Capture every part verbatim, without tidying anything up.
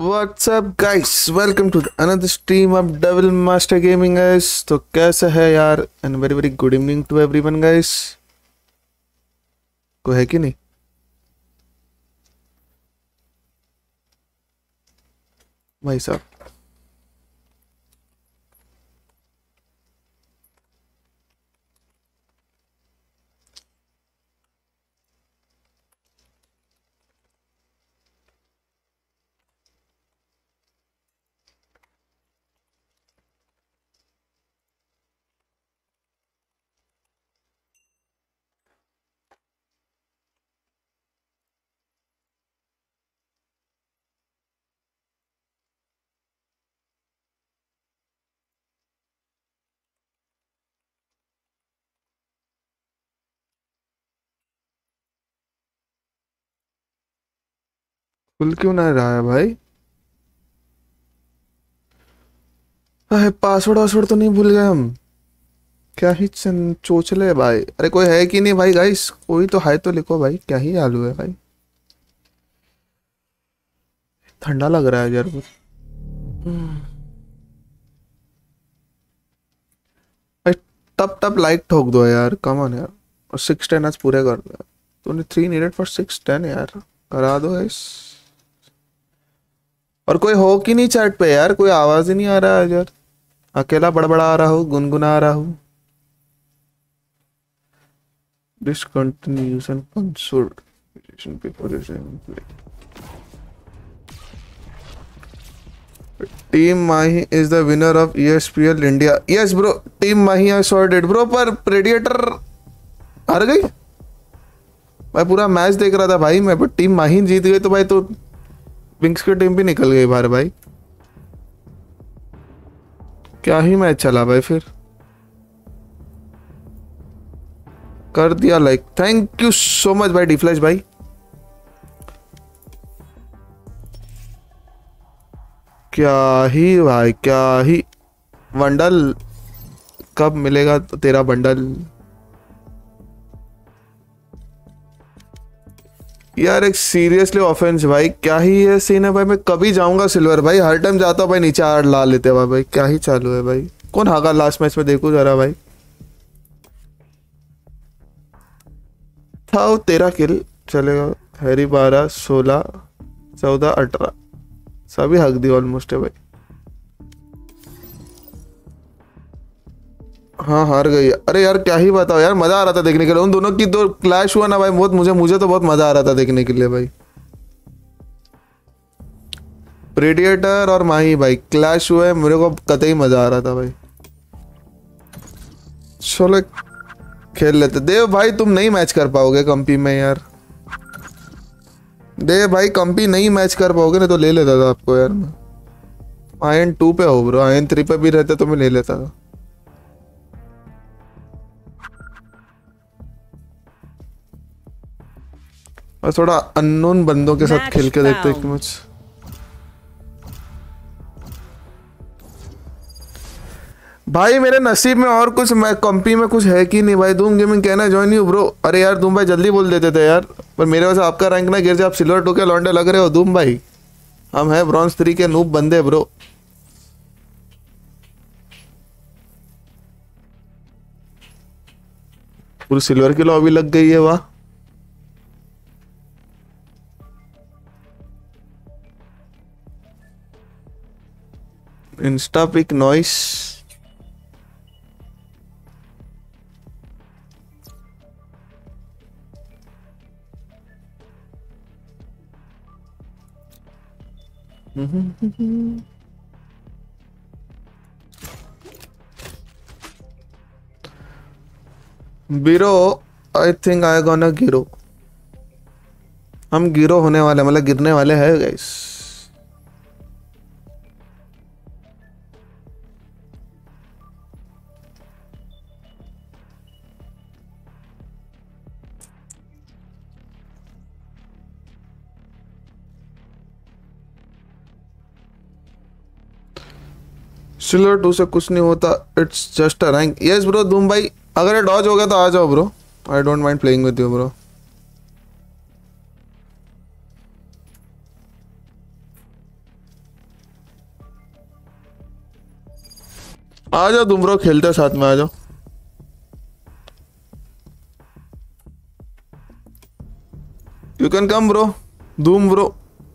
What's up guys, welcome to another stream of Devil Master Gaming guys। तो कैसा है यार, and very very good evening to everyone guys। को है कि नहीं भाई साहब? खुल क्यों ना रहा है भाई? अरे पासवर्ड वासवर्ड तो नहीं भूल गए हम? क्या ही चन- चोचले भाई। अरे कोई है कि नहीं भाई गाइस? कोई तो है तो लिखो भाई, क्या ही आलू है भाई। ठंडा लग रहा है यार कुछ। हम्म। भाई टप टप लाइक ठोक दो यार, कम ऑन यार। और सिक्स टेन आज पूरे कर दो यार। तूने three needed for six ten यार, करा दो गाइस। और कोई हो कि नहीं चैट पे यार? कोई आवाज ही नहीं आ रहा है यार। अकेला बड़बड़ा आ रहा हूँ, गुनगुना रहा हूँ। Discontinuation consolidation preparation play. Team Mahi is the winner of E S P L India. Yes bro, Team Mahi I sorted bro, पर Predator हार गई भाई। पूरा मैच देख रहा था भाई मैं, पर टीम माही जीत गई तो भाई तो विंग्स की टीम भी निकल गई बाहर भाई। क्या ही मैच चला भाई। फिर कर दिया like, thank you so much भाई डिफ्लैश भाई। क्या ही भाई, क्या ही। बंडल कब मिलेगा तो तेरा बंडल? यार एक सीरियसली ऑफेंस भाई, क्या ही है सीन है भाई। मैं कभी जाऊंगा सिल्वर भाई? हर टाइम जाता हूँ भाई, नीचे आठ ला लेते हैं भाई। क्या ही चालू है भाई? कौन हागा लास्ट मैच में? देखो जरा भाई। था तेरह किल चलेगा। हैरी बारह, सोलह, चौदह, अठारह, सभी हक दी ऑलमोस्ट है भाई। हाँ हार गई। अरे यार क्या ही बताओ यार, मजा आ रहा था देखने के लिए। उन दोनों की दो क्लैश हुआ ना भाई, बहुत मुझे मुझे तो बहुत मजा आ रहा था देखने के लिए भाई। प्रेडिएटर और माही भाई क्लैश हुए, मेरे को कतई मजा आ रहा था भाई। चलो खेल लेते। देव भाई तुम नहीं मैच कर पाओगे कंपी में यार। देव भाई कंपी नहीं मैच कर पाओगे, नहीं तो ले लेता था आपको यार मैं। आयन टू पे हो ब्रो, आयन थ्री पे भी रहते तो मैं ले लेता था। और थोड़ा अननोन बंदों के साथ खेल के देखते हैं मैच। भाई मेरे नसीब में और कुछ, मैं कंपनी में कुछ है कि नहीं भाई। धूम गेमिंग कहना ज्वाइन यू ब्रो। अरे यार धूम भाई जल्दी बोल देते थे यार, पर मेरे वजह से आपका रैंक ना गिर जाए। आप सिल्वर टू के लौंडे लग रहे हो धूम भाई। हम हैं ब्रॉन्ज थ्री के नूब बंदे ब्रो। पूरी सिल्वर की लॉबी लग गई है वाह। Insta pic nice. बीरो आई थिंक आई गोना गिरो। हम गिरो होने वाले, मतलब गिरने वाले हैं गाइस। सिल्वर टू से कुछ नहीं होता, it's just a rank. Yes bro Dhoom भाई, अगर डॉज हो गया तो आ जाओ bro. I don't mind playing with you bro. आ जाओ तुम ब्रो, खेलते साथ में, आ जाओ। You can come bro, Dhoom bro.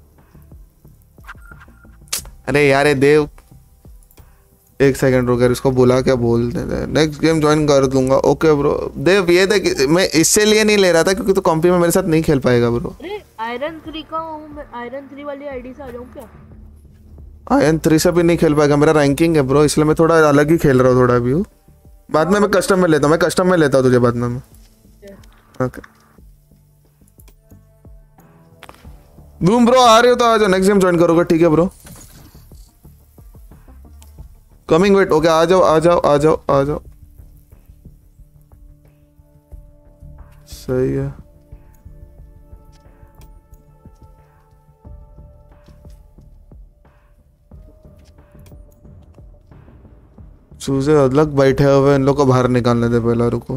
अरे यार ये देव, एक सेकंड रुक यार, इसको बुला क्या बोल दे। नेक्स्ट गेम ज्वाइन कर दूंगा। Okay bro. देव ये देख, मैं इससे लिए नहीं ले रहा था क्योंकि तो कॉम्पी में मेरे साथ नहीं खेल पाएगा ब्रो। अरे आयरन थ्री का हूं मैं, आयरन थ्री वाली आईडी से आ जाऊं क्या? आयरन थ्री से भी नहीं खेल पाएगा, मेरा रैंकिंग है ब्रो, इसलिए मैं थोड़ा अलग ही खेल रहा हूँ थोड़ा भी। बाद में मैं कस्टम में लेता हूँ, मैं कस्टम में लेता हूँ तुझे बाद में मैं। ओके धूम ब्रो, आ रहे हो तो आ जाओ, नेक्स्ट गेम ज्वाइन करोगे ठीक है ब्रो। Coming wait. ओके आ जाओ आ जाओ आ जाओ आ जाओ। सही है। चूजे अलग बैठे हुए, इन लोग को बाहर निकालने दे पहला, रुको।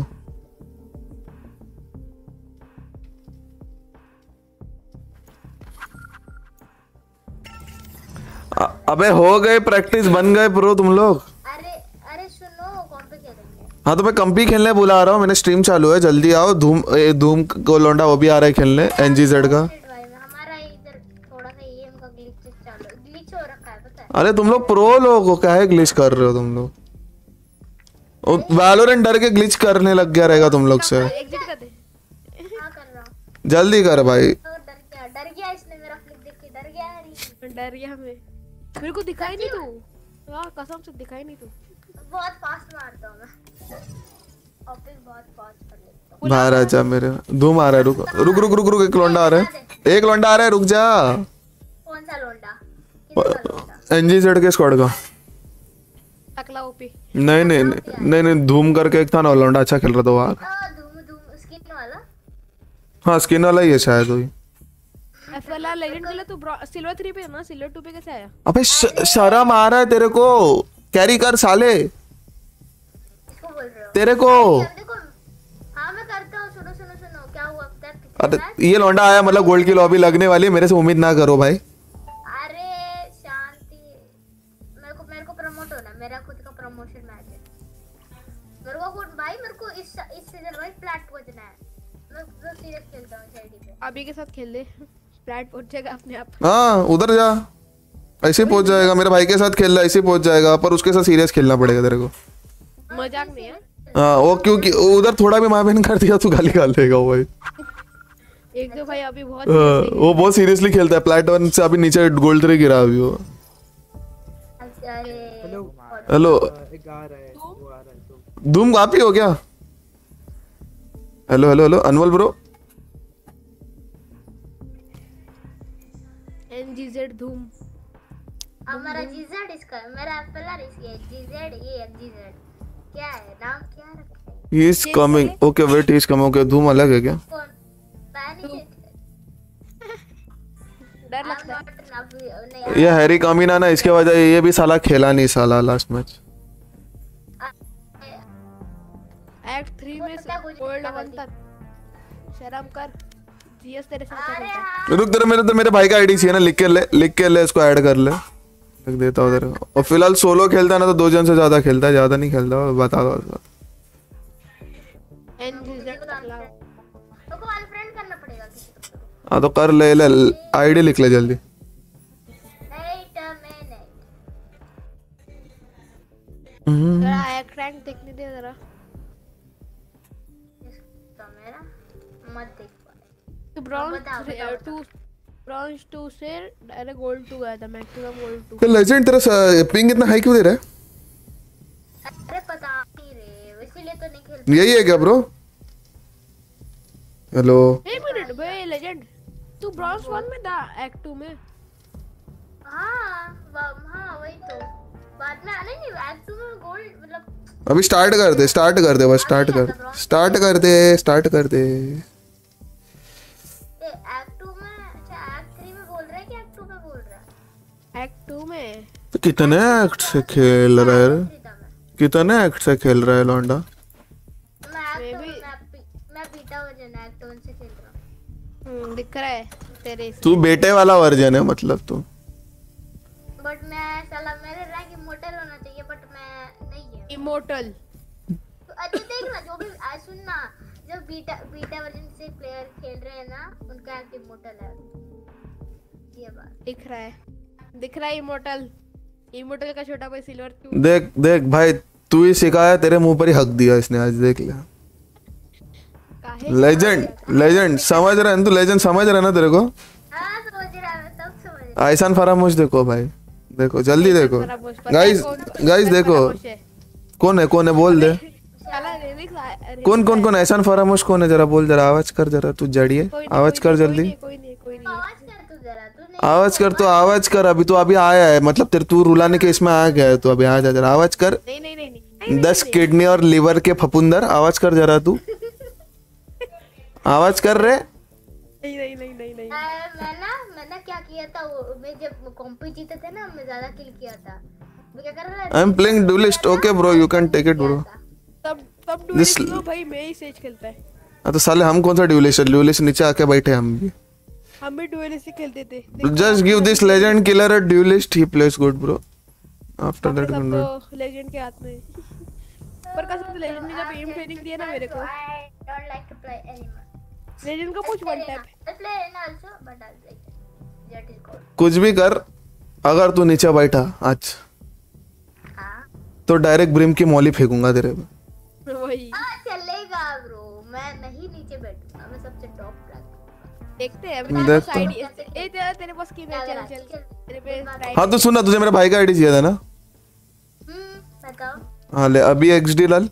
अ- अबे हो गए प्रैक्टिस, बन गए प्रो तुम लोग। अरे अरे सुनो, कौन पे खेलेंगे? हाँ तो मैं कंपी खेलने बुला रहा हूँ, मैंने स्ट्रीम चालू है, जल्दी आओ। धूम ए, धूम को लौंडा वो भी आ रहा है खेलने, एनजीजेड का। हमारा इधर थोड़ा सा ईएम का ग्लिच चालू, ग्लिच हो रखा है पता है। अरे तुम लोग प्रो लोग हो, क्या है ग्लिच कर रहे हो तुम लोग? वैलोरेंट डर के ग्लिच करने लग गया रहेगा तुम लोग से। एग्जिट कर दे। हाँ कर रहा हूँ। जल्दी कर भाई। तो डर गया, डर गया इसने मेरा फ्लिक देख के, डर गया है। डर गया मैं, मेरे को दिखाई नहीं तू। हां कसम से दिखाई नहीं तू। बहुत फास्ट मारता हूँ मैं, ऑफिस बहुत फास्ट कर लेता हूँ। बाहर आ जा मेरे, धूम आ रहा है, रुक रुक रुक रुक रुक, एक लौंडा आ रहा है, एक लौंडा आ रहा है, रुक जा। कौन सा लोंडा? किसका लोंडा? एनजीजेड के स्क्वाड का। टकला ओपी। नहीं नहीं नहीं नहीं नहीं, धूम करके एक था ना लौंडा, अच्छा खेल रहा था वहाँ। आ, धूम धूम स्किन वाला। हाँ स्किन वाला ही है शायद वही। एफएलआर लेजेंड के लिए तू सिल्वर थ्री पे है ना, सिल्वर टू पे कैसे आया? अबे श- शर्म आ रहा है तेरे को, कैरी कर साले इसको बोल रहे हो? तेरे को। अब देखो, हाँ मैं करता हूँ। सुनो सुनो सुनो, क्या हुआ अब तक? अरे ये लौंडा आया मतलब गोल्ड की लॉबी लगने वाली है, मेरे से उम्मीद ना करो भाई। अरे शांति, मेरे को मेरे को प्रमोट होना, मेरा खुद का प्रमोशन मैच है मेरे को खुद भाई। मेरे को इस इस सीजन भाई फ्लैट पहुंचना है। मैं बहुत सीरियस खेलता हूँ आईडी पे। अभी के साथ खेल ले, फ्लैट पहुंच जाएगा अपने आप। हाँ उधर जा, ऐसे ही पहुंच जाएगा। मेरे भाई के साथ खेल रहा, ऐसे ही पहुंच जाएगा, पर उसके साथ सीरियस खेलना पड़ेगा तेरे को। मजाक नहीं है। हाँ वो क्योंकि उधर थोड़ा भी माँ बहन कर दिया तो गाली गाल देगा वो भाई। एक दो भाई अभी बहुत हाँ, वो बहुत सीरियसली खेलता है, प्लेट वन से अभी नीचे गोल्ड थ्री गिरा अभी वो। अरे हेलो एक आ रहा है, वो आ रहा है तो धूम आप ही हो क्या? Hello hello hello Anmol bro. NGZ Dhoom. हमारा जीजेड इसका, मेरा एफएलआर इसकी है। जीजेड ये एनजीजेड क्या है, नाम क्या रखा है? He is coming. Okay wait, he is coming. Okay Dhoom अलग है क्या? कौन? पैनिक डर लगता है। नहीं। ये हैरी कामिना ना, इसके वजह ये भी साला खेला नहीं साला लास्ट मैच। एक्ट थ्री में गोल्ड वन तक शर्म कर। जीएस तेरे साथ अरे चलता है। हाँ, रुक तेरे, मेरे तो मेरे भाई का आईडी चाहिए ना, लिख के ले, लिख के ले, इसको ऐड कर ले, लिख देता हूँ तेरे को। और फिलहाल सोलो खेलता है ना तो दो जन से ज्यादा खेलता है, ज्यादा नहीं खेलता, बता दो उसको। एनजीजेड टकला। तो को अनफ्रेंड करना पड़ेगा किसी को। हाँ तो कर ले, ले आईडी लिख ले जल्दी। वेट अ मिनट, जरा एक्ट रैंक देखने दे जरा। तो मेरा मत देख पाए। तो ब्रॉन्ज बताओ, बताओ, बताओ। टू ब्रॉन्ज टू से डायरेक्ट गोल्ड टू गया था, मैक्सिमम गोल्ड टू। लेजेंड तेरा पिंग इतना हाई क्यों दे रहा है? अरे पता नहीं रे, इसीलिए तो नहीं खेलता। यही है क्या ब्रो? हेलो एक मिनट बे लेजेंड, तू ब्रॉन्ज वन में था एक्ट टू में? हाँ वा- हाँ वही तो बाद में नहीं नहीं एक्ट टू में गोल्ड मतलब। अभी स्टार्ट कर दे, स्टार्ट कर दे, बस स्टार्ट कर, स्टार्ट कर दे, स्टार्ट कर दे। ये एक्ट टू में, अच्छा एक्ट थ्री में बोल रहा है कि एक्ट टू में बोल रहा है? एक्ट टू में तो कितने एक्ट से खेल रहा है? थ्री था मैं। कितने एक्ट से खेल रहा है लौंडा? मैं एक्ट Maybe- मैं पी- मैं बीटा वर्जन एक्ट वन से खेल रहा हूँ। हम्म, दिख रहा है तेरे से। तू बेटे वाला वर्जन है मतलब तू? बट मैं साला मेरे रैंक इमोर्टल होना चाहिए बट मैं नहीं है इमोर्टल तो अच्छा देख ना जो भी आज सुन ना जो बीटा बीटा वर्जन से प्लेयर खेल रहे हैं ना उनका रैंक इमोर्टल है ये बात दिख रहा है दिख रहा है इमोर्टल इमोर्टल का छोटा भाई सिल्वर टू देख देख भाई तू ही सिखाया तेरे मुंह पर ही हक दिया इसने आज देख लिया लेजेंड लेजेंड समझ रहा है ना तू लेजेंड समझ रहा है ना तेरे को हां समझ रहा है सब समझ रहा आयसान फरामोश देखो भाई देखो जल्दी देखो गाइस गाइस देखो कौन है कौन है बोल दे कौन कौन कौन एहसान फरामोश कौन है जरा बोल जरा आवाज कर जरा तू जड़िए आवाज कर जल्दी कोई नहीं कोई नहीं आवाज कर तू जरा तू नहीं आवाज कर तो आवाज कर अभी तो अभी आया है मतलब तेरे तू रुलाने के इसमें आ गया है तो अभी आ जा जरा आवाज कर नहीं नहीं नहीं नहीं दस किडनी और लीवर के फपुंदर आवाज कर जरा तू आवाज कर रहे नहीं नहीं नहीं नहीं नहीं मैं ना मैं ना क्या किया था वो मैं जब कॉम्पी जीते थे ना मैं ज्यादा किल किया था मैं क्या कर रहा था I am playing duelist okay bro you can take it bro तब तब This- डुएलिस्ट भाई मैं ही सेज खेलता है हाँ तो साले हम कौन सा ड्यूलिस्ट ड्यूलिस्ट नीचे आके बैठे हम भी हम भी डुएलिस्ट ही खेलते थे just give this legend killer a duelist ही plays good bro after that सब हंड्रेड तो लेजेंड के हाथ में है। पर कसम से लेजेंड ने जब एम ट्रेनिंग दिया ना मेरे को I don't like to play anymore legend का कुछ one tap I play Arena also but I like that is called कुछ भी कर अगर तू नीचे बैठा आज हाँ तो डायरेक्ट ब्रिम की मौली फेंकूंगा तेरे पे वही हाँ चलेगा ब्रो मैं नहीं नीचे बैठूंगा मैं सबसे टॉप प्लेयर देखते हैं अभी देख तेरे तो। पास आईडी ए तेरा तेरे पास की है चल चल तेरे पे हाँ तो सुना तुझे मेरे भाई का आईडी चाहिए था ना हम्म बताओ हाँ ले अभी एक्सडी डाल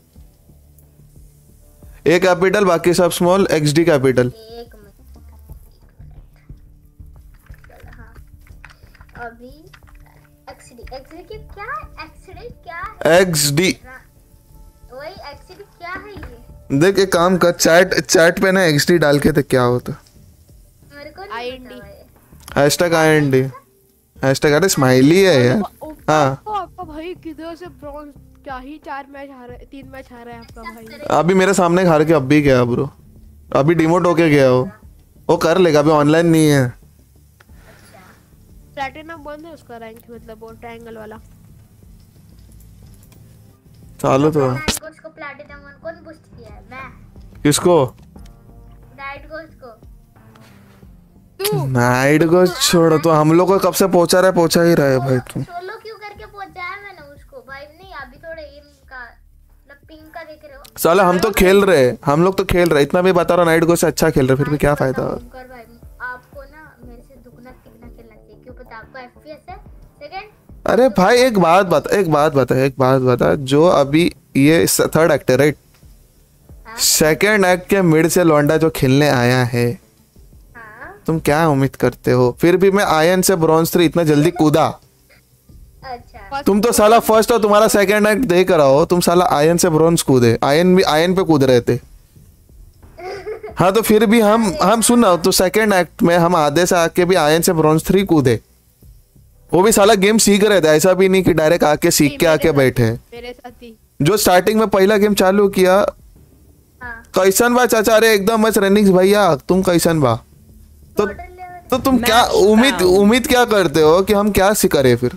ए कैपिटल बाकी सब स्मॉल एक्सडी कैपिटल एक मिनट चल हाँ अभी एक्सडी एक्सडी की क्या एक्सडी क्या है एक्सडी वही एक्सडी क्या है ये देख एक काम कर चैट चैट पे ना एक्सडी डाल के देख क्या होता मेरे को I नहीं N D पता है hashtag I N D hashtag अरे स्माइली है यार हाँ आपका आपका भाई किधर से ब्रॉन्ज क्या ही चार मैच हारा है तीन मैच हारा है आपका भाई अभी मेरे सामने हार के अब भी गया ब्रो अभी डिमोट होके गया वो वो कर लेगा अभी ऑनलाइन नहीं है प्लैटिनम बंद है उसका रैंक मतलब वो ट्रायंगल वाला चालू तो नाइट गोस्ट को प्लैटिनम वन कौन बूस्ट किया है मैं किसको नाइट गोस्ट को नाइट को छोड़ तो हम लोग को कब से पहुंचा रहा है पहुंचा ही रहा है भाई तू सोलो क्यों करके पहुंचाया मैंने उसको भाई नहीं अभी थोड़े एम का मतलब पिंग का देख रहे हो साला हम तो खेल रहे हम लोग तो खेल रहे इतना भी बता रहा नाइट को से अच्छा खेल रहे फिर भी क्या फायदा कर भाई आपको ना मेरे से दुगना तिगना खेलना चाहिए क्यों पता आपको एफपीएस है सेकंड अरे भाई एक बात बता एक बात बता एक बात बता जो अभी ये थर्ड एक्ट है राइट सेकेंड एक्ट के मिड से लौंडा जो खेलने आया है हाँ तुम क्या उम्मीद करते हो फिर भी मैं आयन से ब्रॉन्ज थ्री इतना जल्दी कूदा अच्छा तुम तो साला फर्स्ट और तुम्हारा सेकंड एक्ट देख रहा हो तुम साला आयन से ब्रॉन्ज कूदे आयन भी आयन पे कूद रहे थे हाँ तो फिर भी हम हम सुना तो सेकंड एक्ट में हम आधे से आके भी आयन से ब्रॉन्ज थ्री कूदे वो भी साला गेम सीख रहे थे ऐसा भी नहीं कि डायरेक्ट आके सीख के आके बैठे मेरे साथ ही जो स्टार्टिंग में पहला गेम चालू किया हाँ कैसन बा चाचा रे एकदम मच रनिंग भैया तुम कैसन बा तो बॉर्डर लेवल तो तुम क्या उम्मीद उम्मीद क्या करते हो कि हम क्या सिकरे फिर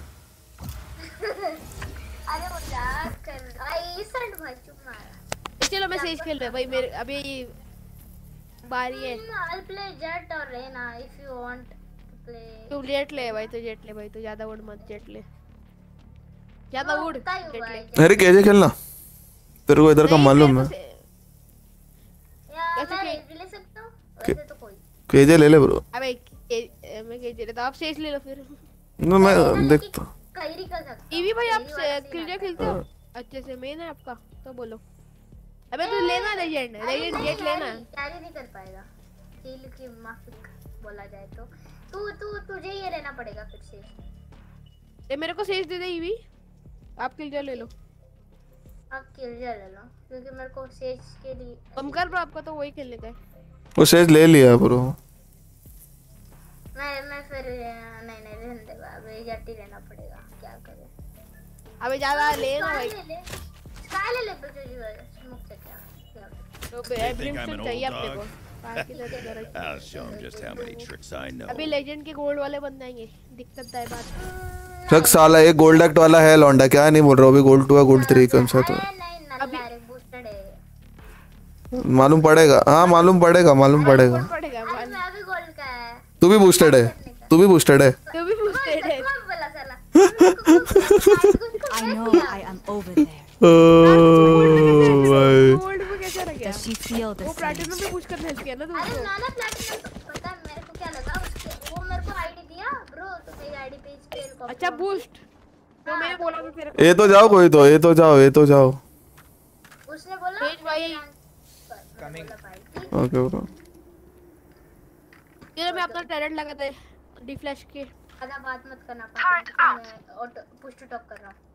अरे मजाक कर भाई संड भाई चुप मार चलो मैं सेज खेल रहा भाई मेरे अभी बारी है I'll play Jet or Reyna if you want to play तू जेट ले भाई तू जेट ले भाई तू ज्यादा उड़ मत जेट ले ज्यादा उड़ पता ही जेट हुआ ले है अरे कैसे खेलना तेरे को इधर का नहीं, मालूम मेरे है को से- या कैसे मैं खेल- रेड भी ले सकता हूँ वैसे तो कोई केजे ले ले ब्रो अबे के- मैं के जेट तो आप सेज ले लो फिर no, मैं देखता कैरी कर सकता हूँ ईवी भाई आप कैरी वाला scene क्रिया आता है। खेलते हो अच्छे से मेन है आपका तो बोलो अबे तू लेना लेजेंड अरे लेजेंड नहीं, जेट लेना कैरी कैरी नहीं कर पाएगा हील की माफिक बोला जाए तो तू तू तुझे ये रहना पड़ेगा फिर से ये मेरे को सेज दे दे ईवी आप क्रिया ले लो अब किल ले लो क्योंकि मेरे को सेज के लिए कम कर ब्रो आपका तो वही खेलने का है वो सेज ले लिया ब्रो मैं मैं फिर अ, नहीं नहीं रहने दे अब ये जट्टी लेना पड़ेगा क्या करें अबे ज्यादा लेना भाई स्काई ले ले स्काई ले ले बच्चों जी स्मोक से क्या क्या तो ब्रिमस्टोन चाहिए अपने को बाकी तो जरूरत I'll show him just how many tricks I know. अभी लेजेंड के गोल्ड वाले बन जाएंगे दिक्कत है बात शक साला एक गोल्ड एक्ट वाला है लौंडा, क्या नहीं बोल रहा हूँ अभी गोल्ड टू है गोल्ड थ्री कौन सा तो नहीं नल्ला रे बूस्टेड है। मालूम पड़ेगा, हाँ मालूम पड़ेगा मालूम पड़ेगा। पड़ेगा अरे मैं भी गोल्ड का है। तू भी बूस्टेड है, तू भी बूस्टेड है। तू भी पूछते है। कौन बोला साला? I know I am over there. ओह भाई गोल्ड में कैसे रह गया? Does she feel the वो same? प्लैटिनम पे पुश करने किया ना अरे तुमको। ना ना प्लैटिनम पता है मेरे को क्या लगा उसके वो मेरे को आईडी दिया ब्रो तो मेरी आईडी पेज पे हेलीकॉप्टर अच्छा बूस्ट तो मैंने बोला था तेरे को। ये तो जाओ कोई तो, ये तो जाओ ये तो जाओ। उसने बोला भेज भाई। Coming okay bro. ये मैं अपना टैलेंट लगाता है डी फ्लैश के। ज्यादा बात मत करना पापा मैं ऑटो पुश टू टॉक कर रहा हूं।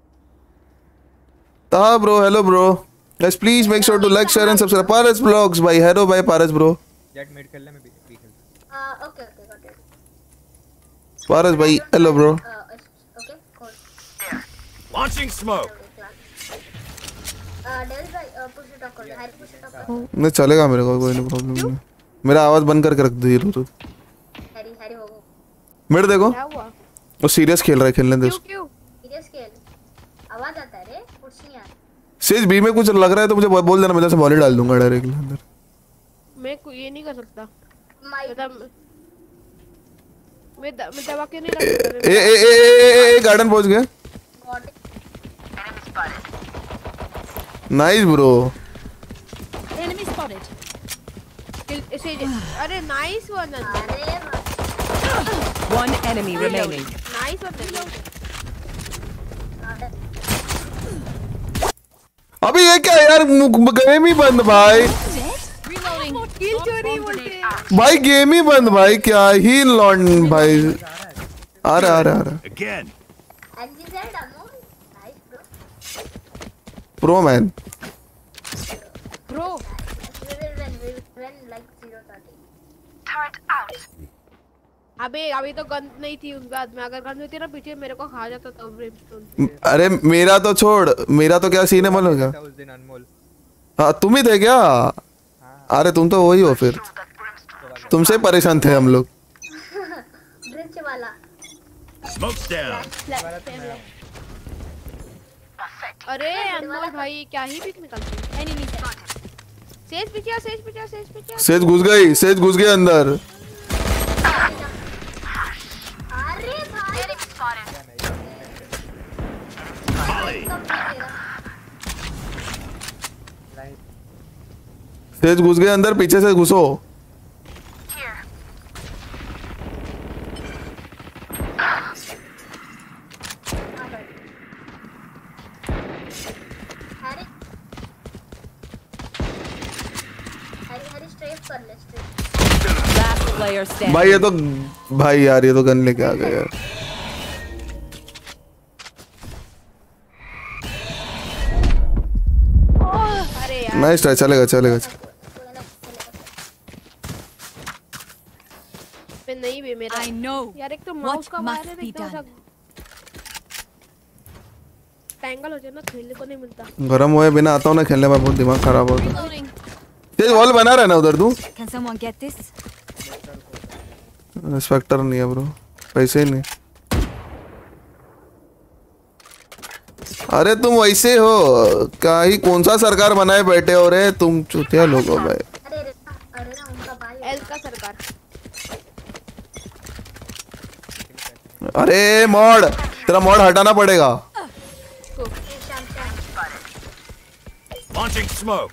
ता bro hello bro guys please make sure to like share and subscribe Paras vlogs भाई हेलो भाई पारस ब्रो जेट मिड खेल ले मैं बी बी खेलता आ okay okay got it. Paras भाई hello bro okay call Launching smoke. अ डेल भाई पुश टू टॉक कर ले हाई पुश टू टॉक कर नहीं चलेगा मेरे को कोई नहीं प्रॉब्लम नहीं। मेरा आवाज बंद करके रख दे तू। हैरी हैरी हो गो मेरे देखो क्या हुआ? वो सीरियस खेल रहा है, खेलने दे क्यों उसको। क्यों? सीरियस खेल आवाज आता है रे कुछ नहीं आता। सेज बी में कुछ लग रहा है तो मुझे बोल देना, मैं इधर से बॉल ही डाल दूंगा डायरेक्टली अंदर। मैं को ये नहीं कर सकता। माय मतलब मैं द, मैं दबा के नहीं रख ए सकता। ए ए ए गार्डन पहुंच गया। Got nice bro. Enemy spotted. Kill ऐसे अरे नाइस वन अरे One enemy remaining. Nice one. अभी ये क्या यार गेम ही बंद भाई। Reloading. किल चोरी बोलते। भाई गेम ही बंद भाई, क्या ही लॉन्ड भाई। आ रहा आ रहा आ रहा Again. एनजीजेड Amol nice bro pro man. Bro we will win we will win like zero thirty। अबे अभी तो गन नहीं थी उस बाद में, अगर गन होती ना पीछे मेरे को खा जाता था ब्रिमस्टोन। अरे मेरा तो छोड़, मेरा तो क्या सीन है मालूम क्या? था उस दिन अनमोल। हाँ तुम ही थे क्या? अरे तुम तो वही हो फिर, तुमसे परेशान थे हम लोग। ब्रिज वाला Smoke's down. अरे अनमोल भाई क्या ही पिक निकलती है। Enemy spotted. सेज पीछे आ, सेज पीछे आ, सेज पीछे आ। सेज घुस गई, सेज घुस गई अंदर। अरे भाई Molly. सेज घुस गए अंदर, पीछे से घुसो। हैरी हैरी हैरी स्ट्रेफ कर ले स्ट्रेफ। Last player standing. भाई ये तो भाई यार ये तो गन लेके आ गए यार। अरे यार नाइस ट्राई, चलेगा चलेगा। पे नहीं भी मेरा। I know. यार एक तो What माउस का must वायर है be एकदम सा done? टैंगल हो जाए ना, खेलने को नहीं मिलता। गरम हुए बिना आता हूँ ना खेलने में, बहुत दिमाग खराब होता है। Reloading. तेज वॉल बना रहा है ना उधर तू? Can someone get this? Spectre नहीं है ब्रो, पैसे ही नहीं। अरे तुम वैसे हो क्या ही, कौन सा सरकार बनाए बैठे हो रे तुम चूतिया लोग हो भाई। अरे रे अरे ना उनका भाई एल का सरकार। अरे मॉड, तेरा मॉड हटाना पड़ेगा। शाम शाम Launching smoke.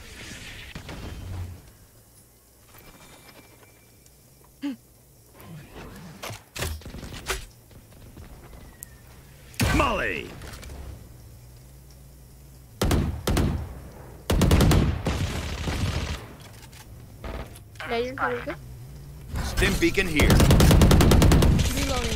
Molly. लेजेंड खेल के Stim beacon here. Reloading.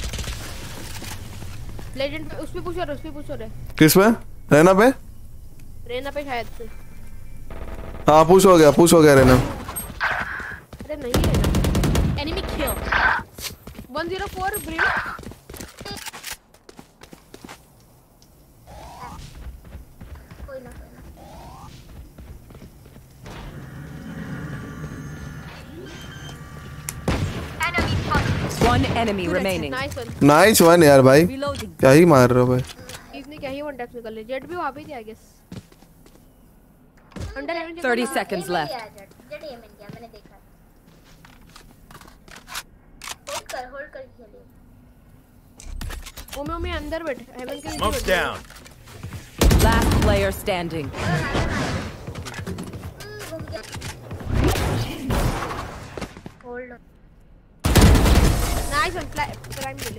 Legend पे उस पे पूछ रहे, उस पे पूछ रहे। किस पे? रहना पे? रेना पे शायद से। हाँ पुश हो गया, पुश हो गया रहना। अरे नहीं Reyna. Enemy kill. One zero four Brim. कोई ना कोई ना One enemy remaining. Nice one. Nice one यार भाई, Reloading. क्या ही मार रहे हो भाई। इसने क्या ही वन टैप निकाल लिया। जेट भी वहां पे थी I guess. Under heaven Thirty seconds left. जेड एम इन गया मैंने देखा। होल्ड कर होल्ड कर खेलिए। ओमे ओमे अंदर बैठ, हेवन के नीचे Smoke's बैठ। down. Last player standing. Hold nice one prime ले ले।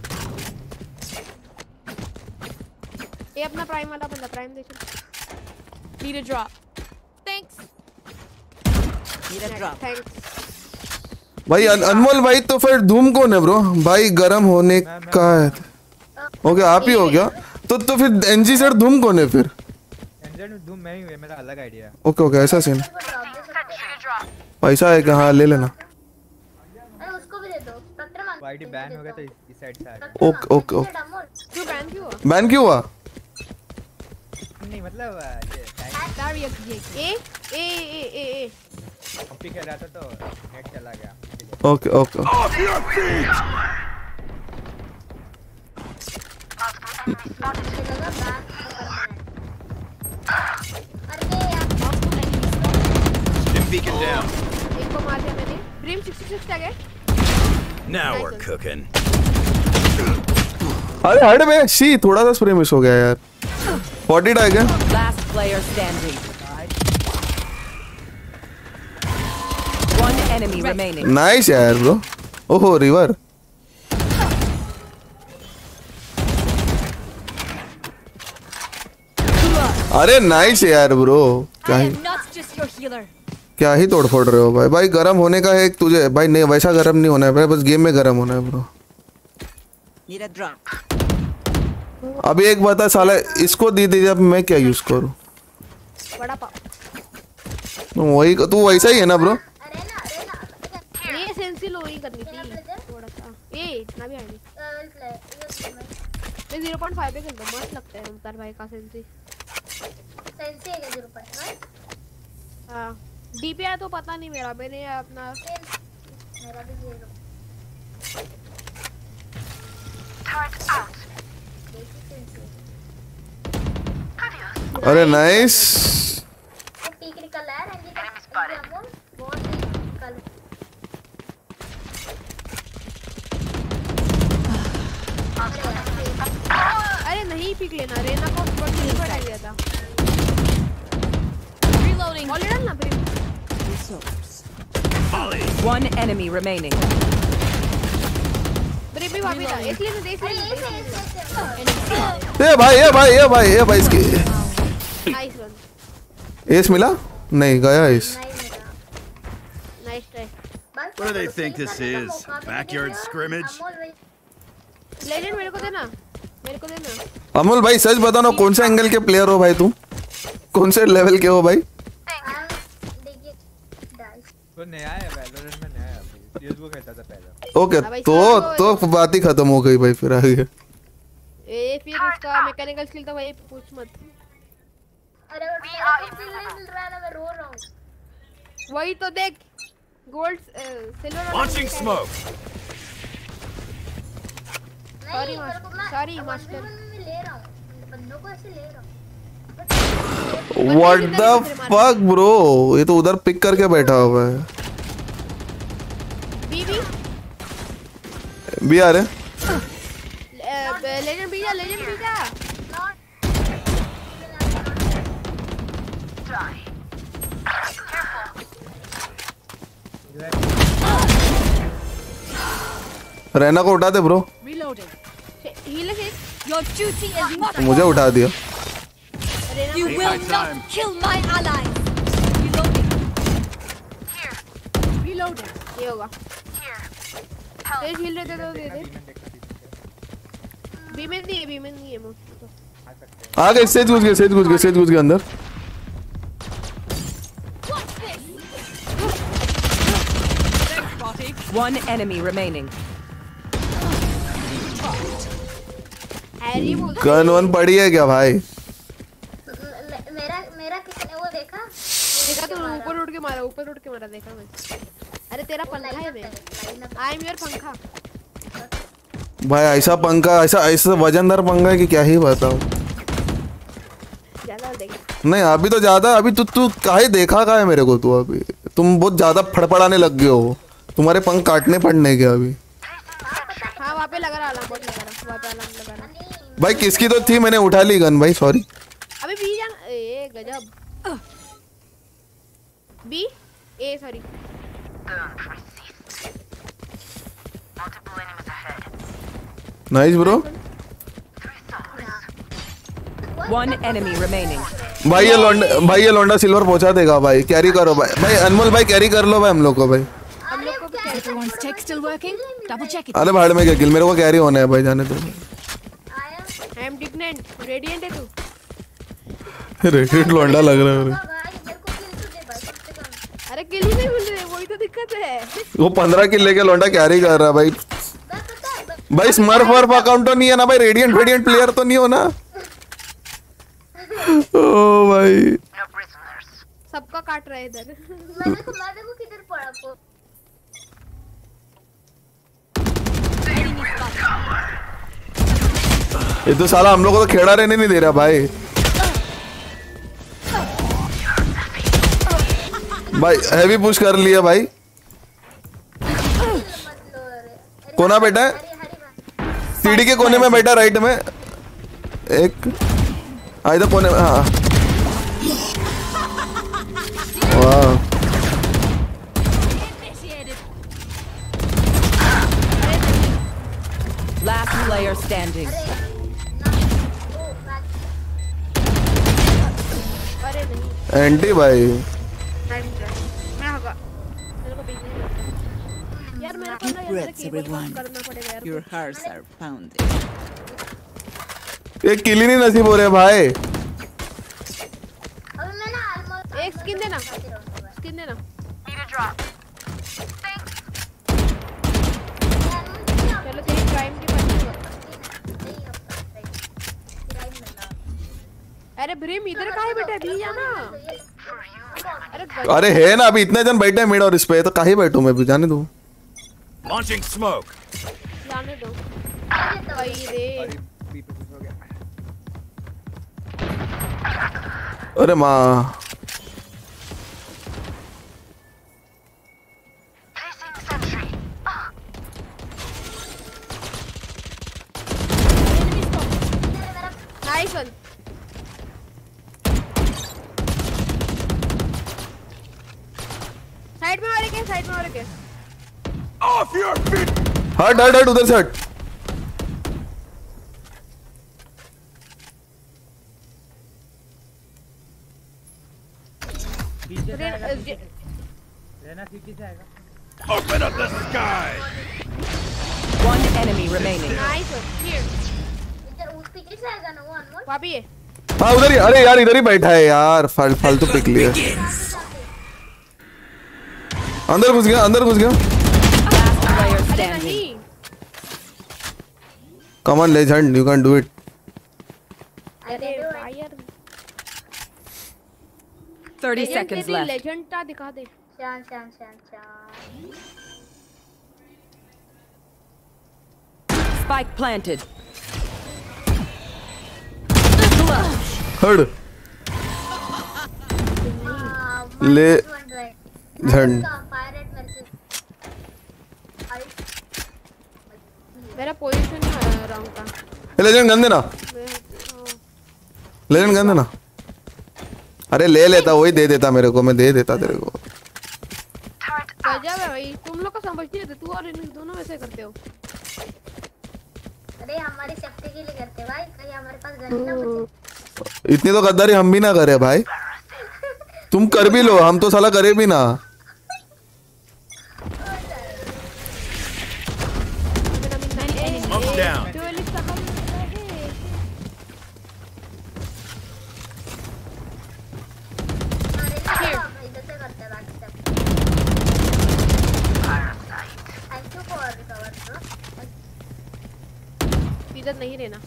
ये अपना प्राइम वाला बंदा प्राइम दे चल। Need a drop. Thanks. Need a drop. Thanks. भाई अन, अनमोल भाई तो फिर धूम कौन है ब्रो? भाई गरम होने का है। ओके आप ही हो गया तो तो फिर एनजी सर धूम कौन है फिर? एंजल में धूम मैं ही हूँ, मेरा अलग आइडिया है। ओके ओके ऐसा सीन। पैसा है कि हाँ ले लेना। अरे उसको भी दे दो। स्पेक्ट्रम वो आईडी बैन हो गया तो इस इस साइड से आ गया। Okay okay okay. क्यों बैन क्यों हुआ? बैन क्यों हुआ? नहीं मतलब आ, ये ए ए ए ए ए कॉपी कर रहा था तो नेट चला गया। Okay okay Off your feet! Stim beacon down. एक को मार दिया मैंने। ब्रिम छियासठ टैग है। Now we're cooking. अरे हट बे शी, थोड़ा सा स्प्रे मिस हो गया यार। फोर्टी टैग है। Last player standing. One enemy remaining. Nice यार ब्रो। ओहो रिवर। अरे नाइस यार ब्रो, क्या I ही am not just your healer. क्या ही तोड़ फोड़ रहे हो भाई। भाई गरम होने का है एक तुझे भाई, नहीं वैसा गरम नहीं होना है भाई, बस गेम में गरम होना है ब्रो। Need a drop. अभी एक बता साला, इसको दी दीजिए अब मैं क्या यूज करूं? बड़ा पाव। वही तू वैसा ही है ना ब्रो? अरे ना अरे ना ये सेंसी लो ही करनी थी थोड़ा सा। ए इतना भी है नहीं। मैं ज़ीरो पॉइंट फाइव पे खेलता हूं, मस्त लगता है मुमताज भाई का सेंसी। सेंसी है ज़ीरो पॉइंट फाइव। हां डीपीआई तो पता नहीं मेरा, मैंने अपना मेरा भी ज़ीरो। अरे नाइस। पीक निकल रहा है रंजीत अमोल बहुत निकल। अरे नहीं पिक लेना, रेना को बहुत नहीं पड़ा गया था। Reloading. ऑलरेडी ना Brim. Volley. One enemy remaining. Brim भी वापस आ, इसलिए मैं देख अरे रही ये से ये ए से भाई ए भाई ए भाई ए भाई इसकी नाइस वन। एस मिला नहीं गया इस। Nice try. What do they think this is? Backyard scrimmage? Legend मेरे को देना, मेरे को देना। अमोल भाई सच बताओ ना, कौन से एंगल के प्लेयर हो भाई तुम? कौन से लेवल के हो भाई? तो नया है वैलोरेंट में, नया है अभी। सीएसगो खेलता था पहले। ओके तो तो बात ही खत्म हो गई भाई फिर आगे। ए फिर उसका मैकेनिकल स्किल तो भाई पूछ मत। अरे वो मिल रहा है ना, मैं रो रहा हूँ। वही तो देख gold silver. Launching smoke. Sorry, नहीं, मेरे को मैं- sorry, मैं master. one v one में ले रहा हूँ, बंदों को ऐसे ले रहा हूँ। व्हाट द फक ब्रो, ये तो उधर पिक करके बैठा हुआ है। बीबी भी आ रहे लेजेंड बीजा, लेजेंड बीजा। रहना को उठा दे ब्रो। Reloading. हील से Your duty is not. मुझे उठा दिया। You will not kill my allies. Reloading. Reloading. ये होगा। तेज हील रहते तो दे दे। बी में नहीं है, बी में नहीं है मोस्ट। आ गए, सेज घुस गए, सेज घुस गए, सेज घुस गए अंदर। One enemy remaining. हैरी बोल। गन वन पड़ी है क्या भाई? मे- मेरा मेरा किसने वो देखा? देखा तो ऊपर उठ के मारा, ऊपर उठ के मारा देखा मैं। अरे तेरा पंखा है मैं। आई एम योर पंखा। भाई ऐसा पंखा, ऐसा ऐसा वजनदार पंखा है कि क्या ही बताऊं। ज्यादा देख नहीं अभी तो ज्यादा, अभी तू तू काहे देखा का है मेरे को, तू अभी तुम बहुत ज्यादा फड़फड़ाने लग गए हो, तुम्हारे पंख काटने पड़ने के अभी। हाँ वहाँ पे लगा रहा अलार्म, बहुत लगा रहा, वहाँ पे अलार्म लगा रहा। भाई किसकी तो थी, मैंने उठा ली गन भाई, सॉरी। अबे बी जान, ए गजब। बी ए sorry. Nice bro. One enemy remaining. भाई ये लौंडा, भाई ये लौंडा सिल्वर पहुंचा देगा भाई, कैरी करो भाई। भाई अनमोल भाई कैरी कर लो भाई हम लोग को भाई। हम लोग को भी क्या Everyone's tech still working? Double check it. अरे भाड़ में क्या किल, मेरे को कैरी होना है भाई, जाने दो। आई एम डिग्नेंट, रेडिएंट है तू। रेडिएंट लौंडा लग रहा है मेरे। भाई मेरे को किल तो दे भाई कम से कम। अरे किल ही नहीं मिल रहे, वही तो दिक्कत है। वो पंद्रह किल लेके लौंडा कैरी कर रहा है भाई। मैं पता है बस- भाई स्मर्फ वर्फ अकाउंट तो नहीं है ना भाई, रेडिएंट रेडिएंट प्लेयर तो नहीं हो ना। ओ भाई सबका काट रहा है इधर। मैंने को मैं देखो किधर पड़ा को। ये तो साला हम लोग को तो खेड़ा रहने नहीं दे रहा भाई। भाई हैवी पुश कर लिया भाई। कोना बैठा है, हरी हरी भाई। सीढ़ी के कोने में बैठा राइट में एक, आ इधर कोने में। हाँ वाह Last player standing. ओ मैच अरे नहीं एंटी भाई। मैं होगा मेरे को बिजली यार, मेरे को ना यार केबल बंद करना पड़ेगा यार। Your hearts are pounding. ये किल ही नहीं नसीब हो रहे भाई। अभी मैं ना ऑलमोस्ट एक स्किन देना, स्किन देना। चलो तेरी प्राइम की बात नहीं होता। अरे ब्रिम इधर काहे बैठा है, भी जाना। अरे गजब। अरे है ना, अभी इतने जन बैठे हैं मिड और इस पे, तो काहे बैठूं मैं भी, जाने दो। Launching smoke. जाने दो भाई रे। बी पे कुछ हो गया। अरे माँ नाइस वन। साइड में और एक है, साइड में और एक है। Off your feet. हट हट हट, उधर से हट। पीछे से रे- आएगा, अ, पीछे जे- से। रहना पीछे से आएगा। Open up the sky. One enemy remaining. Nice one. Here इधर उस पीछे से आएगा ना वो अनमोल। वहाँ भी है। हाँ उधर ही, अरे यार इधर ही बैठा है यार, फाल फालतू पिक लिया। अंदर घुस गया, अंदर घुस गया। Last player अरे standing. नहीं come on legend, you can do it. अरे fire Thirty seconds left. Legend टा दिखा दे। शान शान शान शान। Spike planted. हट ले झंड। मेरा पोजीशन रॉन्ग था। लेजेंड गन देना, लेजेंड गन देना। अरे ले लेता, वही दे देता मेरे को, मैं दे देता तेरे को। गजब है भाई, तुम लोग को समझती है, तू और इन दोनों वैसे करते हो। अरे हमारी सेफ्टी के लिए करते भाई, कहीं हमारे पास गन ना बचे। इतनी तो गद्दारी हम भी ना करे भाई, तुम कर भी लो, हम तो साला करे भी ना। Up down. इधर से करते हैं बाकी सब। Thank you for cover bro. इधर नहीं रहना।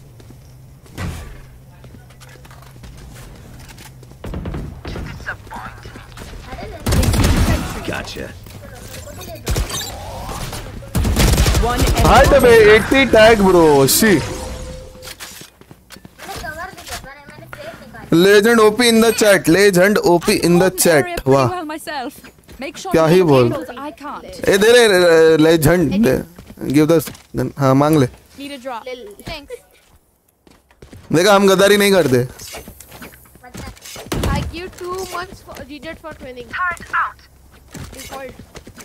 अरे ले Gotcha. मेरे को भी ले दो। One enemy. हाय तो बे eighty टैग ब्रो सी मैंने कवर दिया मैंने मैंने प्लेट निकाली legend OP in the chat legend OP in the chat वाह Well myself. Make sure क्या ही you बोल tables I can't. ए दे रे लेजेंड गिव द हाँ मांग ले Need a drop. Thanks. देखा हम गद्दारी नहीं करते I give two months for G J for training. Turret out. Default.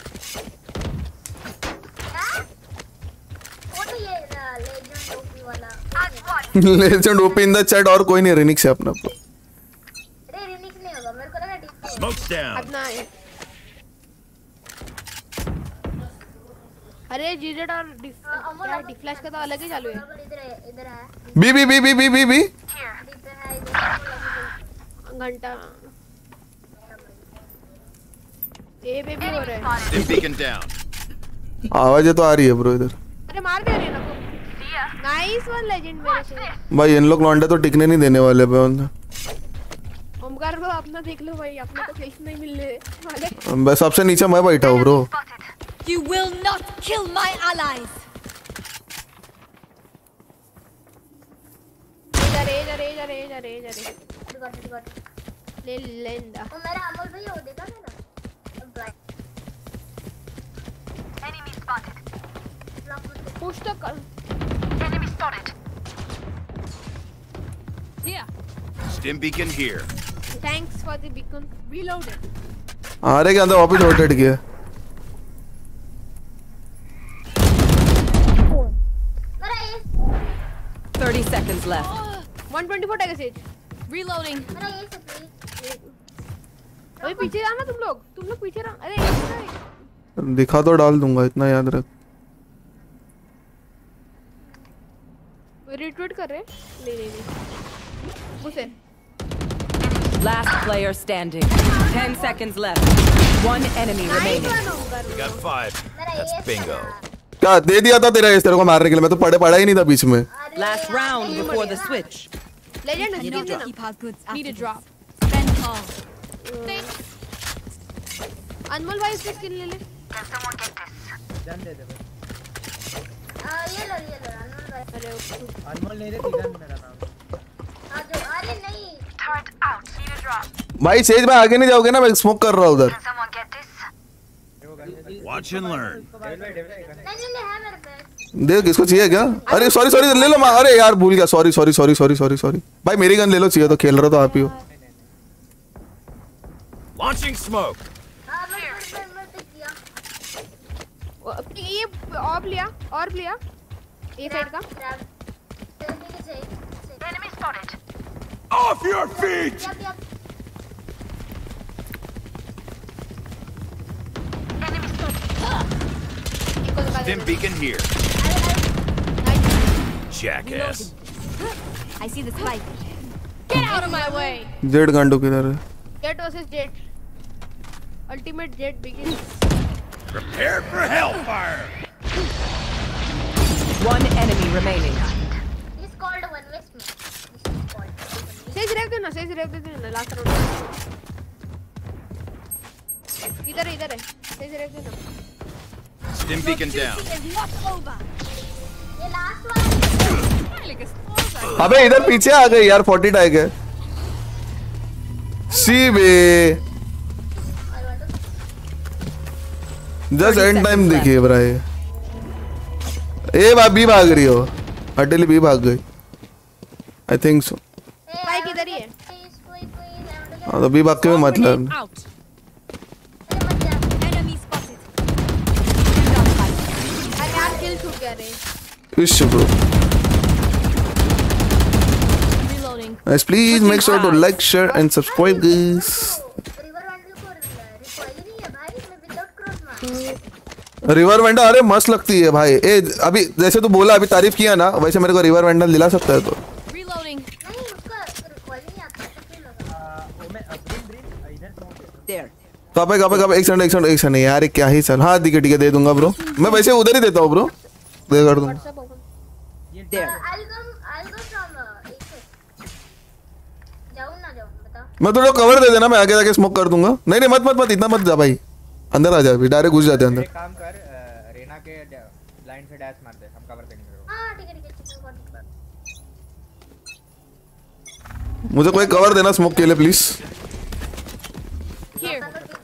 वो तो ये लेजेंड ओपी वाला legend OP in the chat और कोई नहीं रिनिक्स है अपना अरे रिनिक्स नहीं होगा मेरे को लगा डिफॉल्ट Smoke's down. अपना अरे G J और डिफ- क्या डिफ्लैश का तो अलग ही चालू है इधर है इधर है B B B B B B B इधर है इधर घंटा ए बेबी हो रहा है Stim beacon down. आवाजें तो आ रही है ब्रो इधर अरे मार दे रहे ना को नाइस वन लेजेंड मेरे से भाई इन लोग लौंडे तो टिकने नहीं देने वाले पे उन ओमकार को अपना देख लो भाई अपने को किल्स नहीं मिल रहे वाले बस सबसे नीचे मैं बैठा हूँ bro You will not kill my allies. इधर इधर इधर इधर इधर गॉट इट गॉट ले लेंदा वो मेरा अमोल भाई हो देखा मेरा ब्लैक एनिमी स्पॉटेड पुश तो कर enemy spotted Here. Stim beacon here. Thanks for the beacon Reloading. आ रहे के अंदर वापस रोटेट किया मेरा ये thirty seconds left. one twenty-four tag Sage Reloading. मेरा ये से प्लीज अभी पीछे जाना तुम लोग तुम लोग पीछे रहो अरे इधर दिखा तो डाल दूंगा इतना याद रख रिट्वीट कर रहे नहीं नहीं नहीं उसे Last player standing. Ten seconds left. One enemy remaining. Got five. मेरा That's ये bingo. क्या दे दिया था तेरा इस तेरे को मारने के लिए मैं तो पड़े पड़ा ही नहीं था बीच में Last round before the switch. Legend You हस्की don't देना keep our goods. Need a drop. Spend all. Thanks. अनमोल भाई इसकी स्किन ले ले गन दे दे भाई। आ, ये लो ये लो अनमोल भाई अरे उस- अनमोल नहीं रे तीरन मेरा नाम। आ जाओ अरे नहीं भाई सेज में आगे नहीं जाओगे ना मैं स्मोक कर रहा हूँ उधर देखो गन दे दे। Watch and learn. डेविल भाई डेविल भाई गन। नहीं नहीं नहीं है मेरे पास देख किसको चाहिए क्या अरे सॉरी सॉरी ले लो माँ अरे यार भूल गया sorry sorry sorry sorry sorry sorry भाई मेरी गन ले लो चाहिए तो खेल रहे हो तो आप ही हो Launching smoke. हां मैं मैं मैं तो किया वो अपनी ये ऑफ लिया और लिया ए साइड का जल्दी से enemy spotted Off your feet. Yup yup एक को दिखा दे Stim beacon here. Jackass. I see the spike. Get out of my way. जेड गांडू किधर है Jett versus Jett ultimate Jett begin Prepare for hellfire. One enemy remaining. He's called one with me. This is called. Sage rev देना Sage रेव दे देना last round इधर है, इधर है सेज रेव देना Stim beacon down. It's not over. ये last वाला Like a sponsor. अबे इधर पीछे आ गई यार फोर्टी टाइग है सी बे जस्ट एंड टाइम देखिए ब्राई ए भाभी भाग रही हो अटेली भी भाग गई आई थिंक सो बाइक इधर ही है कोई कोई हाँ तो भी भाग के भी मतलब Out. मत जा Enemy spotted. Send out spike. अरे यार किल छूट गया रे इश bro Reloading. guys please make sure to like share and subscribe guys Reaver Vandal को रिकॉइल नहीं है भाई मैं विदाउट क्रॉस मार रिवर वेंडल अरे मस्त लगती है भाई ए अभी जैसे तू बोला अभी तारीफ किया ना वैसे मेरे को रिवर वेंडल दिला सकता है तो Reloading. नहीं उसका रिकॉइल नहीं आता तो क्यों लगा आ, वो मैं अब्रिन ब्रिन इधर स्मोक दे दो। There. कहाँ पे कहाँ पे कहाँ पे एक सेकंड एक सेकंड एक सेकंड यार ये क्या ही सर हाँ ठीक है ठीक है दे दूंगा ब्रो मैं वैसे उधर ही देता हूँ ब्रो दे कर दूंगा सब open There. I'll go I'll go from uh, एक से जाऊँ ना जाऊँ बता मैं थोड़ा कवर दे देना मैं आगे जाके स्मोक कर दूंगा नहीं नहीं मत मत मत इतना मत जा भाई अंदर आ जा अभी डायरेक्ट घुस जाते हैं एक अंदर काम कर अ, रेना के ब्लाइंड से डैश मार दे, हम कवर देंगे तेरे को। हां ठीक है ठीक है ठीक है। मुझे कोई कवर देना स्मोक के लिए प्लीज। Here.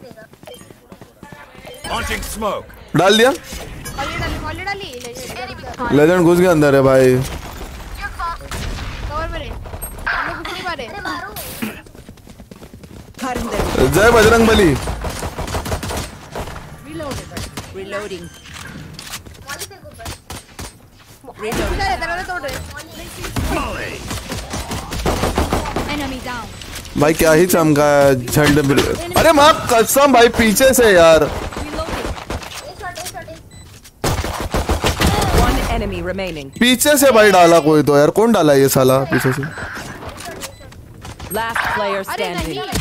Launching smoke. डाल दिया। कॉली डाली कॉली डाली लेजेंड लेजेंड घुस गया अंदर है भाई। कवर मेरे हम कुछ नहीं मारे। अरे मारो जय बजरंग बली। Reloading. मॉली पे ऊपर दरवाजा दरवाजा तोड़ रहे। Molly. Enemy down. भाई क्या ही चमका है झंड। अरे माँ कसम भाई पीछे से यार। Reloading. एक शॉट एक शॉट एक One enemy remaining. पीछे से भाई डाला कोई तो यार। कौन डाला ये साला पीछे से? Last player अरे standing. नहीं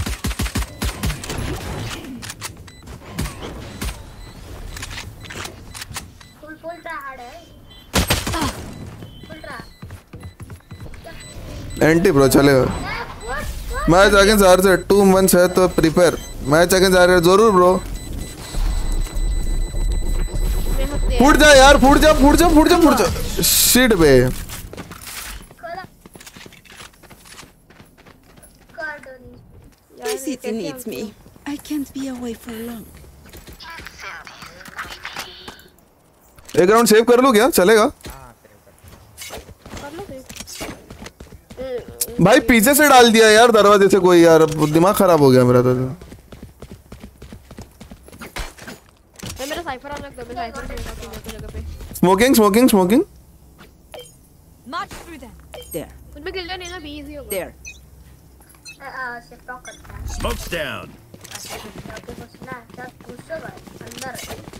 फुल फुल ट्राई हार्ड है फुल ट्राई एंटी ब्रो चलेगा। मैच अगेंस्ट आर से टू मंथ्स है तो प्रिपेयर। मैच अगेंस्ट आर जरूर ब्रो। फूट जा यार फूट जा फूट जा फूट जा फूट जा। शिट बे। खोला card My city needs me. I can't be away for long. एक राउंड सेव कर लो क्या चलेगा? भाई पीछे से डाल दिया यार दरवाजे से कोई यार। दिमाग खराब हो गया मेरा तो। मैं मेरा साइफर ऑन रख दो। मैं साइफर खेलता हूं जगह पे। Smoking smoking smoking. March through them. There. मुझ पे किल नहीं ना भी इजी होगा। There. शिफ्ट ऑफ करता है Smoke's down. ओके घुसना सब घुसो भाई अंदर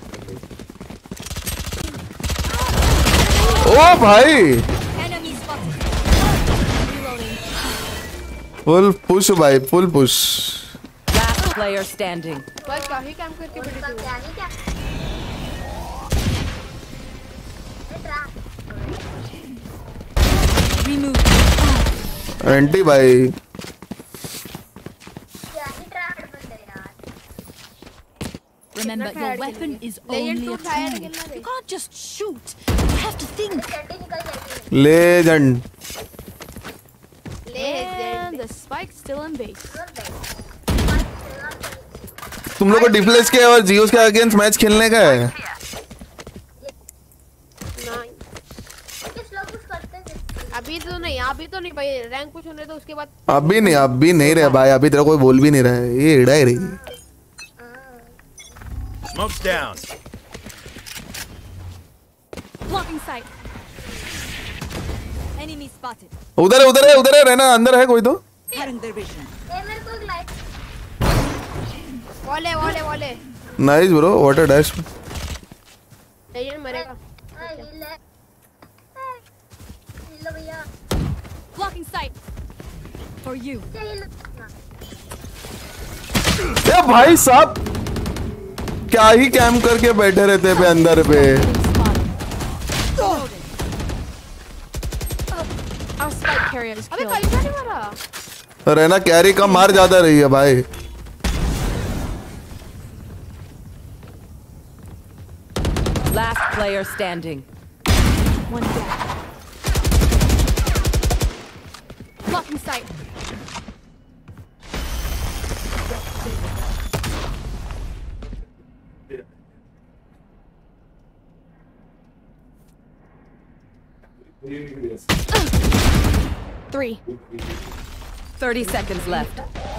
ओ भाई Enemy spotted. Reloading. Full push भाई full push. Last player standing. भाई काहे काम करके बैठे उनका थे? क्या नहीं क्या अरे ट्राई Remove. एंटी भाई। क्या ही ट्राई बंद है यार Remember, Not your hard weapon खेलेंगे। is Legend only to a hard tool. खेलना रे। You can't just shoot. You have to think. चड्डी निकल जाएगी legend. And the spike's still in base. तुम लोग को डिप्लेस के और जियोस के अगेंस्ट मैच खेलने का है। नहीं किस लोग कुछ करते हैं अभी तो नहीं अभी तो नहीं भाई। रैंक कुछ होने तो उसके बाद अभी नहीं अभी नहीं रहे भाई। अभी तेरा कोई बोल भी नहीं रहा है। ये एड़ा ही रही। Smoke's down. Blocking sight. Enemy spotted. उधर है उधर है उधर है रहना। अंदर है कोई तो। Cutting their vision. ए मेरे को एक light volley volley volley nice bro what a dash. Legend मरेगा। हिल है हिल भैया Blocking sight. For you. हिल ए भाई साहब क्या ही कैम करके बैठे रहते पे अंदर पे। Our spike carrier is अबे killed. कैसा नहीं मरा? रहना कैरी का मार ज्यादा रही है भाई। Last player standing. One down. Blocking sight. Three. thirty seconds left.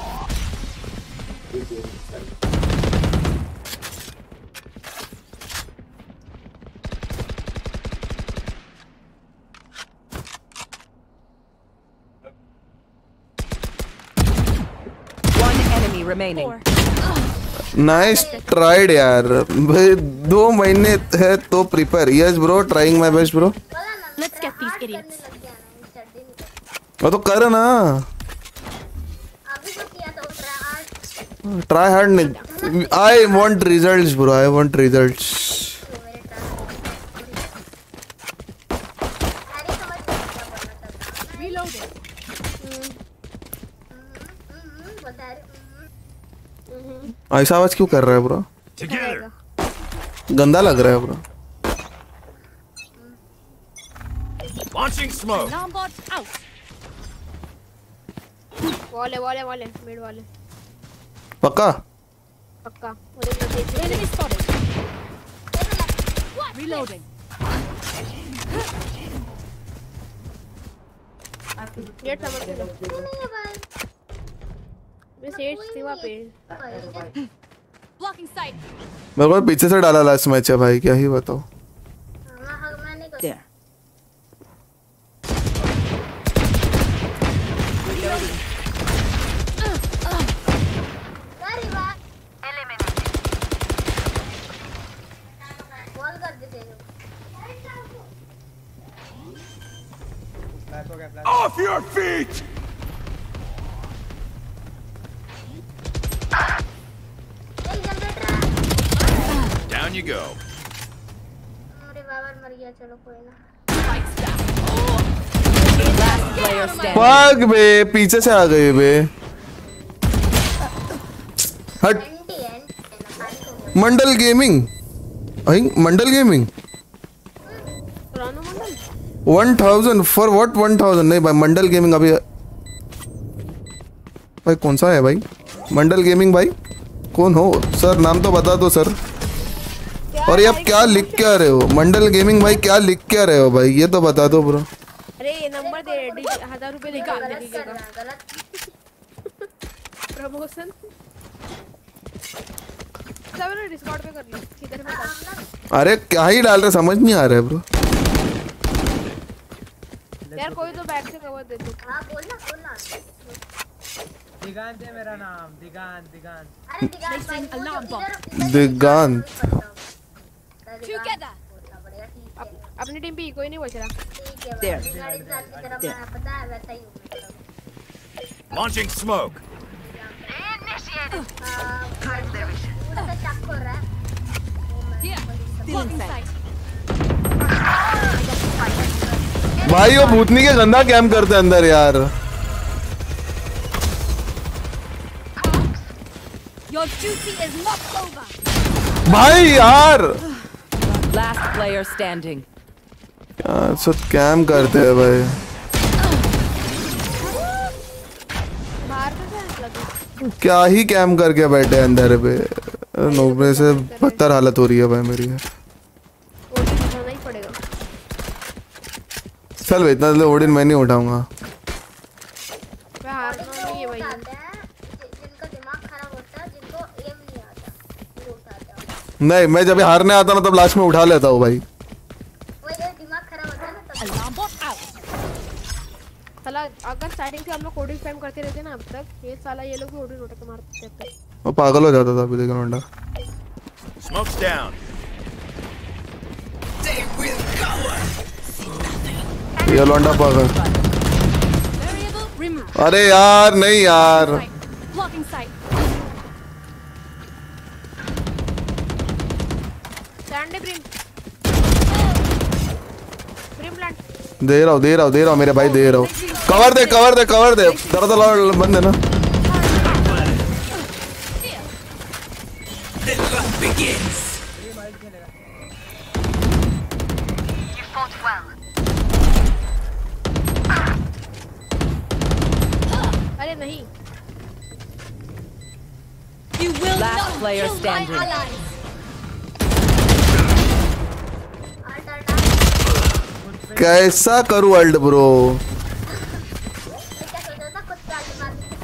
One enemy remaining. Four. Nice tried यार भाई। दो महीने है तो prepare. Yes bro trying my best bro. बोला ना Let's get these idiots. लग गया ना चड्डी निकल वो तो कर ना। अभी तो किया था ट्राई हार्ड ट्राई हार्ड नहीं। I want results bro I want results. मेरे ट्राई अरे समझ नहीं क्या बोलना चाहता Reloading. हम्म बता रही ऐसा आवाज क्यों कर रहा है ब्रो? Together. गंदा लग रहा है bro. Launching smoke. Alarm bot out. Wall है वॉल है वॉल है मिड वॉल है पक्का पक्का उधर तो देख Enemy spotted. Reloading. गेट समझ के लो नहीं है भाई मैं सेट थी वहां पे Blocking sight. मेरे को पीछे से डाला लास्ट मैच है भाई, क्या ही बताओ। मैं मैं नहीं कर There. अरे वाह बॉल कर देते हैं फ्लैश हो गया फ्लैश Off your feet! एक जनरेटर Down you go. अरे बाबा मर गया चलो कोई ना Last player standing. भाग बे, पीछे से आ गए बे। हट। एंटी एंड मंडल गेमिंग, आई मंडल गेमिंग पुराना Mandal one thousand for what one thousand नहीं भाई, मंडल गेमिंग अभी भाई कौन सा है भाई मंडल गेमिंग भाई, कौन हो सर, नाम तो बता दो सर। और ये आप क्या लिख क्या रहे हो मंडल गेमिंग भाई, क्या लिख क्या रहे हो भाई, ये तो बता दो ब्रो। अरे ये नंबर दे हजार रुपए निकाल दे गलत कर रहा है, गलत प्रमोशन सब ना डिस्कॉर्ड पे कर लो किधर में कर अरे क्या ही डाल रहे समझ नहीं आ रहा है ब्रो। यार कोई तो बैक से कवर दे दो हाँ बोलना बोलना दिगांत है मेरा नाम, दिगांत दिगांत अरे दिगांत भाई वो alarm जो bomb. इधर- इधर- दिगांत। इधर बोलना Together. पड़ेगा, ठीक है अप- अपनी टीम पे कोई नहीं बच रहा ठीक है भाई There. दिगांत की तरह मैं पता है वैसा ही हूँ मतलब Launching smoke. पूरा सा चक हो रहा है Here. Blocking sight. भाई वो भूतनी के गंदा कैम करते हैं अंदर यार। Your duty is not over. भाई यार Last player standing. क्या सब कैम करते हैं भाई। बाहर पे से लगे क्या ही कैम करके बैठे हैं अंदर पे, नोबरे से बदतर हालत हो रही है भाई मेरी। ओडी दिखाना ही पड़ेगा चल भाई इतना तो ओडिन मैं नहीं उठाऊंगा। मैं हारना नहीं है भाई उठाते हैं जि- जिनका दिमाग खराब होता है जिनको एम नहीं आता वो उठाते हैं नहीं मैं जब हारने आता ना तब लास्ट में उठा लेता हूँ भाई। वो जो दिमाग खराब होता है ना तब Alarm bot out. साला अगर स्टार्टिंग से हम लोग कोडिंग स्पैम करते रहते ना अब तक ये साला ये लोग भी ओडी उठा के मारते रहते वो पागल हो जाता था अभी लेकिन होंडा। Smoke's down. ये लोंडा पागल। Variable removed. अरे यार नहीं यार Sight. Blocking sight. सैंडे ब्रिम ब्रिम प्लांट दे रहा हूँ दे रहा हूँ दे रहा हूँ मेरे भाई दे रहा हूँ। कवर दे कवर दे कवर दे तेरा तो लॉर्ड बंद है ना। अरे नहीं You will Last not player kill standing. my allies. Ult ult कैसा करूँ अल्ट ब्रो, क्या सोचा था कुछ चाल मार दी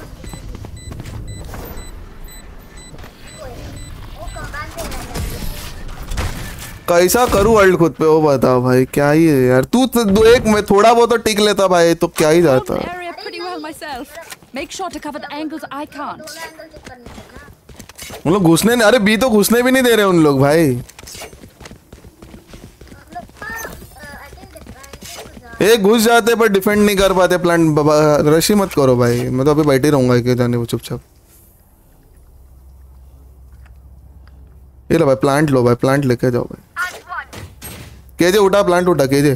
वो कमांड दे रहा है कैसा करूँ अल्ट खुद पे वो बताओ भाई, क्या ही है यार। तू तो दो एक में थोड़ा बहुत तो टिक लेता भाई तो क्या ही जाता। The area pretty well myself. Make sure to cover the angles I can't. दोनों एंगल चेक करने थे ना उन लोग घुसने नहीं, अरे बी तो घुसने भी नहीं दे रहे उन लोग भाई। हम लोग आई थिंक एक घुस जाते पर डिफेंड नहीं कर पाते प्लांट। रशी मत करो भाई, मैं तो अभी बैठ ही रहूंगा कि जाने वो चुपचाप। ये लो भाई प्लांट लो भाई, प्लांट लेके जाओ भाई। केजे उठा प्लांट उठा केजे।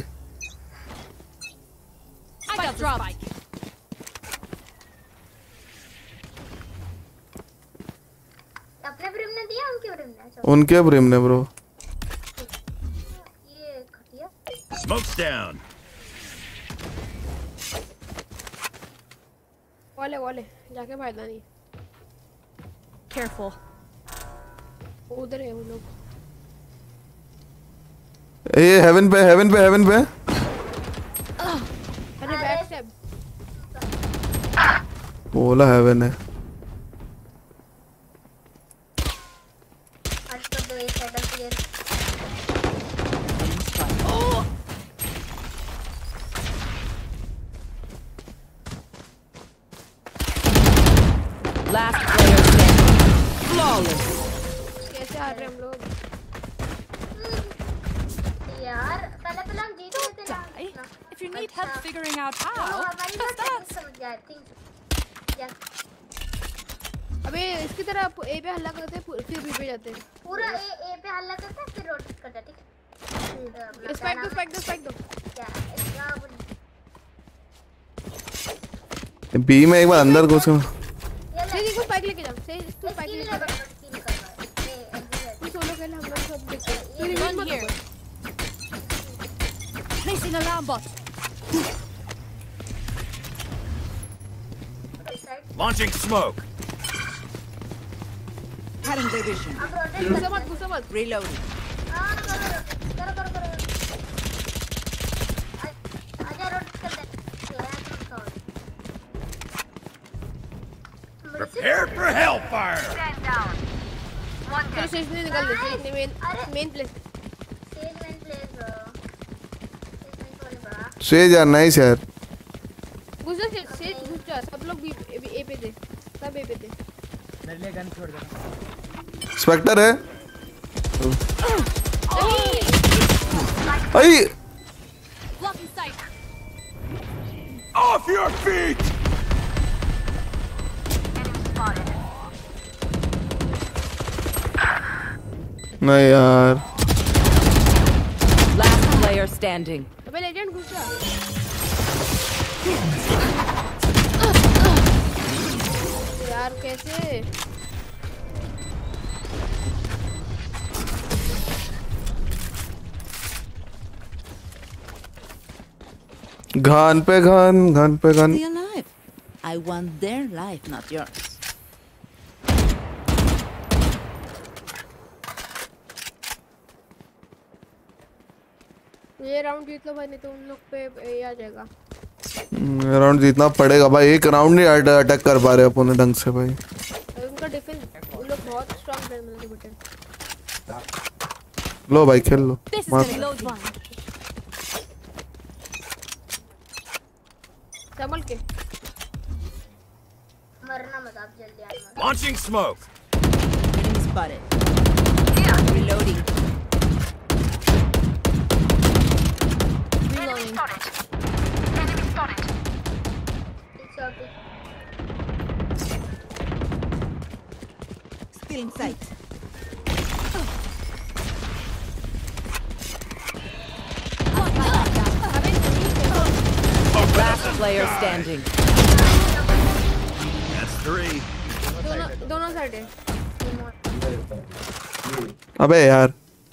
I got drop. अपने ब्रिम ने दिया उनके ब्रिम ने अच्छा उनके ब्रिम ने ब्रो। ये खटिया Smoke's down. वाले वाले जाके फायदा नहीं। Careful. उधर है वो लोग। ये हेवन पे हेवन पे हेवन पे अरे बैक स्टेप। बोला हेवन है। आज तो दो एक setup clear. Last player standing. Flawless. कैसे हार रहे हम लोग? यार पहले पहले हम जीत गए थे ना। If you need help figuring out वो how, हमारी बात नहीं समझ गया आई थिंक। या अबे इसकी तरह ए पे हल्ला करते हैं फिर बी पे जाते हैं। पूरा ए ए पे हल्ला करता है फिर रोटेट करता है ठीक है। स्पाइक दो स्पाइक दो स्पाइक दो। क्या इसका बी में एक बार अंदर घुस। सही देखो स्पाइक लेके जाओ। सही तू स्पाइक लेके जाओ। तू सोलो खेल हम लोग सब देखते हैं। तू रिवील मत कर। placing alarm bot. Launching smoke. Cutting their vision. अब रोटेट गुस्सा मत गुस्सा मत। Reloading. हां करो करो करो करो आजा रोटेट कर दे। Prepare for hellfire. चलो स्टेज में निकल दे। अपने main main place. Sage main place Sage main sorry बड़ा सेज यार नाइस यार। घुस जा स्टेज घुस जा। सब लोग बी ए पे थे। सब ए पे थे। मेरे लिए गन छोड़ देना। स्पेक्टर है। आई Blocking sight. Off your feet. नहीं यार। Last player standing. अबे लेजेंड घुस जा। यार कैसे? घान पे घान घान पे घान। Stay alive. I want their life, not yours. ये राउंड जीत लो भाई नहीं तो उन लोग पे ये आ जाएगा। राउंड जीतना पड़ेगा भाई। एक राउंड नहीं अटैक कर पा रहे अपन ढंग से भाई। उनका डिफेंस उन लोग बहुत स्ट्रांग है मेरे बटन। लो भाई खेल लो। This is मार। gonna load one. संभल के। मरना मत आप जल्दी आ मत। Launching smoke. Enemy spotted. Reloading. Reloading. It's okay. Still in sight. Last player standing. That's three. दोनों दोनों साइड है। अबे यार।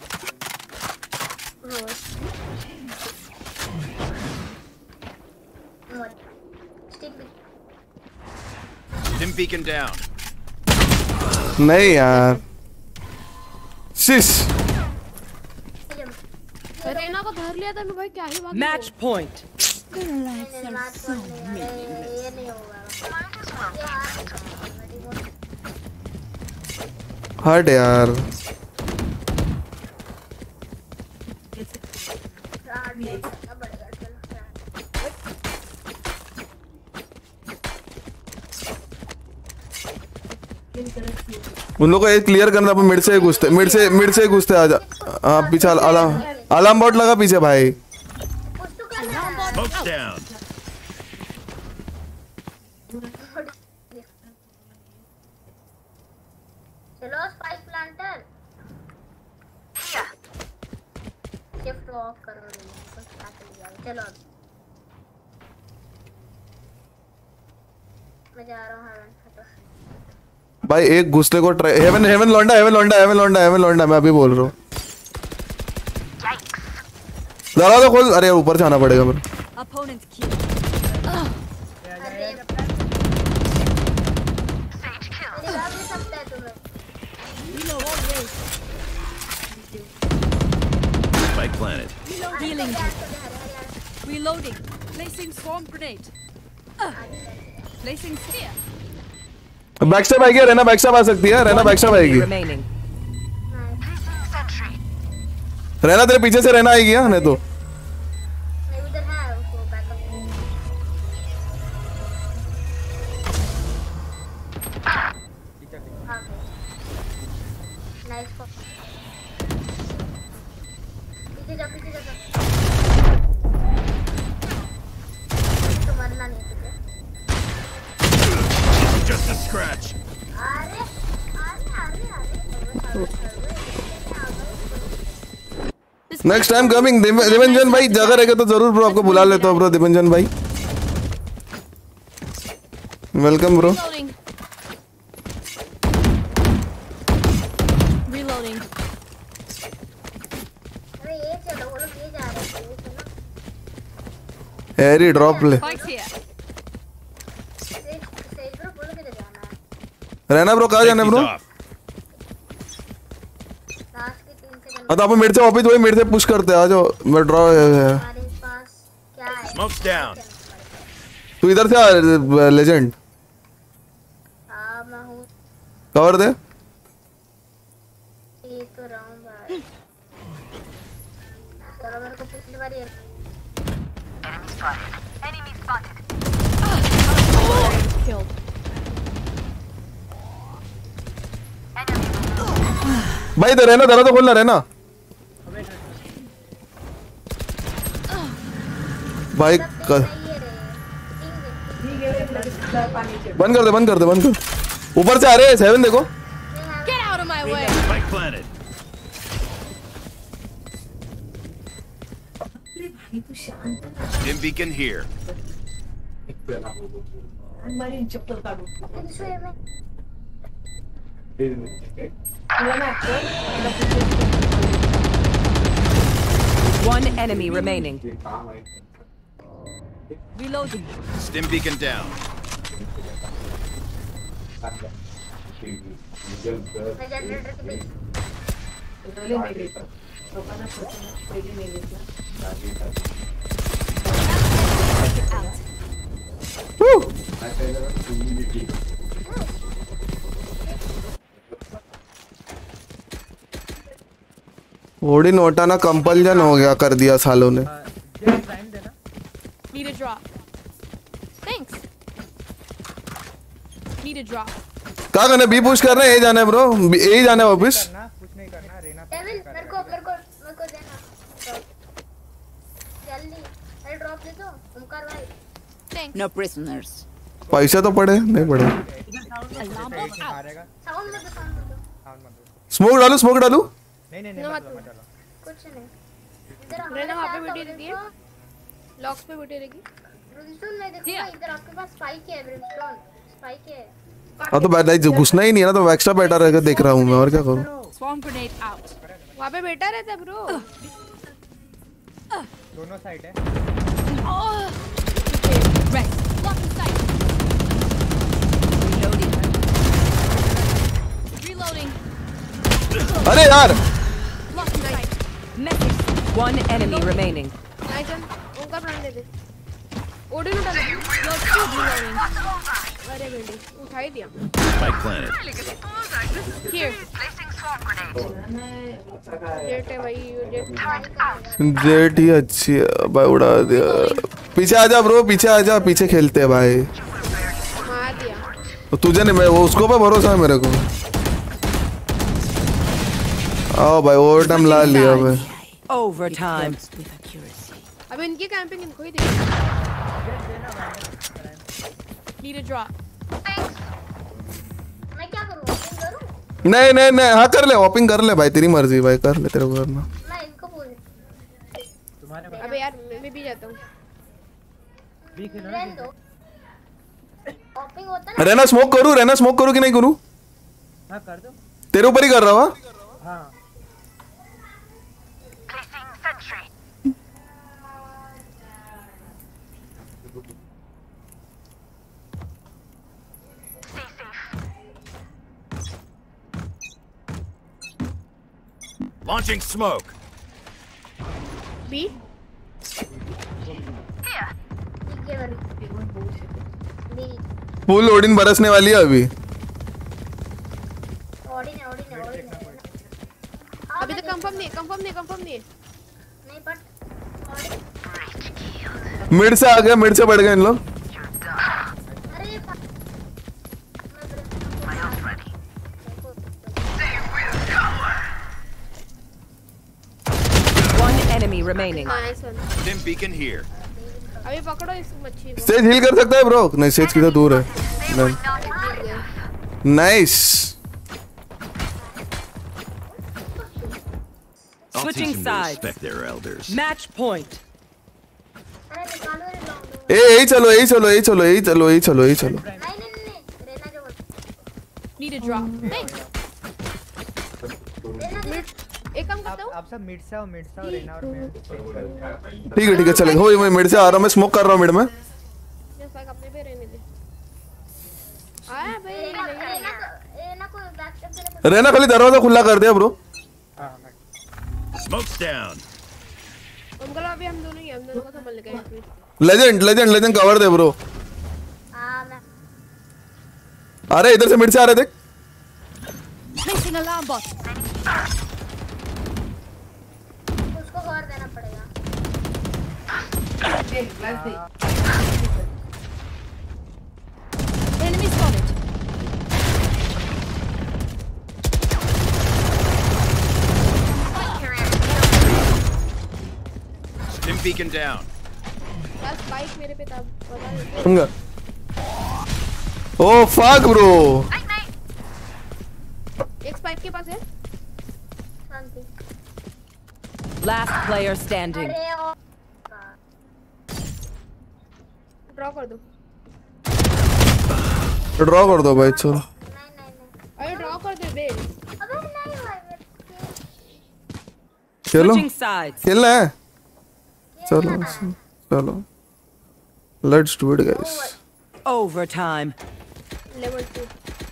मत स्टिक भी Dim beacon down. नहीं यार। सिस। रेना को धर लिया था मैं भाई क्या ही बात। Match point. Their lives मैंने are बात so करनी है ये नहीं होगा हट यार। उन लोगों को एक क्लियर करना। अपन मिड से घुसते मिड से मिड से घुसते आजा। हाँ पीछे अलार्म अलार्म बॉट लगा पीछे भाई। Smoke's down. चलो स्पाइक प्लांटर शिफ्ट ऑफ करो रे बस काट लिया चलो अब मैं जा रहा हूं हेवन हटो भाई एक घुसने को ट्राई। हेवन हेवन लौंडा हेवन लौंडा हेवन लौंडा हेवन लौंडा मैं अभी बोल रहा हूँ। लगा तो खोल। अरे ऊपर से आना पड़ेगा मेरे। Opponent kill. अरे planted. Healing. Reloading. Placing swarm grenade. Uh. Placing sphere. Backstab आएगी, रहना बैकस्टैप आ सकती है, रहना बैकस्टैप आएगी, remaining. रहना तेरे पीछे से रहना आएगी, हाँ नहीं तो नहीं उधर है उसको बैकअप नाइस पीछे जा पीछे जा तो मरना नहीं तुझे Just a scratch. अरे अरे अरे अरे नेक्स्ट टाइम कमिंग। दिव्यंजन भाई जगह रहेगा तो जरूर ब्रो आपको बुला लेता हूँ ब्रो। दिव्यंजन भाई वेलकम ब्रो। Reloading. Reloading. अरे ये चलो वो लोग ये जा रहे हैं ये चलो हैरी ड्रॉप ले Spikes here. सही सही ब्रो बोलो किधर जाना है रहना ब्रो। कहाँ जाना है ब्रो? Safety's off. लास्ट के तीन सेकंड हाँ तो आप मेरे से वापस वही मेरे से पुश करते आ जाओ। मैं ड्रॉ हमारे पास क्या है Smoke's down. तू इधर से आ लेजेंड हाँ मैं हूँ कवर दे। ये तो राउंड भाई चलो मेरे को पिछली बार ये Killed. भाई इधर रहना, दरवाजा खोलना रहना भाई कर... ये रे बंद कर दे बंद कर दे बंद कर। ऊपर से आ रहे हैं सेवन देखो। Get out of my way. Spike planted. Stim beacon here. दूसरे में One enemy remaining. Reloading. Stim beacon down. मैं जनरेटर के बीच ओडिन ओटाना कंपल्जन हो गया कर दिया सालों ने। Need a drop. Thanks. Need a drop. क्या करना है? बी पुश कर रहे हैं, ए जाना है ब्रो, ए जाना है वापस। करना कुछ नहीं करना, रेना डेविल मेरे को मेरे को मेरे को देना जल्दी अरे ड्रॉप दे दो ओमकार भाई Thanks. No prisoners. पैसे तो पड़े नहीं पड़े। मारेगा। साउंड में तो साउंड में दो साउंड मत दो। स्मोक डालू स्मोक डालू। नहीं नहीं नहीं ना मत मत दो, दो। मत डालो। कुछ नहीं इधर रहना वहाँ पे हमारे बैठी रहती है। लॉक्स पे बैठी रहेगी। ब्रिमस्टोन नहीं देखो ना, इधर आपके पास स्पाइक है ब्रिमस्टोन स्पाइक है हाँ तो बैठ जो घुसना ही नहीं है ना तो एक्स्ट्रा बैठा रहेगा देख रहा हूँ मैं और क्या करूँ। Swarm grenade out. वहाँ पे बैठा रहता है ब्रो। दोनों साइड है। Rest. Lock in sight. Reloading. Reloading. अरे यार Lock in sight. Message. One enemy remaining. Nice one. Omkar प्राण दे दे। ओडिन उठा ले। Reloading. अरे बेटी उठा ही दिया। Spike planted. Here. जेट है भाई जेट। जेट ही अच्छी है भाई, उड़ा दिया। पीछे आ जा ब्रो, पीछे आ जा, पीछे खेलते हैं भाई। मार दिया। तो तुझे नहीं, मैं वो उसको पे भरोसा है मेरे को। आओ भाई ओवर टाइम ला लिया भाई। Overtime. अब इनकी कैंपिंग इनको ही दे। Need a drop. मैं क्या करूं ओपन करूं नहीं नहीं नहीं हाँ कर ले, ओपिंग कर ले भाई, तेरी मर्जी भाई, कर ले तेरे को करना। मैं इनको बोल तुम्हारे अबे यार मैं भी जाता हूँ। भी खेलो ना। रहने दो ओपनिंग होता है ना रहना स्मोक करूँ, रहना स्मोक करूँ कि नहीं करूँ? हाँ कर दो। तेरे ऊपर ही कर रहा हूँ। हाँ Launching smoke. B full Odin बरसने वाली है अभी। अभी तक कंफर्म नहीं कंफर्म नहीं कंफर्म नहीं नहीं बट मिड से आ गया, मिड से बढ़ गए इन लोग। अरे One enemy remaining. Nice one. Dim beacon here. अभी पकड़ो इस मच्छी को। सेज हील कर सकता है ब्रो? नहीं, सेज किधर दूर है। नहीं। Nice. I'll Switching teach them to sides. respect their elders. Match point. अरे निकालो रे लॉन्ग ए यही चलो, यही चलो, यही चलो, यही चलो, यही चलो, यही चलो। नहीं नहीं नहीं रेना जो बोल Need a drop. Thanks. एक काम करता आप हूँ। आप सब मिड से आओ, मिड से आओ, रेना और मैं ठीक है, ठीक है, चलेंगे। हो मैं मिड से आ रहा हूँ, मैं स्मोक कर रहा हूँ मिड में। जस्ट लाइक अपने पे रहने दे। आया भाई रेना नहीं रेना रेना को बैक स्टेप से रहना, खाली दरवाजा खुला कर दिया ब्रो। Smoke's down. अंकल अभी हम दोनों ही हम दोनों को संभाल लेंगे। लेजेंड, लेजेंड, लेजेंड कवर दे ब्रो। हां मैं अरे इधर से मिड से आ रहे देख। Placing alarm bot. उसको कवर देना पड़ेगा। Enemy spotted. Dim beacon down. बस बाइक मेरे पे था पता नहीं। हंगा। Oh fuck bro. एक स्पाइक के पास है। शांति। Last player standing. अरे ओ ड्रॉ कर दो। ड्रॉ कर दो भाई, चलो। नहीं नहीं नहीं अरे ड्रॉ कर दे बे। अबे नहीं भाई चलो Switching sides. खेलना है, चलो चलो, let's do it guys. Overtime. Level two.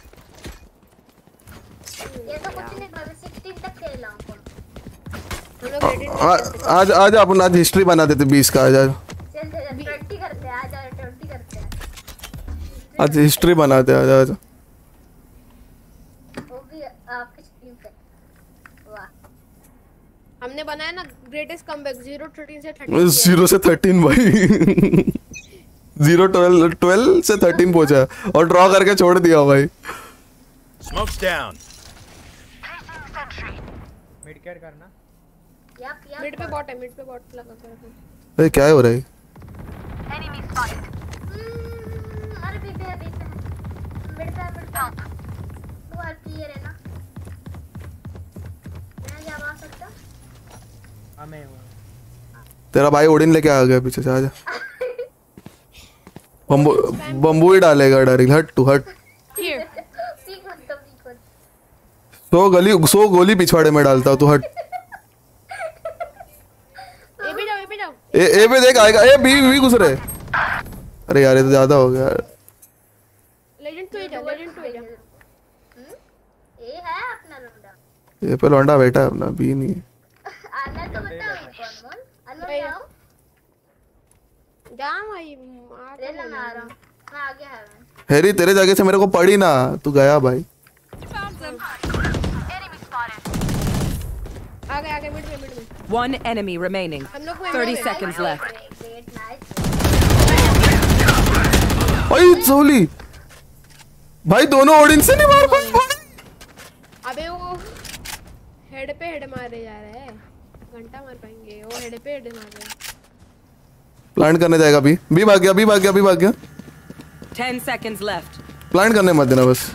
ये तो कुछ नहीं भाई सोलह तक खेला हूं। हम लोग रेडी आज आज अपन आज हिस्ट्री बना देते बीस का। आज आज चल चल बीस करते हैं, आ जाओ बीस करते हैं। आज हिस्ट्री बनाते हैं। आज आज वो भी आपके स्ट्रीम पे। वाह हमने बनाया ना ग्रेटेस्ट कमबैक ज़ीरो थर्टीन से थर्टीन। जीरो से थर्टीन भाई। जीरो ट्वेल्व ट्वेल्व से थर्टीन पहुंचा और ड्रॉ करके छोड़ दिया भाई। Smoke's down. मिड केयर करना। यप यप मिड पे बॉट है, मिड पे बॉट लगा कर रखो। अरे क्या है हो रहा है? हम्म, अरे बीबी है बीबी मिड पे मिड पे वो हेल्प किए रे ना। मैं क्या बात सकता? हां मैं हूं। तेरा भाई ओडिन लेके आ गया पीछे से। आजा, बम्बू बम्बू ही डालेगा डायरेक्ट। हट तू हट। Here. ठीक मत तो ठीक मत। सो गली सो गोली पिछवाड़े में डालता हूँ, तू हट। ए भी जाओ, ए भी जाओ। ए ए पे देख आएगा। ए बी बी घुस रहे। अरे यार ये तो ज्यादा हो गया। लेजेंड टू इधर, लेजेंड टू इधर। हम्म ये है अपना लौंडा। ये पे लौंडा बैठा है अपना, बी नहीं है। आना तो बताओ ये कौन कौन अनमोल जाओ। जा भाई मार रे ना आ रहा हूं मैं आ गया है। हैरी तेरे जगह से मेरे को पड़ी ना, तू गया भाई। आ गए आ गए मिड में मिड में। One enemy remaining. हम लोग को thirty seconds left. Great nice. ओए जोली भाई, दोनों ओडिन से नहीं मार पाए। अबे वो हेड पे हेड मारे जा रहे हैं। घंटा मार पाएंगे वो हेड पे हेड मार रहे हैं। प्लांट करने जाएगा। बी बी भाग गया, बी भाग गया, बी भाग गया। Ten seconds left. प्लांट करने मत देना बस।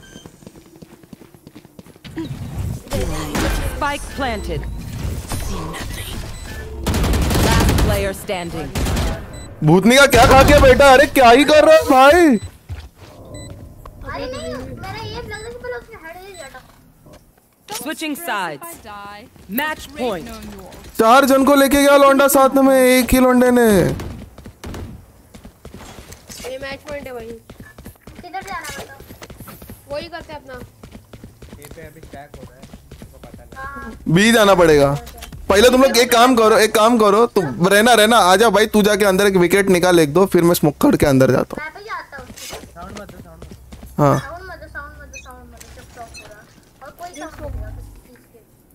Spike planted. Last player standing. भूतनी का क्या खा के बेटा? अरे क्या ही कर रहा है भाई? अरे नहीं मेरा ये लगता है कि पहले उसने हेड ही जाटा। Switching sides. Match point. चार जन को लेके गया लौंडा साथ में, एक ही लौंडे ने। ये मैच पॉइंट है भाई। किधर जाना बताओ? वही करते हैं अपना। ए पे अभी स्टैक हो रहा है, तो पता नहीं। हां बी जाना पड़ेगा। पहले तुम लोग एक काम करो एक काम करो तुम रहना रहना आ जा भाई तू जाके अंदर एक विकेट निकाल एक दो फिर मैं स्मोक करके अंदर जाता हूँ मैं भी जाता हूँ साउंड मत दो साउंड मत हाँ साउंड मत दो साउंड मत दो साउंड मत दो जब टॉप हो रहा और कोई साउंड नहीं होगा किसी चीज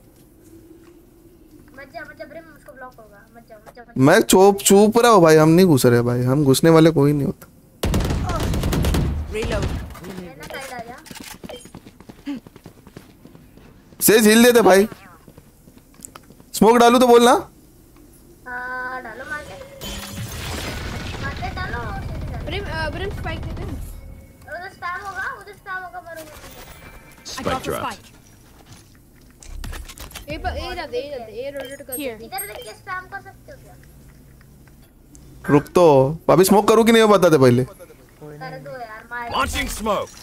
के मत जा मत जा ब्रिम उसको ब्लॉक होगा मत जा मत जा मत मैं चुप चुप रहा हूँ भाई हम नहीं घुस रहे भाई हम घुसने वाले कोई नहीं होता Reload. जा ना साइड आ जा सेज हिल देते भाई स्मोक डालू तो बोलना हां डालो मार के मार के डालो सीधी डालो ब्रिम ब्रिम स्पाइक दे दे उधर स्पैम होगा उधर स्पैम होगा मरोगे I got the spike. ए पर ए जा दे ए जा दे ए रोटेट कर Here. इधर देख के स्पैम कर सकते हो क्या रुक तो अभी स्मोक करूँ कि नहीं वो बताते पहले कर दो यार मार Launching smoke.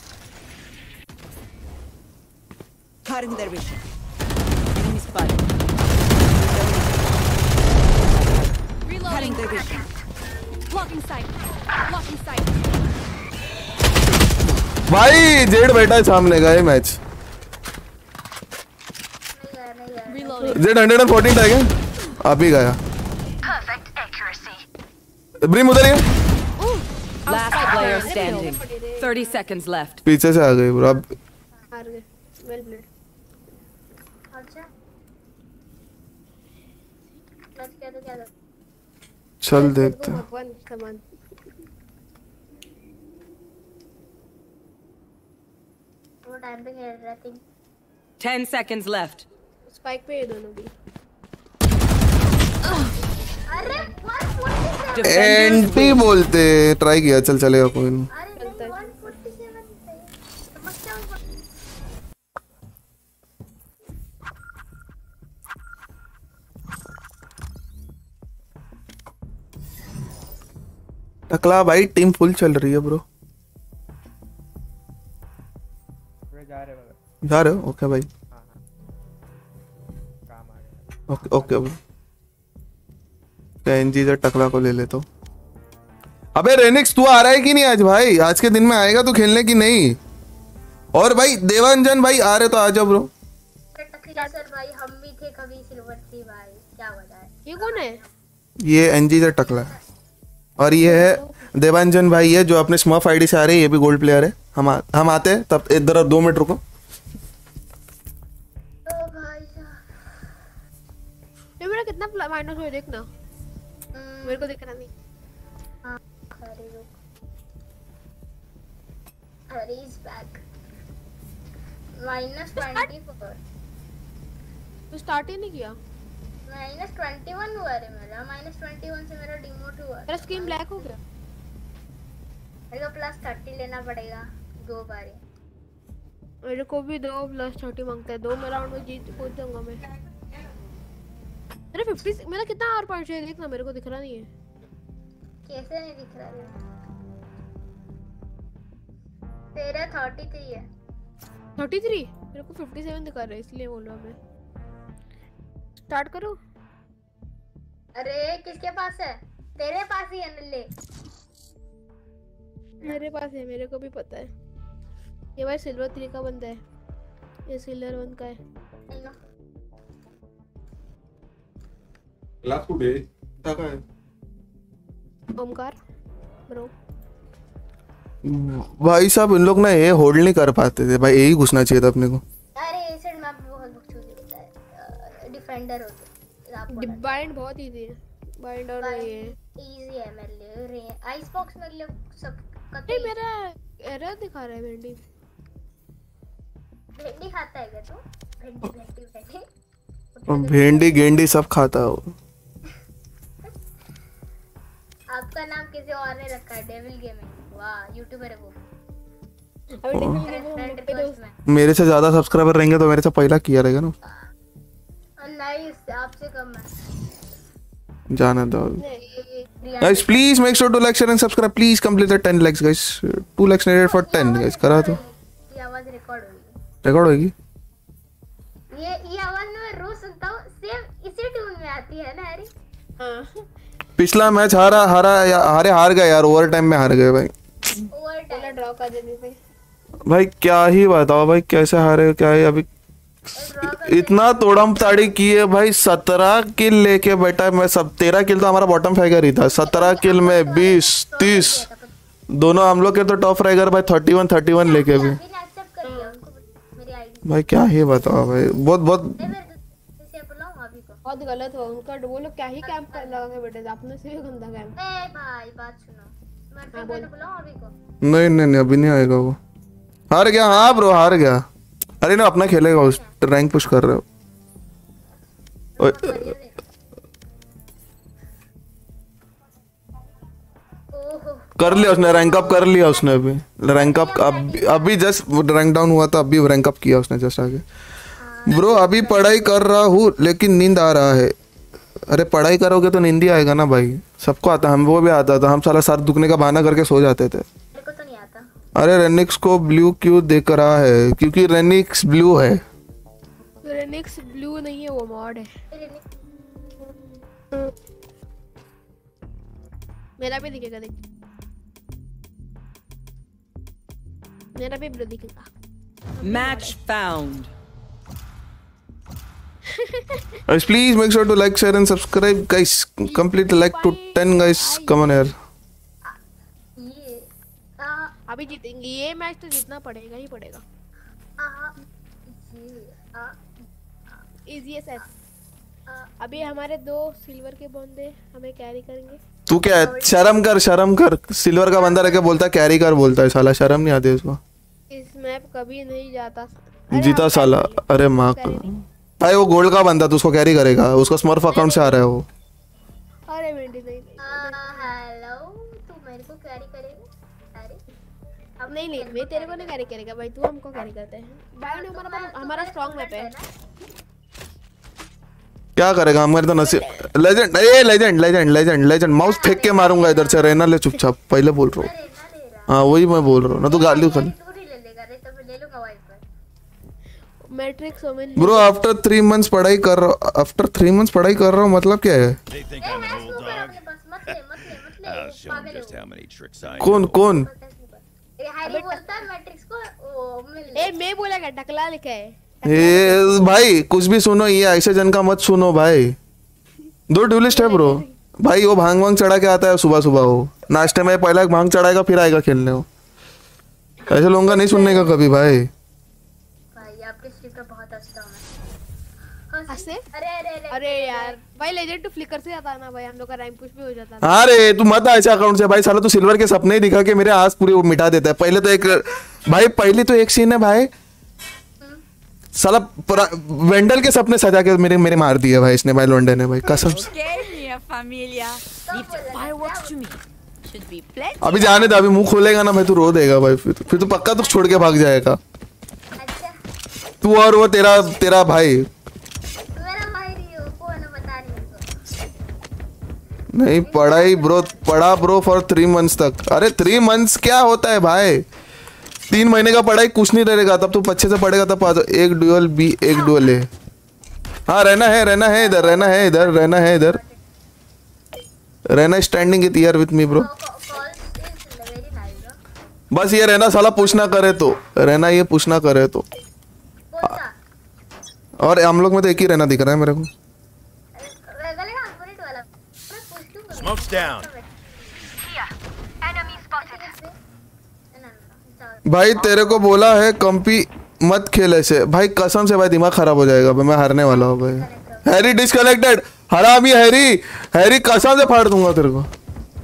Cutting their vision. Enemy spotted. Cutting their vision. Blocking sight. Blocking sight. भाई जेड बैठा है सामने का ये मैच नहीं गया नहीं गया Reloading. Jett hundred and fourteen था क्या आप ही गया ब्रिम उधर ही है Last player standing. thirty seconds left. पीछे से आ गई ब्रो अब हार गए वेल प्लेड अच्छा मैच क्या तो क्या चल देखते हैं भगवान सामान वो टाइम पे खेल रहा थी Ten seconds left. स्पाइक पे ये दोनों भी अरे वन फोर्टी सेवन Defenders एंटी बोलते ट्राई किया चल चलेगा कोई नहीं अरे नहीं वन फोर्टी सेवन थे समझता हूँ टकला भाई टीम फुल चल रही है ब्रो वे जा रहे मगर जा रहे हो ओके भाई काम आ गया ओके ओके ब्रो क्या एनजी से टकला को ले ले तो अबे रेनिक्स तू आ रहा है कि नहीं आज भाई आज के दिन में आएगा तू खेलने की नहीं और भाई देवांजन भाई आ रहे तो आ जाओ ब्रो टकला सर भाई हम भी थे कभी सिल्वर थ्री भाई क्या बताए ये कौन है ये एनजी से टकला है और ये है देवांजन भाई है जो अपने स्मर्फ आईडी से आ रहे हैं ये भी गोल्ड प्लेयर है हम आ, हम आते हैं तब इधर दो मिनट रुको ओ भाई साहब ये मेरा कितना माइनस हो देखना मेरे को दिख रहा नहीं हाँ हरी रुक Harry is back minus twenty four तो स्टार्ट ही नहीं किया माइनस ट्वेंटी वन हुआ रे मेरा माइनस ट्वेंटी वन से मेरा डिमोट हुआ मेरा स्क्रीन ब्लैक हो गया मेरे को प्लस थर्टी लेना पड़ेगा दो बारी मेरे को भी दो प्लस थर्टी मांगता है दो मैं राउंड में जीत पहुंच जाऊंगा मैं मेरा फिफ्टी मेरा कितना और पॉइंट है देखना मेरे को दिख रहा नहीं है कैसे नहीं दिख रहा है तेरा थर्टी थ्री है थर्टी थ्री मेरे को फिफ्टी सेवन दिखा रहा है इसलिए बोल रहा मैं स्टार्ट करो अरे किसके पास है तेरे पास ही है नल्ले मेरे पास है मेरे को भी पता है ये भाई सिल्वर थ्री का बंदा है ये सिल्वर वन का है नहीं ना क्लास को भेज टका है ओमकार ब्रो भाई साहब इन लोग ना ये होल्ड नहीं कर पाते थे भाई यही घुसना चाहिए था अपने को अरे एसिड मैप बहुत बकचोदी होता है डिफेंडर होते हैं बाइंड बहुत इजी है बाइंड और ये इजी है मेरे लिए आइस बॉक्स मेरे लिए सब नहीं मेरा एरर दिखा रहा है भेंडी भेंडी खाता है क्या तू भेंडी भेंडी भेंडी और भेंडी गेंडी सब खाता है वो आपका नाम किसी और ने रखा है डेविल गेमिंग वाह यूट्यूबर है वो अबे डेविल गेमिंग दोस्त में मेरे से ज्यादा सब्सक्राइबर रहेंगे तो मेरे से पहला किया रहेगा ना नाइस आपसे कम है जाना दो रिया guys please make sure to like share and subscribe please complete the ten likes guys two likes needed for ten guys करा तो ये आवाज रिकॉर्ड होगी रिकॉर्ड होगी ये ये आवाज ना मैं रोज सुनता हूँ सेम इसी ट्यून में आती है ना अरे हां पिछला मैच हारा हारा या हारे हार गए यार ओवर टाइम में हार गए भाई ओवर पहला टाइम ड्रॉ कर देने पे भाई क्या ही बताओ भाई कैसे हारे क्या है अभी इतना तोड़म ताड़ी की है भाई, सत्रह किल लेके बैठा है। मैं सब तेरह किल तो हमारा बॉटम फाइगर ही था, सत्रह किल में बीस तीस दोनों हम लोग के तो टॉप फाइगर भाई, थर्टी वन थर्टी वन लेके भी भाई क्या ही बताओ भाई, बहुत बहुत बहुत गलत हो उनका। वो लोग क्या ही कैंप कर लगा के बैठे थे, अपने से भी गंदा कैंप। ए भाई बात सुनो, मैं हाँ, तो बोल। बुलाऊं अभी को। नहीं नहीं नहीं अभी नहीं आएगा वो, हार गया। हाँ ब्रो हार गया। अरे ना अपना खेलेगा, उस रैंक पुश कर रहे हो। ओए, ओहो कर लिया उसने, रैंक अप कर लिया उसने अभी, रैंक अप अभी अभी जस्ट रैंक डाउन हुआ था, अभी रैंक अप किया उसने जस्ट आगे। ब्रो अभी पढ़ाई कर रहा हूँ लेकिन नींद आ रहा है। अरे पढ़ाई करोगे तो नींद ही आएगा ना भाई, सबको आता, हम वो भी आता था, हम सारा सर दुखने का बहाना करके सो जाते थे। मेरे को तो नहीं आता। अरे रेनिक्स को ब्लू क्यों देख रहा है? क्योंकि रेनिक्स ब्लू है। रेनिक्स ब्लू नहीं है, वो मॉड है। फिर इन्हें- मेरा भी दिखेगा, देख मेरा भी ब्लू दिखेगा। Match found. Guys, please make sure to like, share and subscribe. Guys, complete the like to ten guys. Come on here. ये आ अभी जीतेंगे ये मैच, तो जीतना पड़ेगा ही पड़ेगा। आ ये आ इजी एस। आ अभी हमारे दो सिल्वर के बंदे हमें कैरी करेंगे। तू क्या है? शर्म कर, शर्म कर। सिल्वर का बंदा रह के बोलता है कैरी कर, बोलता है साला, शर्म नहीं आती उसको। इस मैप कभी नहीं जाता। अरे जीता हम साला। कैरी नहीं- अरे माँ कैरी नहीं। भाई वो गोल्ड का बंदा, तू उसको कैरी करेगा, उसका स्मर्फ अकाउंट से आ रहा है वो। अरे वेंडी नहीं नहीं, आ, हेलो तू मेरे को कैरी करेगा? अरे अब नहीं नहीं मैं तेरे को नहीं कैरी करेगा भाई, तू हमको कैरी करते हैं भाई। ने हमारा हमारा स्ट्रांग मैप है। क्या करेगा हमारे तो नसीब। लेजेंड, ए legend legend legend legend mouse फेंक के मारूंगा इधर से। रहना ले चुपचाप, पहले बोल रहा हूँ। अरे ना ले रहा। हाँ वही मैं बोल रहा हूँ ना, तू गाली कर। तू नहीं ले लेगा रे, तो मैं ले लूंगा Viper. Matrix Omen bro after three months पढ़ाई कर रहा हूँ, आफ्टर थ्री मंथ्स पढ़ाई कर रहा हूँ मतलब क्या है? They think uh I'm an match old तू कर dog. अपने पास, मत ले मत ले मत ले। I'll show 'em पागल just हो। how many tricks I कौन know. कौन? ए हैरी बोलता है मैट्रिक्स को ओ मिल ए मैं बोला क्या टकला लिखा है। ए भाई कुछ भी सुनो, ये ऐसे जन का मत सुनो भाई। दो ड्यूलिस्ट है ब्रो भाई, वो भांग वांग चढ़ा के आता है सुबह सुबह, वो नाश्ते में पहला भांग चढ़ाएगा फिर आएगा खेलने। वो ऐसे लोगों का नहीं सुनने का कभी भाई। भाई आपके स्ट्रीम पे बहुत हंसता हूं मैं। हंसे? अरे अरे अरे अरे यार भाई लेजेंड टू फ्लिकर से आता ना भाई, हम लोग का रैंक पुश भी हो जाता था। अरे तू मत आ ऐसे अकाउंट से भाई, साला तू सिल्वर के सपने ही दिखा के मेरे आस पूरे वो मिटा देता है। पहले तो एक भाई पहली तो एक सीन है भाई, साला वेंडल के सपने सजा के मेरे मेरे मार दिए भाई इसने भाई, लोंडे ने भाई कसम से। Okay, mia familia. Leave the fireworks to me. Should be plenty. अभी जाने दे, अभी मुंह खोलेगा ना भाई तू रो देगा भाई, फिर फिर तू पक्का तो छोड़ के भाग जाएगा अच्छा तू और वो तेरा तेरा भाई। मेरा भाई नहीं हो, कौन है बता नहीं मेरे नहीं पढ़ाई ब्रो, पढ़ा ब्रो फॉर थ्री मंथ्स तक। अरे थ्री मंथ्स क्या होता है भाई, तीन महीने का पढ़ाई कुछ नहीं रहेगा, तब तू अच्छे से पढ़ेगा तब आ जाओ। एक ड्यूअल बी एक ड्यूअल ए। हाँ रहना है रहना है इधर, रहना है इधर, रहना है इधर, रहना standing with year with me bro. Call is very nice. बस ये रहना साला पूछ ना करे तो, रहना ये पूछ ना करे तो। कौन सा और हम लोग में तो एक ही रहना दिख रहा है मेरे को। गले ना मिनट वाला मैं पूछ लूंगा। Smoke's down. भाई तेरे को बोला है कंपी मत खेल ऐसे भाई, कसम से भाई दिमाग खराब हो जाएगा भाई, मैं हारने वाला हूँ भाई। हैरी डिस्कनेक्टेड, हरामी हैरी, हैरी कसम से फाड़ दूंगा तेरे को।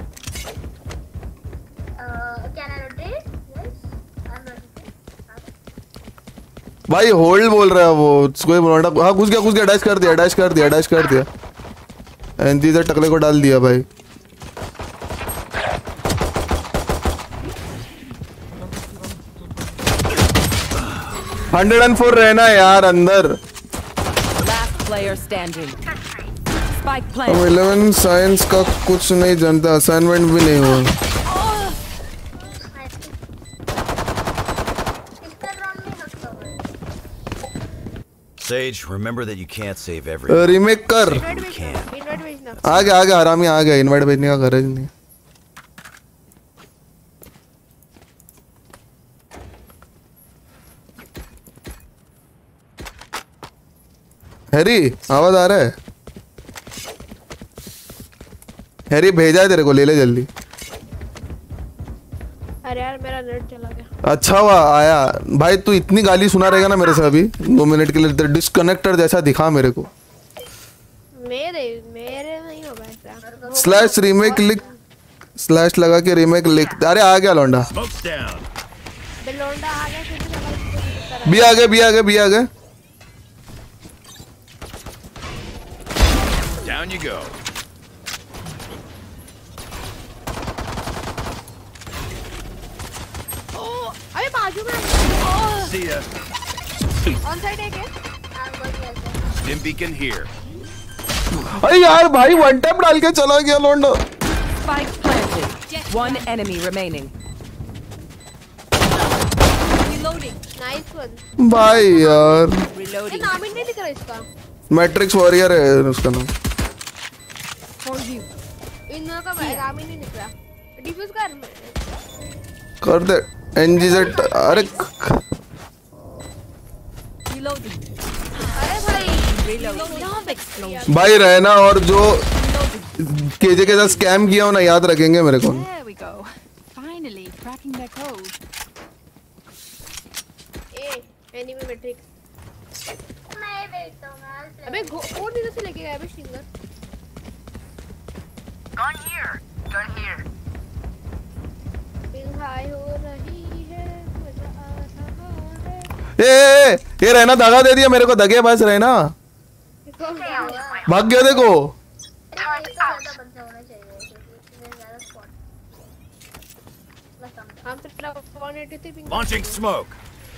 Can I rotate? Yes I am rotating. भाई होल्ड बोल रहा है वो, कोई बोलना। हाँ घुस गया घुस गया, डैश कर दिया डैश कर दिया डैश कर दिया, एनजी से टकले को डाल दिया भाई। हंड्रेड एंड फोर रहना है यार अंदर। Last player standing. Spike हम planted. इलेवन साइंस का कुछ नहीं जानता, असाइनमेंट भी नहीं हुआ। इस पर राउंड में हंसता हुआ। Sage, remember that you can't save everyone. Remake कर। Invite You can. भेजना, इनवाइट भेजना। आ गया आ गया हरामी आ गया, इनवाइट भेजने का गरज नहीं। हैरी आवाज आ रहा है? हैरी भेजा है तेरे को, ले ले जल्दी। अरे यार मेरा नेट चला गया। अच्छा हुआ आया भाई, तू इतनी गाली सुना रहेगा ना मेरे से अभी दो मिनट के लिए, डिस्कनेक्टर जैसा दिखा मेरे को। मेरे मेरे नहीं होगा ऐसा। स्लैश रीमेक लिख, स्लैश लगा के रीमेक लिख। अरे आ गया लौंडा, Smoke's down. बेलोंडा आ गया फिर भी लगा। भी आ गए भी आ गए भी आ गए। Down you go. ओ अरे बाजू में See ya. ऑन साइड है क्या? Dim beacon here. अरे यार भाई वन टैप डाल के चला गया लौंडा। Spike planted. One enemy remaining. Reloading. Nice one. भाई यार ये Reloading. नाम ही नहीं दिख रहा इसका। मैट्रिक्स वॉरियर है उसका नाम। For you. इन दोनों का नाम ही नहीं दिख रहा। डिफ्यूज कर। कर दे एनजीजेड। अरे Reloading. अरे भाई Reloading. Bomb explosion. भाई रहना, और जो केजे के साथ स्कैम किया हो ना, याद रखेंगे मेरे को। There we go. Finally cracking their code. A enemy Matrix. मैं देखता हूँ मैं अबे कोड इधर से लेके गया अबे singer. Gun here. Gun here. Ping high हो रही है, मजा आ रहा है। ए, ए, ए ये रहना धागा दे दिया मेरे को, दगे बस रहना कौन गया हुआ? भाग गया देखो। ज्यादा बंदा होना चाहिए क्योंकि इसमें ज्यादा स्पॉट बस हम हम तो एक सौ अस्सी पिंग। Launching smoke.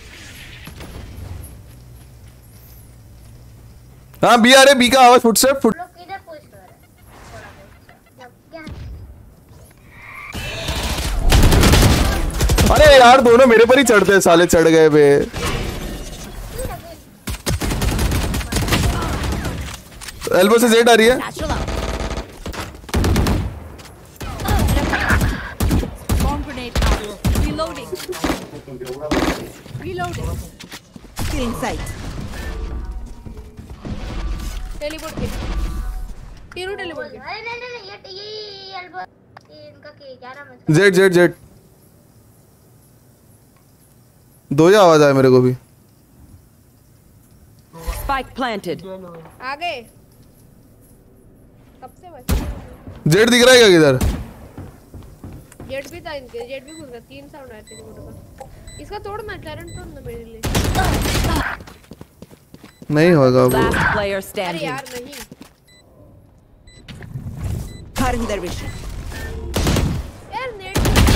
हाँ बी आ रहे, बी का आवाज फुटस्टेप फुट। लोग किधर पुश कर रहे हैं थोड़ा क्या। अरे यार दोनों मेरे पर ही चढ़ते हैं साले, चढ़ गए बे। एल्बो से जेड आ रही है। Satchel out. Bomb grenade out. Reloading. Reloading. In sight. Teleport के तीनों टेलीपोर्ट के। अरे नहीं नहीं नहीं, ये ये एल्बो ये इनका के क्या नाम है। जेड जेड जेड दो ही आवाज आया मेरे को भी। Spike planted. आ गए कब से बस। जेड दिख रहा है क्या किधर? जेट भी था इनके, जेट भी घुस गया। तीन साउंड आए थे मोटो का। इसका तोड़ ना, टैलेंट तोड़ ना मेरे लिए। नहीं होगा वो। Last player अरे standing. यार नहीं। Cutting their vision. यार नेट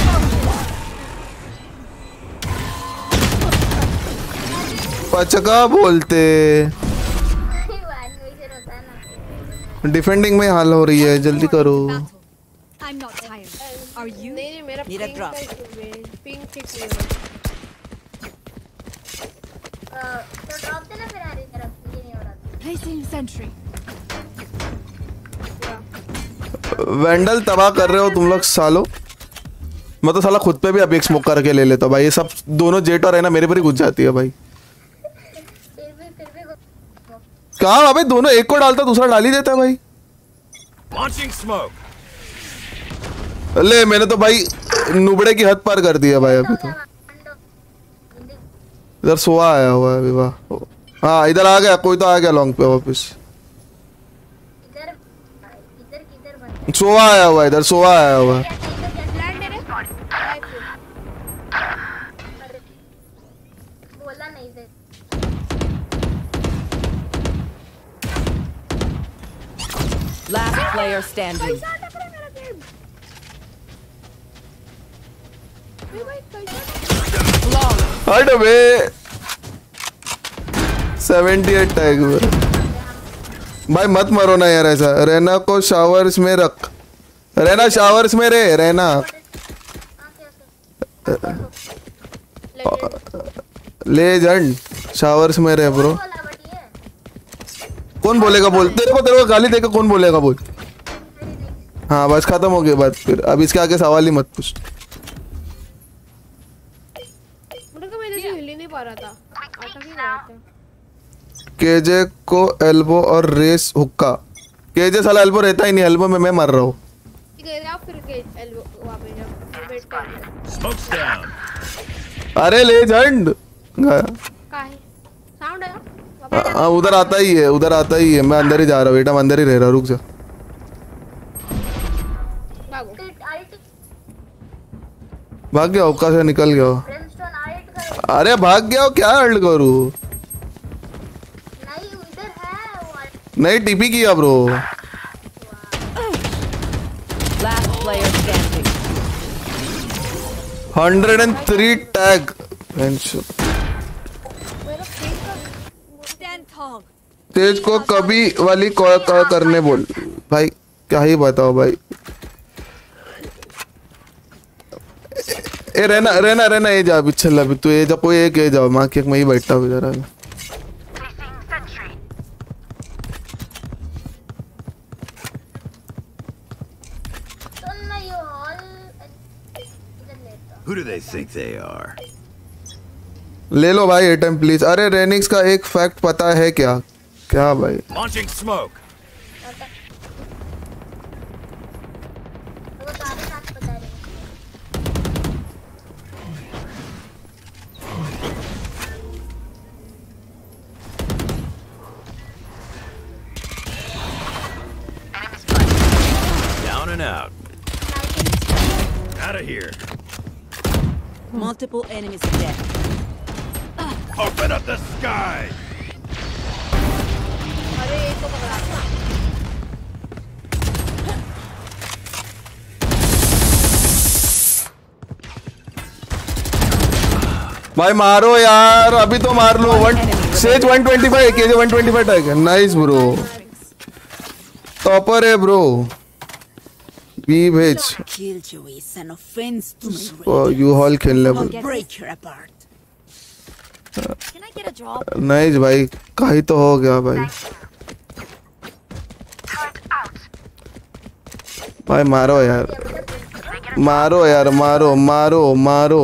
पचका बोलते। एनिमेशन होता है ना। डिफेंडिंग में हाल हो रही है, जल्दी करो। I'm not tired. Are you? नहीं नहीं मेरा Need a पिंग drop. का पिंग ठीक नहीं है। अ, तो ड्रॉप देना फिर हरी तरफ, ये नहीं हो रहा था। Placing sentry. वेंडल तबाह कर रहे हो तुम लोग सालो। मैं तो साला खुद पे भी अभी एक स्मोक करके ले लेता हूँ भाई। ये सब दोनों जेट और है ना मेरे पर ही घुस जाती है भाई। फिर भी फिर भी कहाँ अबे, दोनों एक को डालता दूसरा डाल ही देता है भाई। Launching smoke. ले मैंने तो भाई नुबड़े की हद पार कर दिया भाई। अभी तो इधर सोआ आया हुआ है विवाह। हाँ इधर आ गया, कोई तो आ गया लॉन्ग पे वापस। इधर इधर किधर बन सोआ आया हुआ है, इधर सोआ आया हुआ है। लैंड है रे। बोला नहीं दे। Last player standing. हट बे। अठहत्तर टैग में भाई मत मरो ना यार ऐसा। रहना को शावर्स में रख, रहना शावर्स में रे रहना। लेजेंड शावर्स में रे ब्रो। बोला बट ये कौन बोलेगा बोल, तेरे को तेरे को गाली देकर कौन बोलेगा बोल। हाँ बस खत्म हो गई बात, फिर अब इसके आगे सवाल ही मत पूछ। मुझे को मैं इधर से हिल ही नहीं पा रहा था, अटक ही रहा था। केजे को एल्बो और रेस हुक्का। केजे साला एल्बो रहता ही नहीं, एल्बो में मैं मर रहा हूँ। अरे लेजेंड हाँ उधर आता ही है, उधर आता ही है। मैं अंदर ही जा रहा हूँ बेटा, मैं अंदर ही रह रहा हूँ, रुक जा। भाग गया, हुक्का से निकल गया। अरे भाग गया हो, क्या हल्ड करूँ? नहीं टीपी किया bro. Hundred and three tag. तेज को कभी वाली कॉल करने बोल भाई, क्या ही बताओ भाई। ए रहना रहना रहना ये जा, बिच्छल अभी तू ये जा, कोई एक ये जाओ, माँ की एक मैं ही बैठता हूँ जरा। Who do they think they are? ले लो भाई एटम प्लीज। अरे रेनिक्स का एक फैक्ट पता है क्या? क्या भाई? Launching smoke. Down and out. Out of here. Multiple enemies dead. Open up the sky. अरे एक को पकड़ा। भाई मारो यार, अभी तो मार लो। One Sage one twenty five KJ one twenty five tag है। नाइस ब्रो, टॉपर है ब्रो। बी भेज। Killjoy is an offense to my race. U hall खेलने बोल। Break her apart. Can I get a drop? Nice भाई, कहीं तो हो गया भाई। भाई मारो यार, मारो यार, मारो मारो मारो।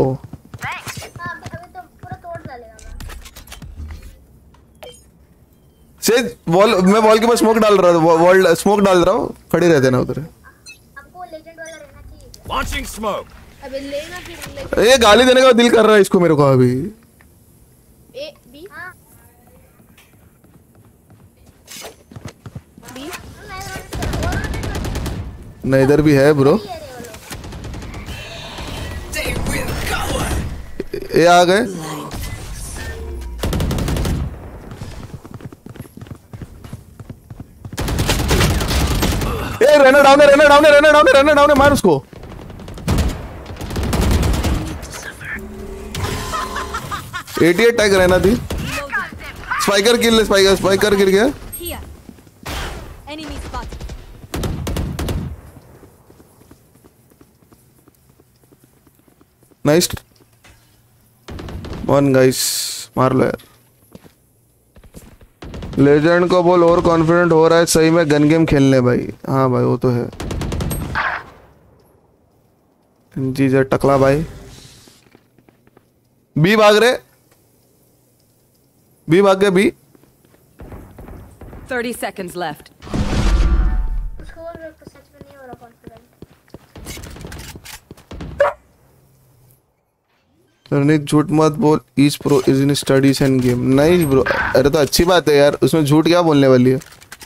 सेज वॉल, मैं वॉल के पास स्मोक डाल रहा हूँ, वॉल स्मोक डाल रहा हूँ, खड़ी रहते ना उधर। Launching smoke. अबे लेना फिर। ये गाली देने का दिल कर रहा है इसको मेरे को अभी। ए बी बी नहीं इधर भी है ब्रो। ये आ गए। ए रहना डाउन है, रहना डाउन है, रहना डाउन है, रहना डाउन है, मार उसको। अठासी टैग रहना थी। स्पाइकर किल, स्पाइकर स्पाइकर गिर गया। Enemy spotted. Nice one guys, मार लो यार। लेजेंड को बोल और कॉन्फिडेंट हो रहा है सही में गन गेम खेलने भाई। हाँ भाई वो तो है। जी जर टकला भाई। बी भाग रहे, बी भाग गए बी। thirty seconds left. उसको बोल मेरे को सच में नहीं हो रहा कॉन्फिडेंट। रनिक झूठ मत बोल, is pro is in studies and game. Nice bro. अरे तो अच्छी बात है यार, उसमें झूठ क्या बोलने वाली है।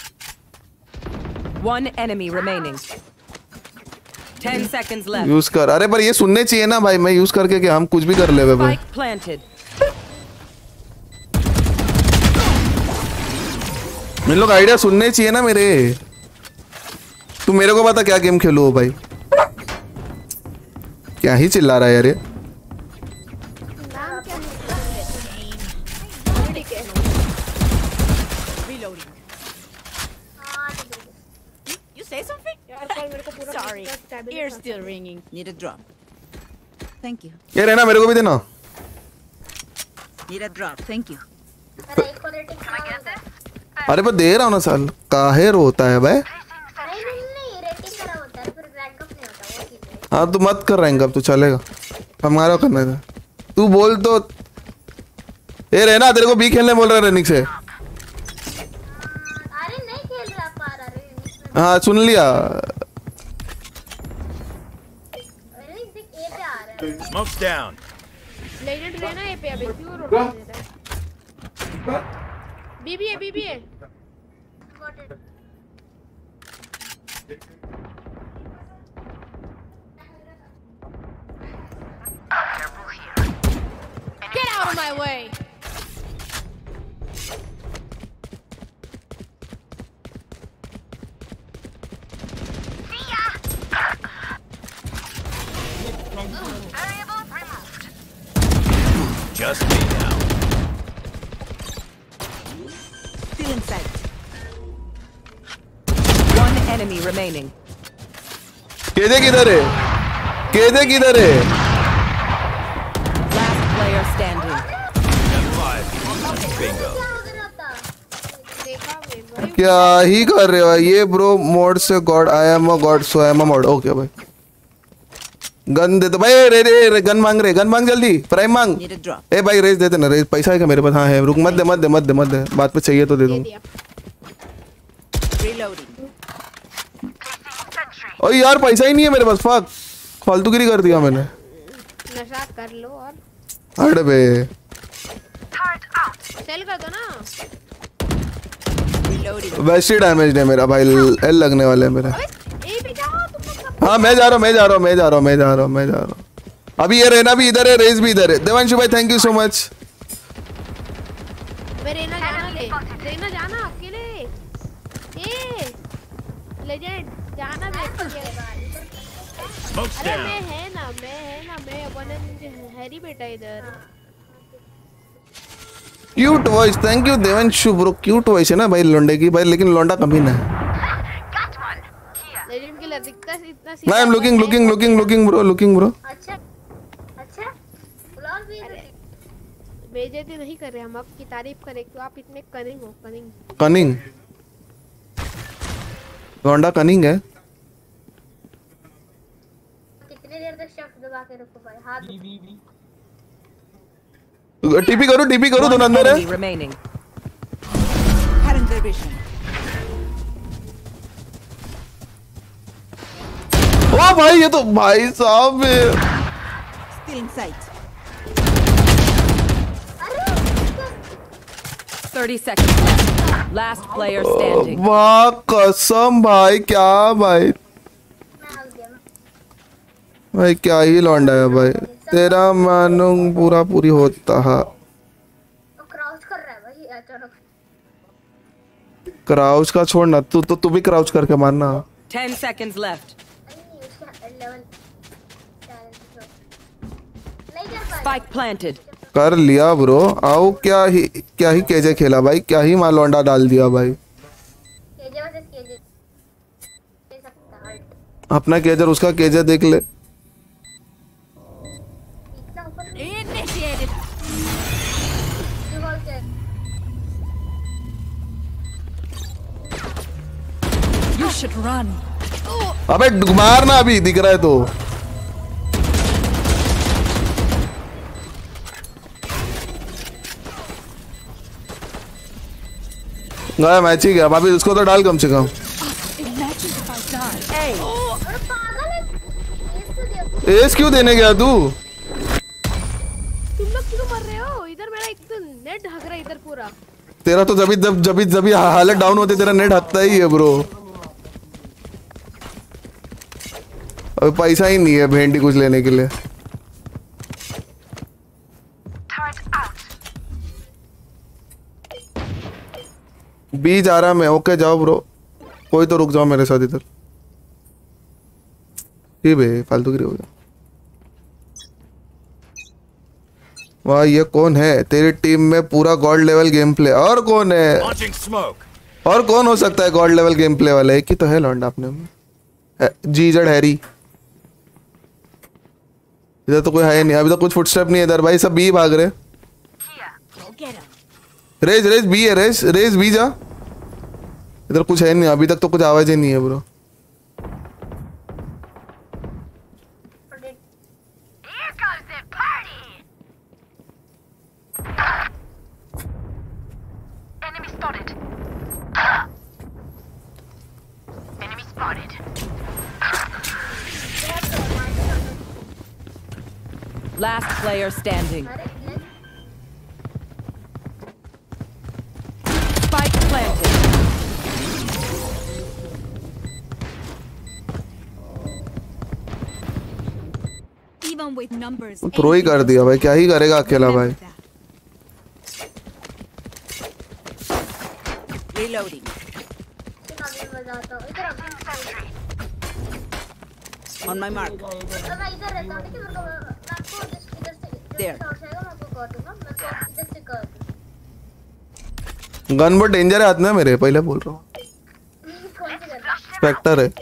One enemy remaining. Ten seconds left. Use कर। अरे पर ये सुनने चाहिए ना भाई, मैं यूज करके क्या हम कुछ भी कर ले भाई। Spike planted. मेरे लोग आइडिया सुनने चाहिए ना मेरे। तू मेरे को बता क्या गेम खेलूं भाई। क्या ही चिल्ला रहा है यार ये। नाम क्या है? Reloading. You, you say something? यार कल मेरे को पूरा Sorry. Ears still ringing. Need a drop. Thank you. ये रहना मेरे को भी देना। Need a drop. Thank you. मेरा एक और रेटिंग खराब होता है। अरे पर दे रहा हूँ ना साल, काहे रोता है भाई। नहीं नहीं नहीं रेटिंग खराब होता है, फिर रैंक अप नहीं होता वो चीज है। हाँ तू मत कर रैंक अप, तू चलेगा हमारा करना था। तू बोल तो। ए रहना, तेरे को बी खेलने बोल रहा है रनिक से। हाँ सुन लिया। Smoke's down. लेजेंड रहना ये पे अभी क्यों रोक दे रहा है? बीबी है बीबी है। Get out of my way. Just me now. Still in sight. One enemy remaining. KJ किधर है? केजे किधर है? Last player standing. Bingo. क्या ही कर रहे हो ये ब्रो? मोड से god I am a god so I am a mod. Okay भाई गन दे दो भाई। रे रे, रे गन मांग रहे, गन मांग जल्दी, प्राइम मांग। ए भाई रेस देते ना, रेस पैसा है क्या मेरे पास? हाँ है, रुक मत दे मत दे मत दे मत दे, बात पे चाहिए तो दे दूंगा। ओए यार पैसा ही नहीं है मेरे पास, फक फालतूगिरी कर दिया मैंने। नशा कर लो और हट बे, सेल कर दो ना। वैसे डैमेज है मेरा भाई, एल लगने वाले हैं मेरे। ए पे जाओ तुम लोग सब। हाँ मैं जा रहा हूँ मैं जा रहा हूँ मैं जा रहा हूँ मैं जा रहा हूँ मैं जा रहा हूँ। अभी ये रहना भी इधर है, रेस भी इधर है। देवांशु भाई थैंक यू सो मच। मैं रेना जाना ले, रेना जाना अकेले। ए लेजेंड जाना दे। अरे मैं है ना, मैं है ना, मैं अपन हैरी बेटा इधर। Cute voice, thank you Devanshu bro. Cute voice है ना भाई लोंडे की भाई, लेकिन लोंडा कभी ना है। लेजेंड के लिए दिखता है इतना। I am looking looking looking looking bro looking bro. अच्छा अच्छा ब्लॉग भी बेइज्जती नहीं कर रहे हम, आपकी तारीफ करें क्यों? आप इतने कनिंग हो। कनिंग कनिंग लोंडा कनिंग है। कितने देर तक शिफ्ट दबा के रखो भाई? हाथ टीपी करो टीपी करो, दोनों अंदर है। remaining. ओ भाई ये तो भाई साहब Still in sight. thirty seconds left. Last player standing. वाह कसम भाई, क्या भाई भाई क्या ही लौंडा है भाई, तेरा मानूंग पूरा पूरी होता है। क्राउच कर रहा है भाई अचानक। क्राउच का छोड़ना, तू तो तू भी क्राउच करके मारना। ten seconds left. Spike planted. कर लिया ब्रो। आओ क्या ही क्या ही केजे खेला भाई, क्या ही मार लौंडा डाल दिया भाई। केजे वर्सेस केजे ले सकता है। अपना केजर उसका केजे देख ले। Initiated. You should run. अबे मारना अभी दिख रहा है तो। गया मैच ही गया भाभी, उसको तो डाल कम से कम। एस क्यों देने गया तू? तुम लोग क्यों मर रहे हो? इधर मेरा एक तो नेट ढक रहा है इधर पूरा। तेरा तो जब जब जब जब हालत डाउन होती तेरा नेट हटता ही है ब्रो। अभी पैसा ही नहीं है भेंडी कुछ लेने के लिए। बी जा रहा मैं। ओके जाओ ब्रो, कोई तो रुक जाओ मेरे साथ इधर। ठीक है फालतू गिरी हो गया। वाह ये कौन है तेरी टीम में? पूरा गॉड लेवल गेम प्ले। और कौन है? और कौन हो सकता है गॉड लेवल गेम प्ले वाला? एक ही तो है लौंडा अपने में, जीजड हैरी। इधर तो कोई है नहीं, अभी तो कुछ फुटस्टेप नहीं है इधर भाई, सब बी भाग रहे। रेस रेस बी है, रेस रेस बी जा। इधर कुछ है नहीं अभी तक तो, कुछ आवाज ही नहीं है bro. Enemy Last player standing. Spike planted. Even with numbers. Throw ही कर दिया भाई, क्या ही करेगा अकेला भाई. Reloading. On my mark. There. Gun बहुत डेंजर है हाथ में मेरे, पहले बोल रहा हूँ. स्पेक्टर है.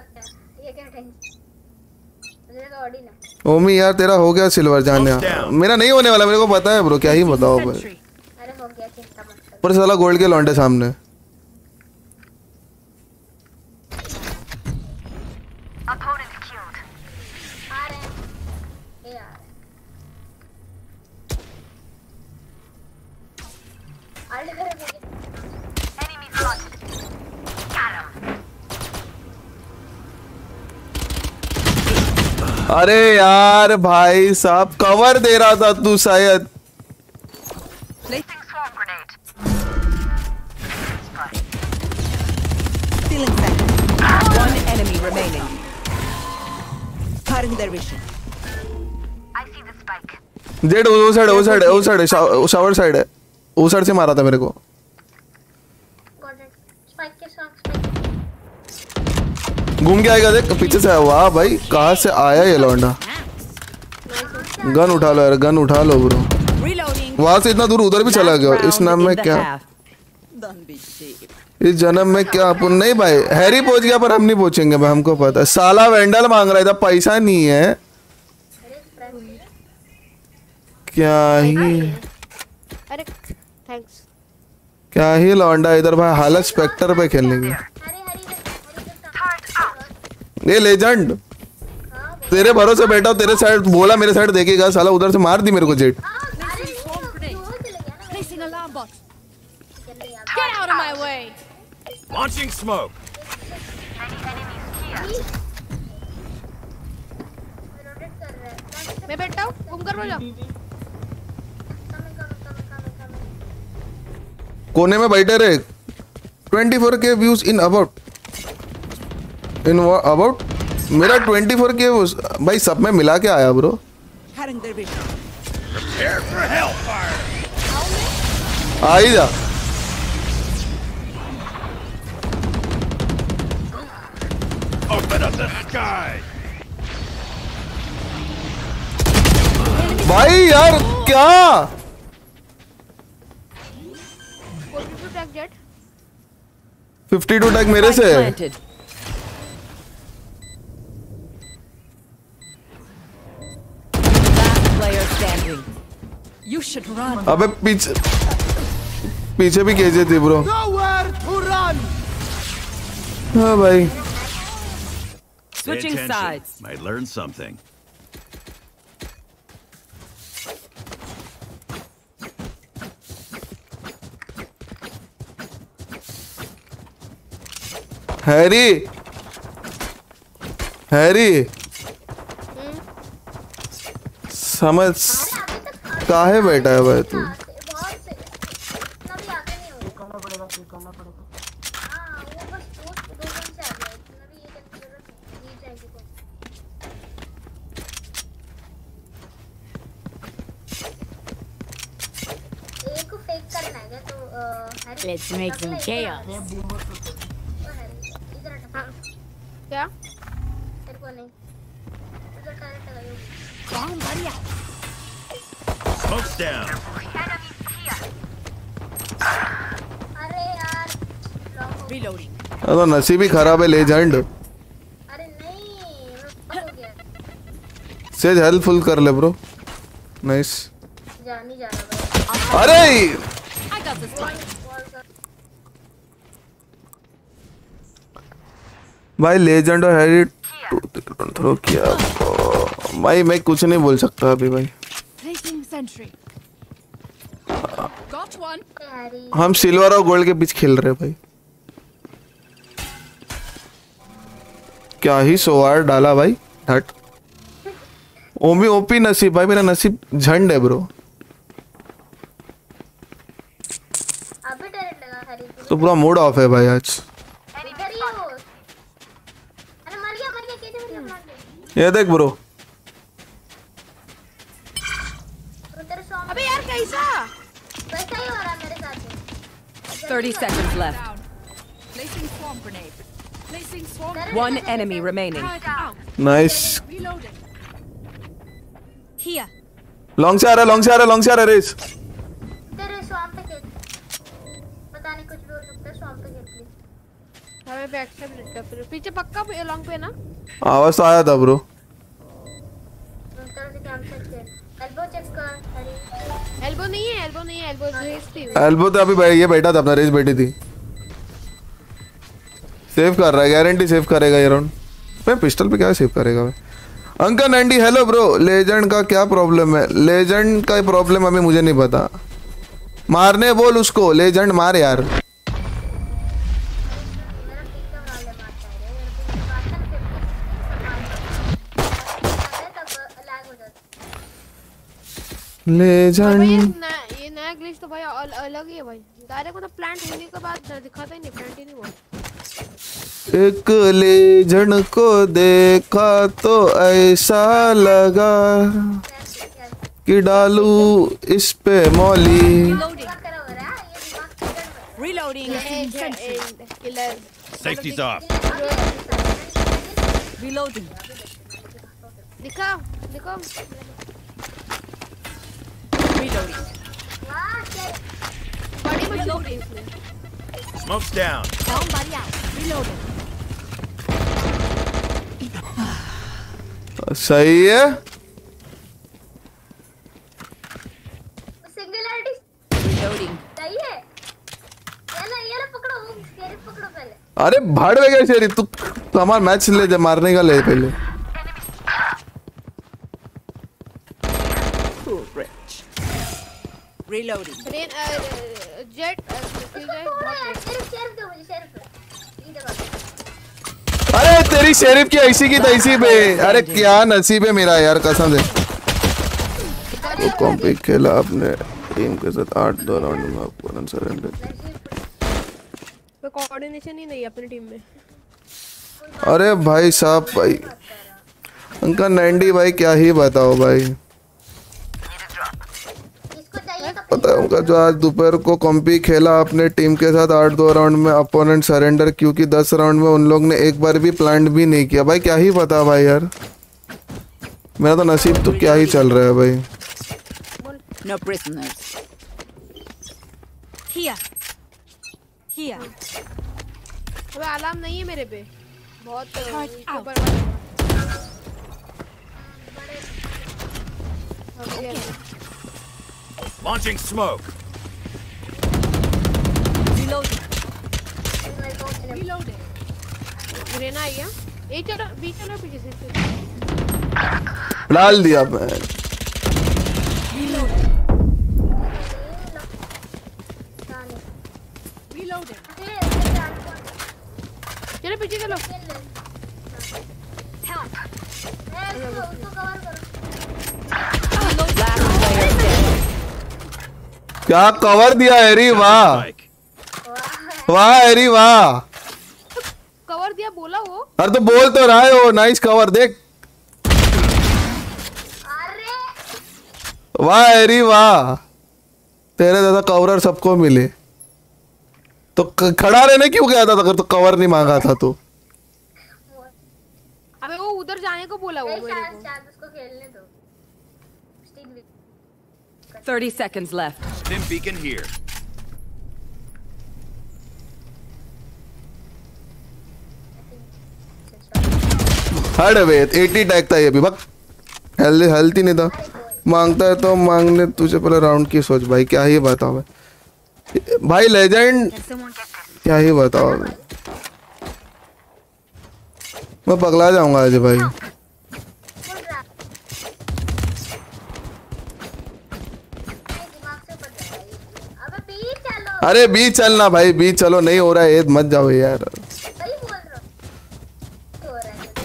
ओमी यार तेरा हो गया सिल्वर जाने, मेरा नहीं होने वाला, मेरे को पता है ब्रो, क्या ही बताओ भाई. पर साला गोल्ड के लौंडे सामने. अरे यार भाई साहब कवर दे रहा था तू शायद. One enemy remaining. Cutting their vision. I see the spike. Jett वो साइड वो साइड वो साइड शावर साइड है, वो साइड से मारा था मेरे को. घूम के आएगा देख, पीछे से आया. वाह भाई कहाँ से आया ये लौंडा. गन उठा लो यार, गन उठा लो ब्रो. वहां से इतना दूर उधर भी चला गया. इस नाम में क्या, इस जन्म में क्या अपन नहीं भाई. हैरी पहुंच गया पर हम नहीं पहुंचेंगे भाई, हमको पता है. साला वेंडल मांग रहा था, पैसा नहीं है. क्या ही अरे थैंक्स. क्या ही लौंडा इधर भाई, हालत स्पेक्टर पे खेलने की. ये लेजेंड तेरे भरोसे बैठा हूं, तेरे साइड बोला मेरे साइड देखेगा, साला उधर से मार दी मेरे को Jett. Get out of my way. Launching smoke. मैं बैठा हूँ, घूम कर बोलो. कोने में बैठे रहे. ट्वेंटी फोर के views in about in about मेरा ट्वेंटी फोर के भाई सब में मिला के आया ब्रो. आ ही जा. Open up the sky. भाई यार क्या फिफ्टी टू टैग मेरे से. You should run. अबे पीछे पीछे भी केजे थी ब्रो. हाँ भाई. Switching sides. Might learn something. Harry Harry समझ काहे बैठा है भाई तू. Let's make some chaos. क्या? Smoke's down. Reloading. तो नसीब ही खराब है लेजेंड. सेज हेल्पफुल कर ले ब्रो. नाइस. अरे भाई लेजेंड और हैरी थ्रो किया भाई. मैं कुछ नहीं बोल सकता अभी भाई. हम सिल्वर और गोल्ड के बीच खेल रहे हैं भाई. क्या ही सोवार डाला भाई। हट ओमी ओपी नसीब भाई, मेरा नसीब झंड है ब्रो। अभी टैलेंट लगा हरी तो पूरा मूड ऑफ है भाई आज। इधर ही हो। अरे मर गया मर गया कैसे मर गया प्लांट ये देख ब्रो, तो तेरे सॉन्ग अबे यार कैसा वैसा ही हो रहा मेरे साथ में। thirty seconds left. Placing swarm grenade. Placing swarm. One enemy remaining. Nice. Reloading. Here. Long से आ रहा है, लॉन्ग से आ रहा है, लॉन्ग से आ रहा है रेस। तेरे स्वाम पे खेल, पता नहीं कुछ भी हो सकता है। स्वाम पे खेल प्लीज। हमें बैक से फिर पीछे पक्का लॉन्ग पे ना। आवाज तो आया था ब्रो। उस तरह से काम से खेल। एल्बो चेक कर हरी। एल्बो नहीं है, एल्बो नहीं है, एल्बो रेस थी। एल्बो तो अभी बै- ये बैठा था अपना, रेस बैठी थी। सेव कर रहा है, गारंटी सेव करेगा ये राउंड। मैं पिस्टल पे क्या सेव करेगा भाई। अंकल नैंडी हेलो ब्रो। लेजेंड का क्या प्रॉब्लम है? लेजेंड का प्रॉब्लम अभी मुझे नहीं पता। मारने बोल उसको, लेजेंड मार यार। मेरा टीका वाले मारता है रे। मेरे को मारता है तब लैग हो जाता है। लेजेंड भाई ये नया ये नया ग्लिच तो भाई अल, अलग ही है भाई। डायरेक्ट मतलब प्लांट होने के बाद दिखाता ही नहीं, प्लांट ही नहीं हुआ। एक लेजेंड को देखा तो ऐसा लगा कि डालू इस पे मौली। Reloading. क्या करा हो रहा है ये दिमाग किधर में। Reloading. Killer Safety's off. Reloading. दिखा दिखा। Reloading. वाह क्या बड़ी मशीन थी इसमें। Smoke's down. Down body out. Reloading. सही है। Singularity Reloading. सही है। ये लो ये लो पकड़ो, वो शेरिफ पकड़ो पहले। अरे भाड़ में गए शेरी, तू तू हमारा मैच ले जा, मारने का ले पहले। Reloading. रेन जेट किल जाए हो रहा है बहुत। शेरिफ शेरिफ दो मुझे शेरिफ। ये जगह अरे तेरी शेरिफ की ऐसी की तैसी पे। अरे क्या नसीब है मेरा यार कसम से। वो कॉम्पी खेला अपने टीम के साथ आठ दो राउंड में अपोनेंट सरेंडर। कोई कोऑर्डिनेशन ही नहीं है अपनी टीम में। अरे भाई साहब भाई, अंकल नैंडी भाई क्या ही बताओ भाई। इसको चाहिए तो पता है उनका जो आज दोपहर को कॉम्पी खेला अपने टीम के साथ आठ दो राउंड में अपोनेंट सरेंडर, क्योंकि दस राउंड में उन लोग ने एक बार भी प्लांट भी नहीं किया। भाई क्या ही पता भाई यार, मेरा तो नसीब तो क्या ही चल रहा है भाई। No prisoners. Here. Here. अबे अलार्म नहीं है मेरे पे। बहुत Charge out. ऊपर वाला। Okay. Launching smoke. Reloading. Reloading. Grenade आई है। ए चलो बी चलो पीछे से। डाल दिया मैं। Reloading. Reloading. चलो पीछे चलो। Help. उसको कवर करो। Last player standing. क्या कवर दिया एरी, वाह Spike. वाह एरी वाह। कवर दिया बोला वो। अरे तो बोल तो रहा है वो, नाइस कवर देख। अरे वाह एरी वाह, तेरे जैसा कवरर सबको मिले। तो क- खड़ा रहने क्यों गया था अगर तो कवर नहीं मांगा था तो। अबे वो उधर जाने को बोला वो नहीं मेरे शायद को। शायद उसको खेलने दो। स्टील भी thirty seconds left. Stim beacon here. हट वे अस्सी टैग था ये भी, बक हेल्थ हेल्थ ही नहीं था। मांगता है तो मांगने, तुझे पहले राउंड की सोच भाई। क्या ही बताओ भाई, भाई लेजेंड क्या ही बताओ। मैं पगला जाऊंगा आज भाई। फुल रहा दिमाग से पड़ जाएगा ये। अबे बीच चलो। अरे बीच चलना भाई, बीच चलो। नहीं हो रहा है, मत जाओ यार। सही बोल रहा हूँ। हो रहा है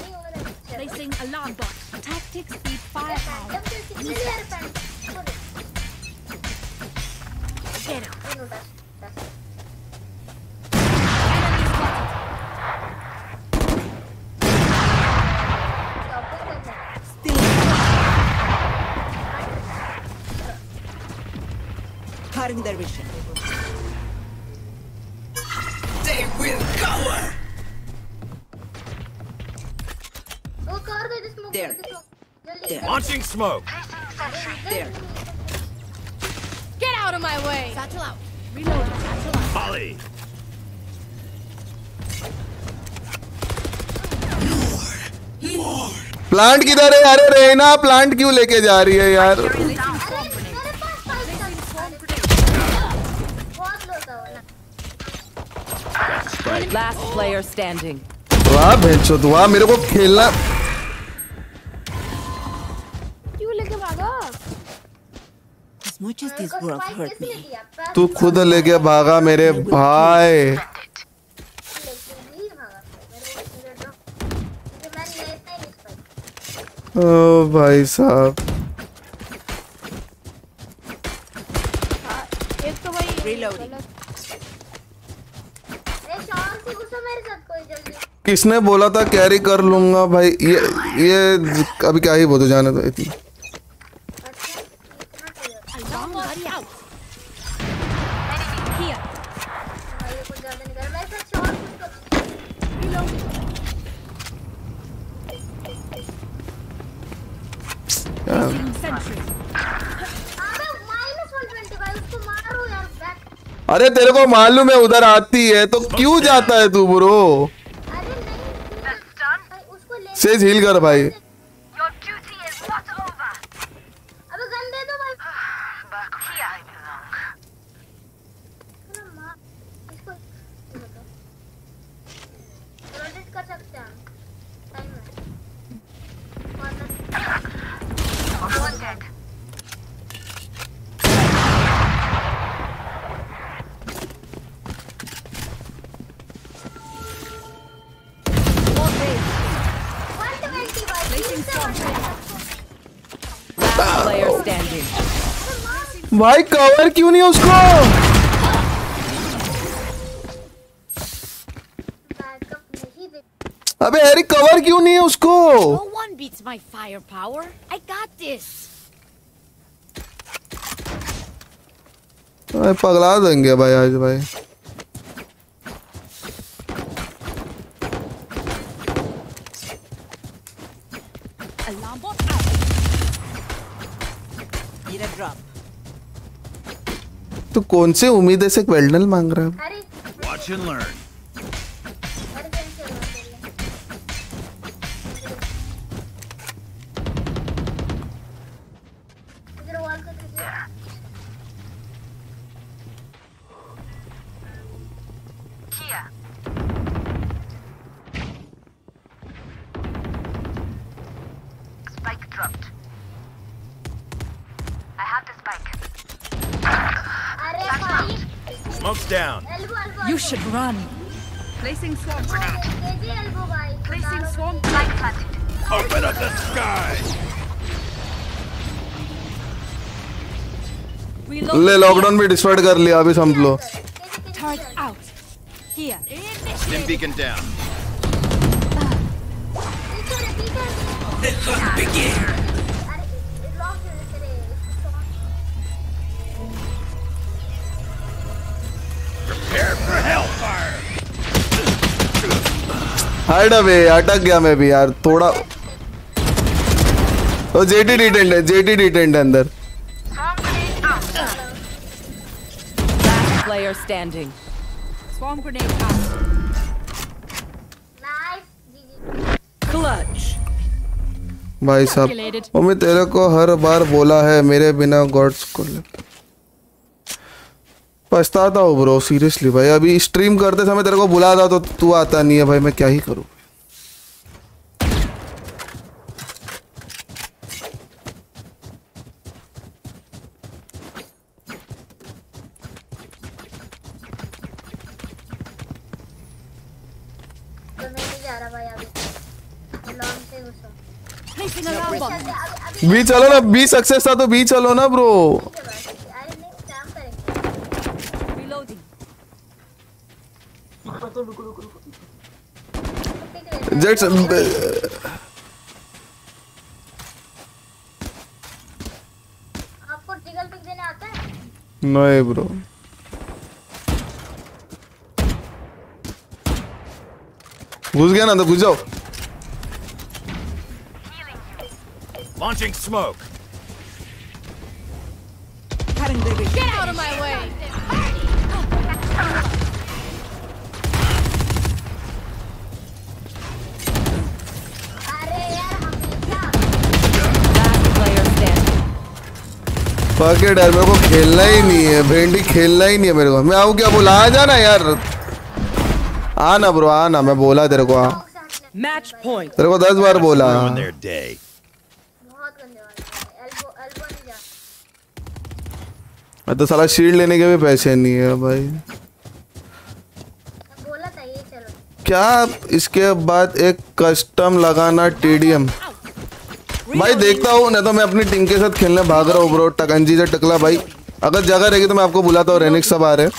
Placing alarm bot. Tactics beat firepower. Get out. Cutting their vision. They will cover. There. There. Launching smoke. There. Get out of my way. Satchel out. Reload. Satchel out. Molly. Plant किधर है? अरे Raina plant क्यों लेके जा रही है यार? Last player standing. वाह भेंचो दुआ, मेरे को खेलना क्यों लेके भागा? As much as this world hurt me, तू खुद लेके भागा मेरे भाई. ओ भाई साहब, एक तो भाई Reloading. गलत। किसने बोला था कैरी कर लूंगा भाई? ये ये अभी क्या ही बोलते, जाने दो इतनी. Alarm bot out. Here. Placing sentry. अरे तेरे को मालूम है उधर आती है तो क्यों जाता है तू ब्रो? सेज हील कर भाई. Your duty is not over. अबे गन दे दो भाई. Back here I belong. इसको रोटेट कर सकते हैं टाइम में. One dead. Last player standing. भाई कवर क्यों नहीं है उसको? अबे हैरी कवर क्यों नहीं है उसको? No one beats my firepower. I got this. भाई पगला देंगे भाई आज भाई. Alarm bot out. need a drop. तू कौन से उम्मीद से क्वेल्डल मांग रहा है? अरे Watch and learn. अरे कैसे हो इधर वॉल को दीजिए. Here. Spike dropped. I have the spike. अरे भाई Smoke's down. Elbow elbow. You should run. Placing swarm grenade. KG elbow भाई. Placing swarm Spike planted. Open up the sky. Reload. ले लॉकडाउन भी डिस्ट्रॉय कर लिया अभी समझ लो. Turret out. Here. Stim beacon down. The hunt begins. अरे lock तेरे. Prepare for hellfire. Hide away, अटक गया मैं भी यार थोड़ा. तो जेटी डिटेंड है, जेटी डिटेंड है अंदर. Last player standing. Swarm grenade out. Nice GG. Clutch. भाई साहब, मम्मी तेरे को हर बार बोला है मेरे बिना गॉड्स को ले. पछताता हूँ ब्रो सीरियसली भाई. अभी स्ट्रीम करते समय तेरे को बुला था तो तू आता नहीं है भाई. मैं क्या ही करूँ? तो मैं नहीं जा रहा भाई अभी. मैं लॉन्ग से घुसो। Placing alarm bomb. अभी अभी बी चलो ना, बी सक्सेस था तो बी चलो ना ब्रो। के बाद अरे नहीं काम करेंगे। Reloading. जेट्स आपको जिगल पिक देने आता है? नहीं ब्रो। घुस गया ना तो घुस जाओ। Launching smoke. Get out of my way. अरे यार हमेशा Last player standing. Fuck it यार, मेरे को खेलना ही नहीं है, भेंडी खेलना ही नहीं है मेरे को। मैं आऊँ क्या? बोला आ जाना यार, आना ब्रो आना, मैं बोला तेरे को आ। Match point. तेरे को दस बार बोला। Ruin their day. बहुत गंदे वाले हैं। एल्बो एल्बो नहीं जा। मैं तो साला शील्ड लेने के भी पैसे नहीं है भाई। मैं बोला था ये चलो। क्या इसके बाद एक कस्टम लगाना टीडीएम? भाई देखता हूँ, नहीं तो मैं अपनी टीम के साथ खेलने भाग रहा हूँ ब्रो। टकंजी से टकला भाई, अगर जगह रहेगी तो मैं आपको बुलाता हूँ। रेनिक्स सब आ रहे हैं,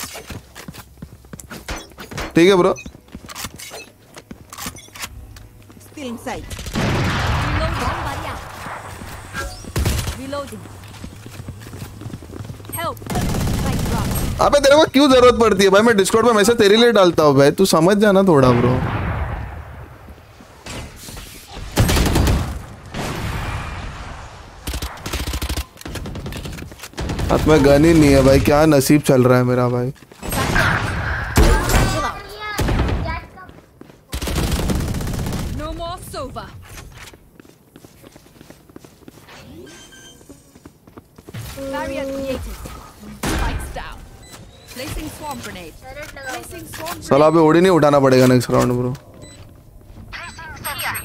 ठीक है bro. Still inside. Reloading. Help. Right drop. अबे तेरे को क्यों जरूरत पड़ती है भाई? मैं डिस्कॉर्ड पे मैसेज तेरे लिए डालता हूँ भाई, तू समझ जाना थोड़ा ब्रो। हाथ में गन ही नहीं है भाई, क्या नसीब चल रहा है मेरा भाई। No more Sova. Barrier created. Spikes down. Placing swarm grenade. Turret लगा। Placing swarm grenade. साला अभी ओडी नहीं उठाना पड़ेगा next round bro. Placing here.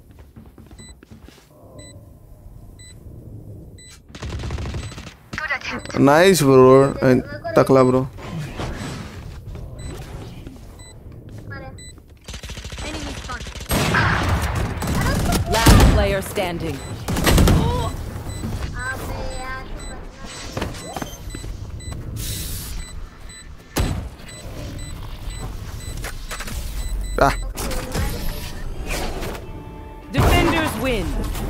Good attempt. Nice bro, टकला ब्रो। मारे। Enemy spotted. Last player standing. अबे यार आह, Defenders win.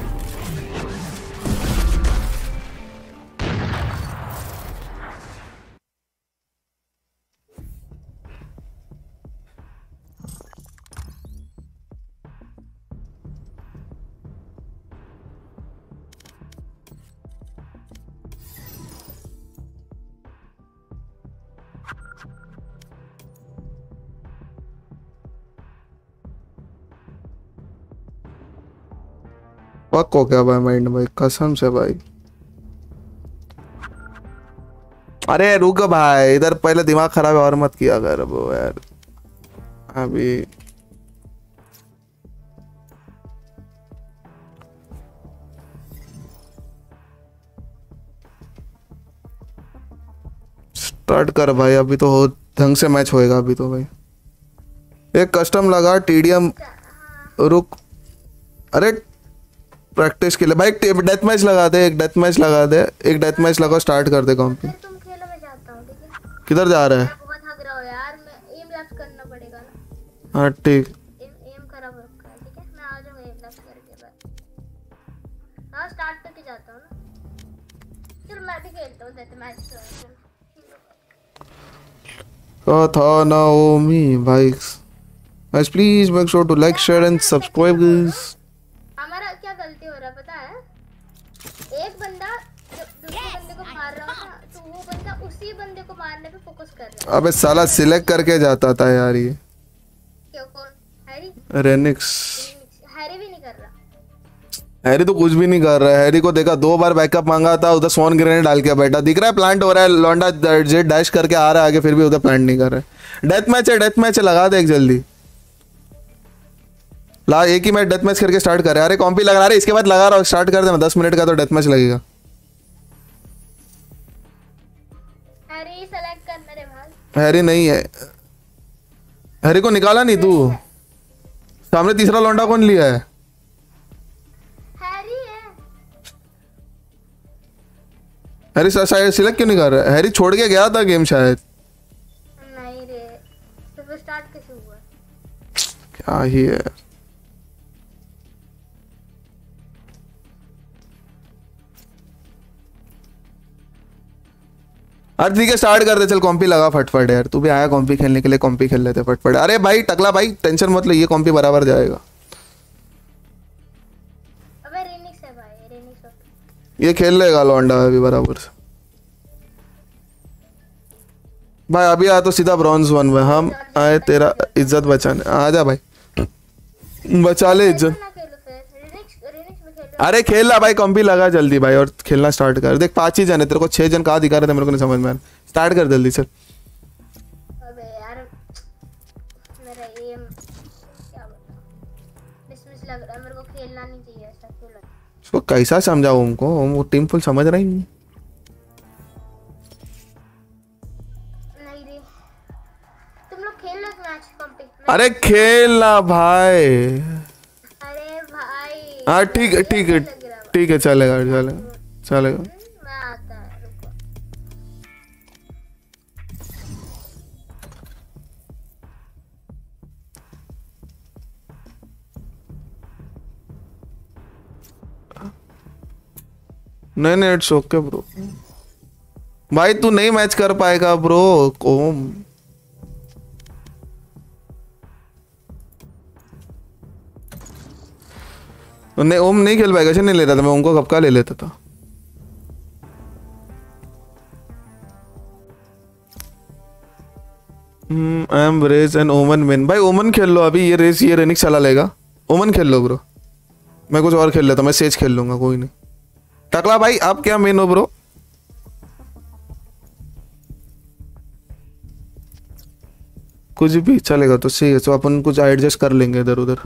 पक हो गया भाई माइंड भाई, कसम से भाई। अरे रुक भाई, इधर पहले दिमाग खराब है और मत किया कर वो यार। अभी स्टार्ट कर भाई, अभी तो हो ढंग से मैच होएगा अभी तो भाई। एक कस्टम लगा टीडीएम, रुक। अरे प्रैक्टिस के लिए भाई डेथ मैच लगा दे, एक डेथ मैच लगा दे, एक डेथ मैच लगा, स्टार्ट कर दे कॉम्पी। फिर तुम खेलो, मैं जाता हूँ ठीक है। किधर जा रहा है? मैं बहुत थक रहा हूँ यार, मैं एम लैप्स करना पड़ेगा ना। हाँ ठीक। एम एम खराब रखा है ठीक है, मैं आ जाऊंगा एम लैप्स करके बाद। हाँ स्टार्ट करके जाता हूँ ना। चल मैं भी खेलता हूँ डेथ मैच। कथा नाओमी भाई, guys please make sure to like, share and subscribe guys। हमारा क्या गलती हो रहा है पता है? एक बंदा जब दूसरे बंदे को मार रहा था तो वो बंदा उसी बंदे को मारने पे फोकस कर रहा है। अबे साला सिलेक्ट करके जाता था यार ये। क्यों? कौन? हैरी? रेनिक्स। हैरी भी नहीं कर रहा। हैरी तो कुछ भी नहीं कर रहा है। हैरी को देखा दो बार बैकअप मांगा था, उधर स्वॉन ग्रेनेड डाल के बैठा। दिख रहा है प्लांट हो रहा है, लौंडा जेट डैश करके आ रहा है आगे, फिर भी उधर प्लांट नहीं कर रहा है। डेथ मैच है, डेथ मैच है, लगा दे एक जल्दी। ला एक ही मैच डेथ मैच करके स्टार्ट कर रहे हैं। अरे कॉम्पी लगा रहे, इसके बाद लगा रहा हूँ, स्टार्ट कर देना। दस मिनट का तो डेथ मैच लगेगा। हैरी सेलेक्ट कर मेरे भाई। हैरी नहीं है, हैरी को निकाला नहीं तू। सामने तीसरा लौंडा कौन लिया है? हैरी शायद सिलेक्ट क्यों नहीं कर रहा है? हैरी छोड़ के गया था गेम शायद। नहीं रे, तो स्टार्ट कैसे हुआ? क्या ही है। अरे ठीक है स्टार्ट कर दे, चल कॉम्पी लगा फटफट यार, तू भी आया कॉम्पी खेलने के लिए, कॉम्पी खेल लेते फटफट। अरे भाई टकला भाई टेंशन मत ले, ये कॉम्पी बराबर जाएगा। अबे रेनिक्स है भाई, रेनिक्स होता। ये खेल लेगा लौंडा अभी बराबर से। भाई अभी आ तो सीधा ब्रॉन्ज वन में हम आए तेरा इज्जत बचाने। आ जा भाई बचा ले इज्जत। अरे खेल ला भाई, कॉम्पी लगा जल्दी भाई और खेलना स्टार्ट कर। देख पांच ही जन है, तेरे को छह जन कहाँ दिखा रहे थे मेरे को नहीं समझ में आ रहा। स्टार्ट कर जल्दी चल। अबे यार मेरा एम क्या बता, डिसमिस लग रहा है मेरे को, खेलना नहीं चाहिए ऐसा खेल। इसको कैसा समझाऊं उनको, वो टीम फुल समझ रही नहीं। नहीं रे, तुम लोग खेल लो मैच कॉम्पी। अरे खेलना भाई। अरे भाई हाँ ठीक है ठीक है ठीक है चलेगा चलेगा चलेगा। मैं आता है, रुको। नहीं नहीं इट्स ओके ब्रो। भाई तू नहीं मैच कर पाएगा ब्रो। ओम नहीं, ओम नहीं खेल पाएगा, नहीं ले रहा था मैं, उनको कब का ले लेता था। I am Raze and Omen main. भाई ओमन खेल लो अभी, ये रेस ये रेनिक्स चला लेगा। ओमन खेल लो ब्रो, मैं कुछ और खेल लेता, मैं सेज खेल लूंगा कोई नहीं। टकला भाई आप क्या मेन हो ब्रो? कुछ भी चलेगा तो सही है, तो अपन कुछ एडजस्ट कर लेंगे इधर उधर।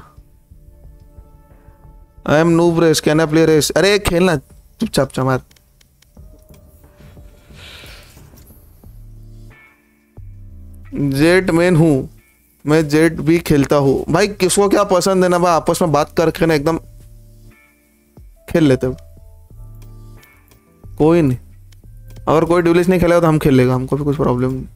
I am noob Raze, can I play Raze? अरे खेलना चुपचाप चमार। जेट मेन हूँ मैं, जेट भी खेलता हूँ। भाई किसको क्या पसंद है ना भाई, आपस में बात करके ना एकदम खेल लेते हो। कोई नहीं, अगर कोई ड्यूलिस नहीं खेलेगा तो हम खेल लेगा, हमको भी कुछ प्रॉब्लम नहीं।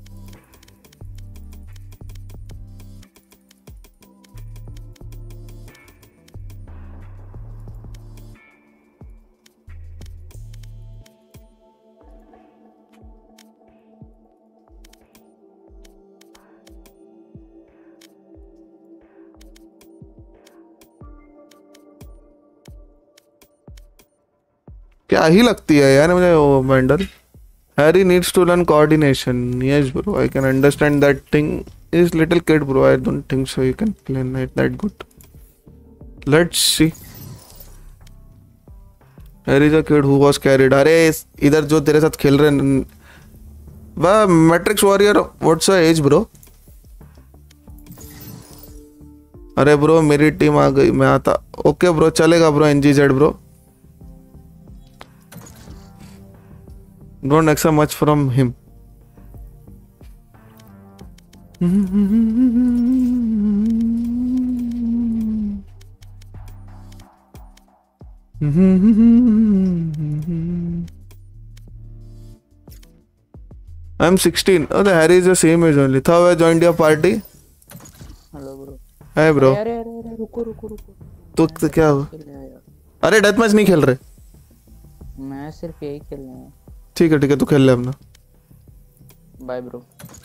क्या ही लगती है यार मुझे वो vendor. Harry needs to learn coordination. Yes bro I can understand that thing is little kid bro, I don't think so you can play night that good. Let's see. Harry is a kid who was carried. अरे इधर जो तेरे साथ खेल रहे हैं वह matrix warrior, what's your age bro? अरे ब्रो मेरी टीम आ गई, मैं आता। ओके ब्रो चलेगा bro, NGZ bro. Don't expect much from him. I'm sixteen. Oh, the Harry is the same age only. How I joined your party? Hello bro. Hi bro. अरे अरे अरे रुको रुको रुको। तो, तो क्या हुआ? अरे डेथ मैच नहीं खेल रहे। मैं सिर्फ यही खेलना है। ठीक है ठीक है तू खेल ले अपना। Bye bro.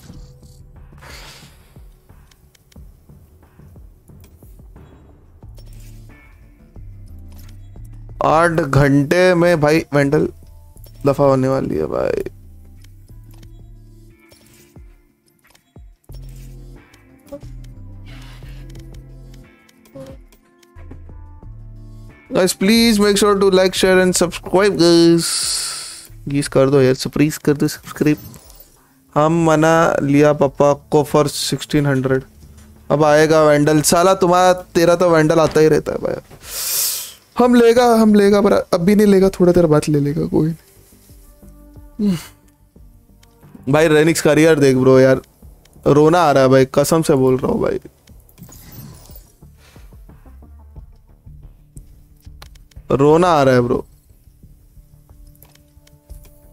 आठ घंटे में भाई वेंडल दफा होने वाली है भाई। Guys, please make sure to like, share and subscribe guys. गीस कर दो यार, सरप्राइज कर दो सब्सक्राइब। हम मना लिया पापा को फॉर सिक्सटीन हंड्रेड। अब आएगा वेंडल, साला तुम्हारा तेरा तो वेंडल आता ही रहता है भाई। हम लेगा हम लेगा पर अभी नहीं लेगा, थोड़ा देर बाद ले लेगा कोई नहीं। भाई रेनिक्स करियर देख ब्रो यार, रोना आ रहा है भाई, कसम से बोल रहा हूँ भाई। रोना आ रहा है ब्रो।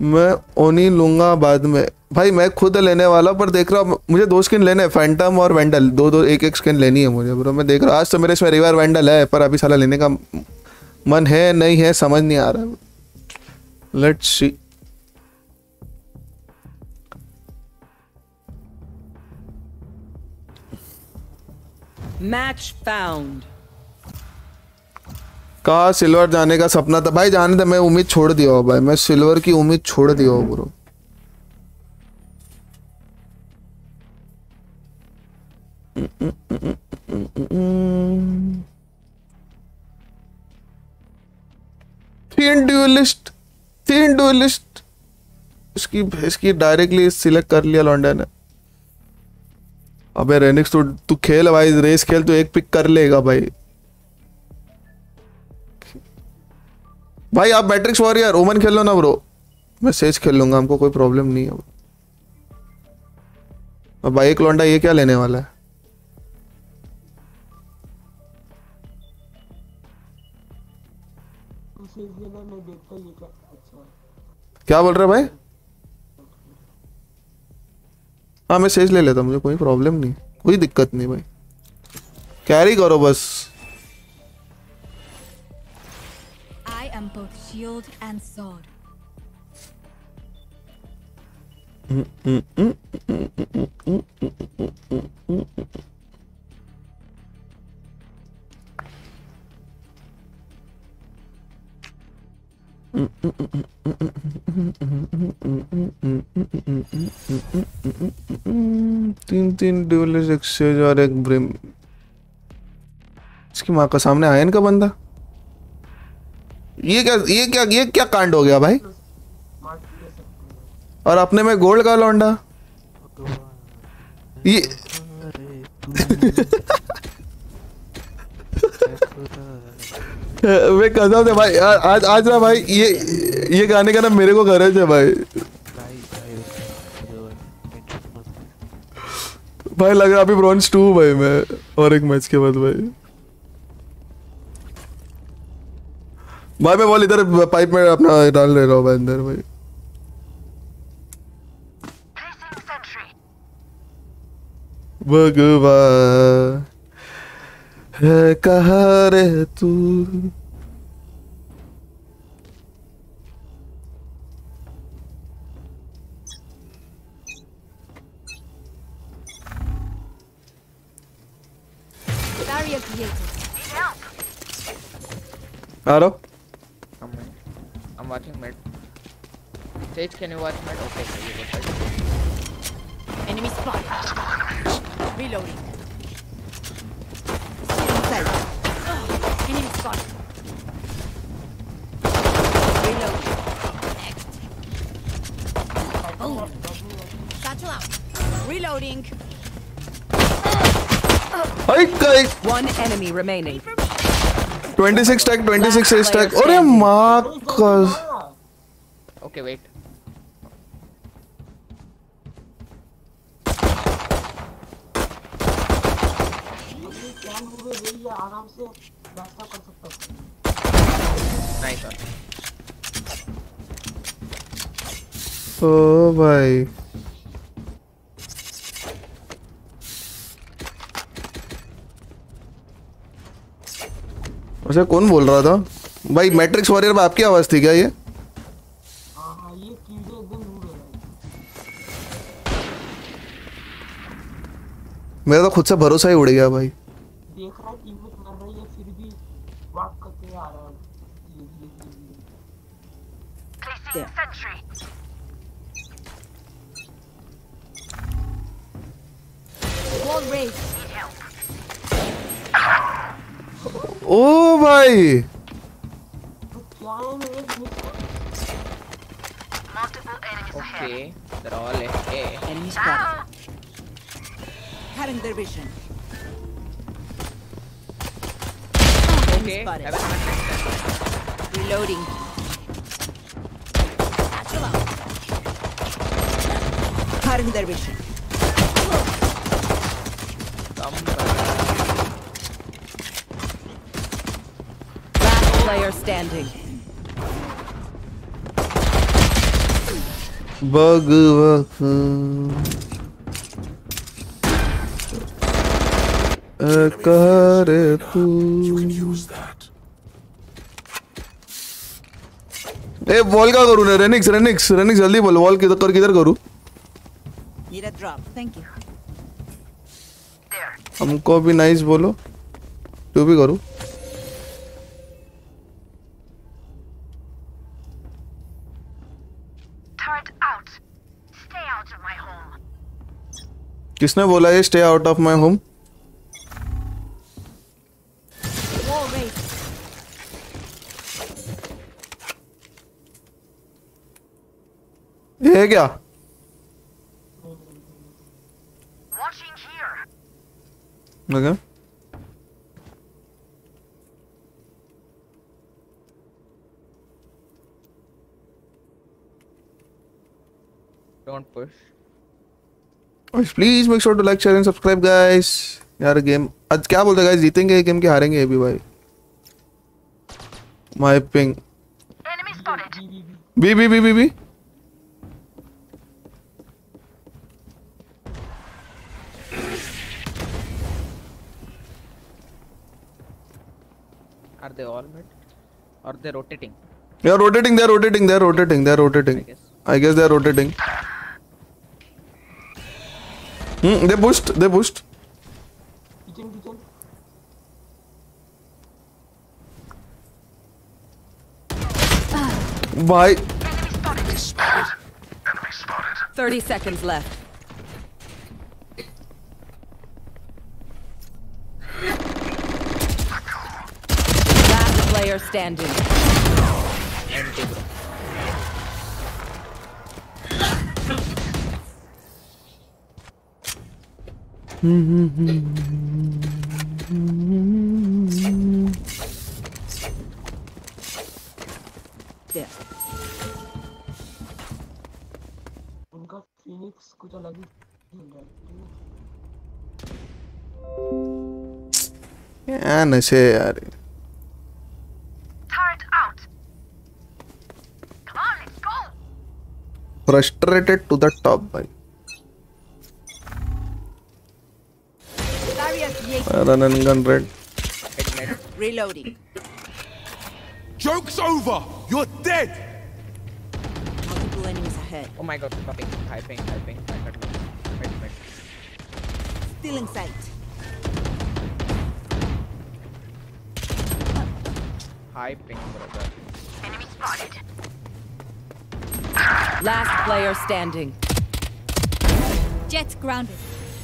मैं ओनी लूंगा बाद में भाई, मैं खुद लेने वाला, पर देख रहा हूँ मुझे दो स्किन लेने हैं, फैंटम और वेंडल, दो दो एक एक स्किन लेनी है मुझे ब्रो। मैं देख रहा हूँ आज तो मेरे इसमें रिवर वेंडल है, पर अभी साला लेने का मन है नहीं है समझ नहीं आ रहा है। Let's see. Match found. कहा सिल्वर जाने का सपना था भाई, जाने था, मैं उम्मीद छोड़ दिया हो भाई, मैं सिल्वर की उम्मीद छोड़ दिया हो ब्रो। तीन ड्यूलिस्ट तीन ड्यूलिस्ट इसकी इसकी डायरेक्टली सिलेक्ट कर लिया लॉन्डा ने। अबे रेनिक्स तू तू खेल भाई, रेस खेल, तू एक पिक कर लेगा भाई। भाई आप मैट्रिक्स वॉरियर ओमन खेल लो ना ब्रो, मैं सेज खेल लूंगा, हमको कोई प्रॉब्लम नहीं है। अब भाई एक लौंडा ये क्या लेने वाला है? क्या बोल रहे भाई? हाँ मैं सेज ले लेता, मुझे कोई प्रॉब्लम नहीं, कोई दिक्कत नहीं भाई, कैरी करो बस। I am both shield and sword. तीन तीन ड्यूलिस्ट एक्सचेंज और एक ब्रिम। इसकी माँ का सामने आयन का बंदा, ये क्या ये क्या ये क्या कांड हो गया भाई? और अपने में गोल्ड का लौंडा ये वे कसम से भाई, आज आज ना भाई ये ये गाने का ना मेरे को गरज है भाई। भाई लग रहा अभी ब्रॉन्ज टू भाई मैं, और एक मैच के बाद भाई भाई मैं बॉल इधर पाइप में अपना डाल ले रहा हूँ भाई अंदर भाई। भगवान है कहाँ रे तू? Barrier created. आ रहा हूँ। I'm watching mid. Sage, can you watch mid? Okay, so you go first. Enemy spotted. Reloading. Inside. Enemy spotted. Reloading. Next. Oh. Satchel out. Reloading. Ay, kay. One enemy remaining. twenty-six tag, twenty-six ace tag. अरे माँ का। Okay, wait. Nice one. ओ भाई वैसे कौन बोल रहा था भाई? मैट्रिक्स वॉरियर में आपकी आवाज थी क्या ये? मेरा तो खुद से भरोसा ही उड़ गया भाई। देख रहा है कीमत कर रही है फिर भी वॉक करते आ रहा है। Wall raised. ओ भाई Okay, they're all A. Enemy spotted. Cutting their vision. Okay, spotted. Reloading. Satchel out. Cutting their vision. Come Last player standing. Bug कर तू ए बॉल का करूँ ना रेनिक्स रेनिक्स रेनिक्स जल्दी बोल बॉल किधर कर किधर करूँ Need a drop. Thank you. हमको भी नाइस बोलो तू भी करूँ Turret out. Stay out of my home. किसने बोला ये stay out of my home Wall raised. ये है क्या Watching here. okay. Don't push. Please make sure to like share and subscribe guys यार गेम आज क्या बोलते गाइस जीतेंगे ये गेम के हारेंगे ये भी भाई my ping Enemy spotted. B B B B B Are they all mid? Or they rotating? they are rotating they are rotating they are rotating they are rotating I guess. I guess they are rotating hmm they pushed they pushed Kitchen, kitchen. भाई thirty seconds left. Last player standing. Empty, bro. There. उनका Phoenix कुछ अलग ही खेल रहा है। क्या नशे यार Turret out. Come on, let's go. frustrated to the top भाई Barrier created. run and gun red Mid, mid. Reloading. Joke's over! You're dead! Multiple enemies ahead. Oh my god, popping. High ping, high ping. High cut. Mid, mid. Still in sight. High ping, brother. Enemy spotted. Last player standing. Jet grounded.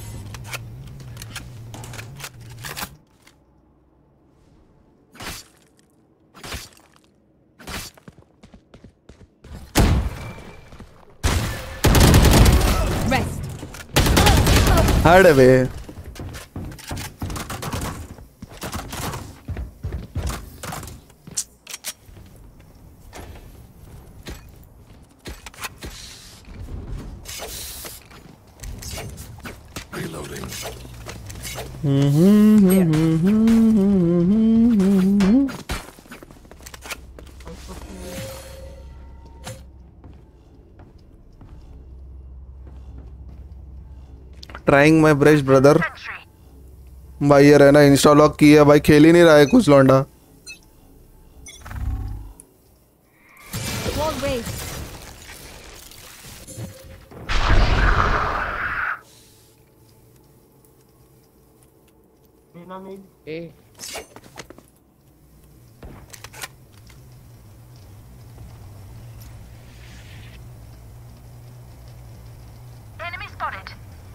Rest. hard away trying my best brother भाई ये रहना Insta lock की है भाई खेल ही नहीं रहा है कुछ लौंडा Wall raised. बिना में Hey. Enemy spotted.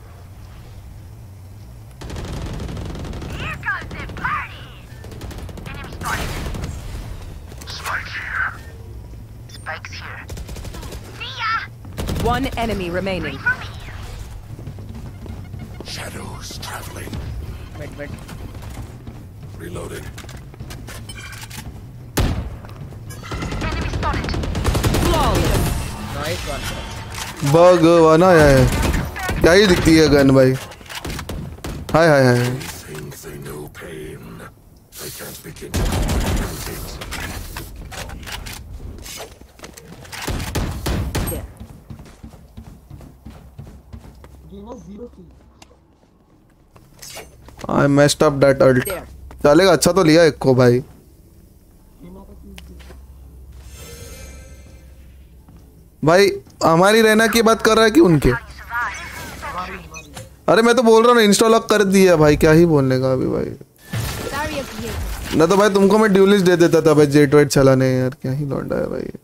Here comes the party. Enemy spotted. Spike here. Spike's here. See ya. One enemy remaining. For me. Shadows traveling. Mid, mid. Reloading. Enemy spotted. Nice one, bro. भगवाना है क्या ही दिखती है gun भाई हाय हाय हाय Things they know pain. I can't begin to comprehend it. There. I messed up that ult. चलेगा, अच्छा तो लिया एक को भाई. भाई हमारी रहना की बात कर रहा है कि उनके? अरे मैं तो बोल रहा हूँ इंस्टॉल लॉक कर दिया भाई, क्या ही बोलने का अभी भाई. ना तो भाई तुमको मैं ड्यूलिस्ट दे देता था भाई जेट वेट चलाने यार, क्या ही लौंडा है भाई.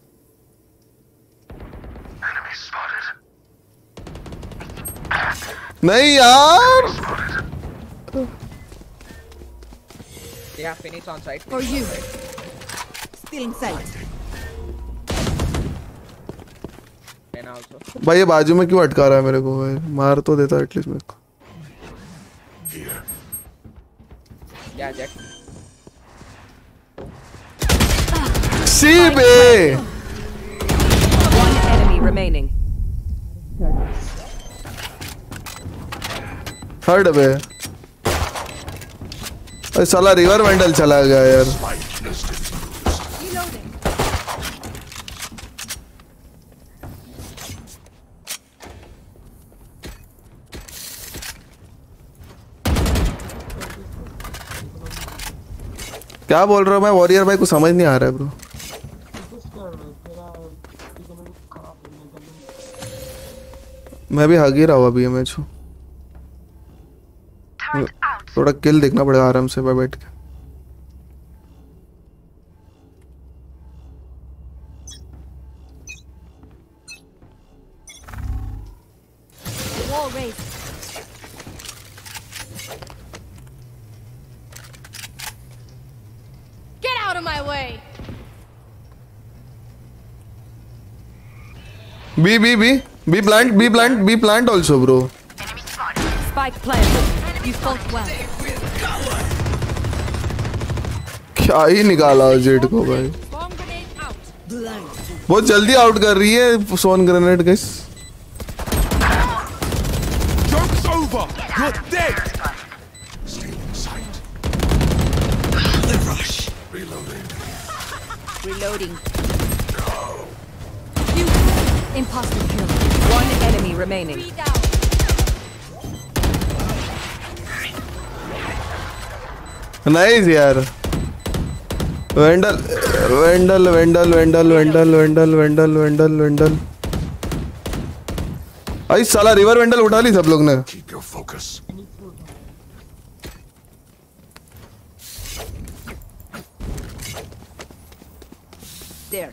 नहीं यार. Yeah, finish on site. For you. Still inside. And also. भाई ये बाजू में क्यों अटका रहा है मेरे को भाई, मार तो देता एटलीस्ट मेरे को. Yeah, Jack. सी बे. One enemy remaining. थर्ड बे. अरे साला रिवर वेंडल चला गया यार. क्या बोल रहा हूँ मैं वॉरियर भाई, को समझ नहीं आ रहा है ब्रो. मैं भी हग ही रहा हूँ अभी ये मैच. थोड़ा किल देखना पड़ेगा आराम से बैठ के. Wall raised. Get out of my way. B B B B plant B plant B plant also bro. Spike planted. You fought well. क्या ही निकाला जेट को भाई. Bomb grenade out. बहुत जल्दी आउट कर रही है सोन grenade guys. Joke's over. You're dead. Stay in sight. The rush. Reloading. Reloading. You. Imposter kill. One enemy remaining. Three down. Nice यार. वेंडल वेंडल वेंडल वेंडल वेंडल वेंडल वेंडल वेंडल वेंडल. आई साला रिवर वेंडल उठा ली सब लोग ने. Keep your focus. There.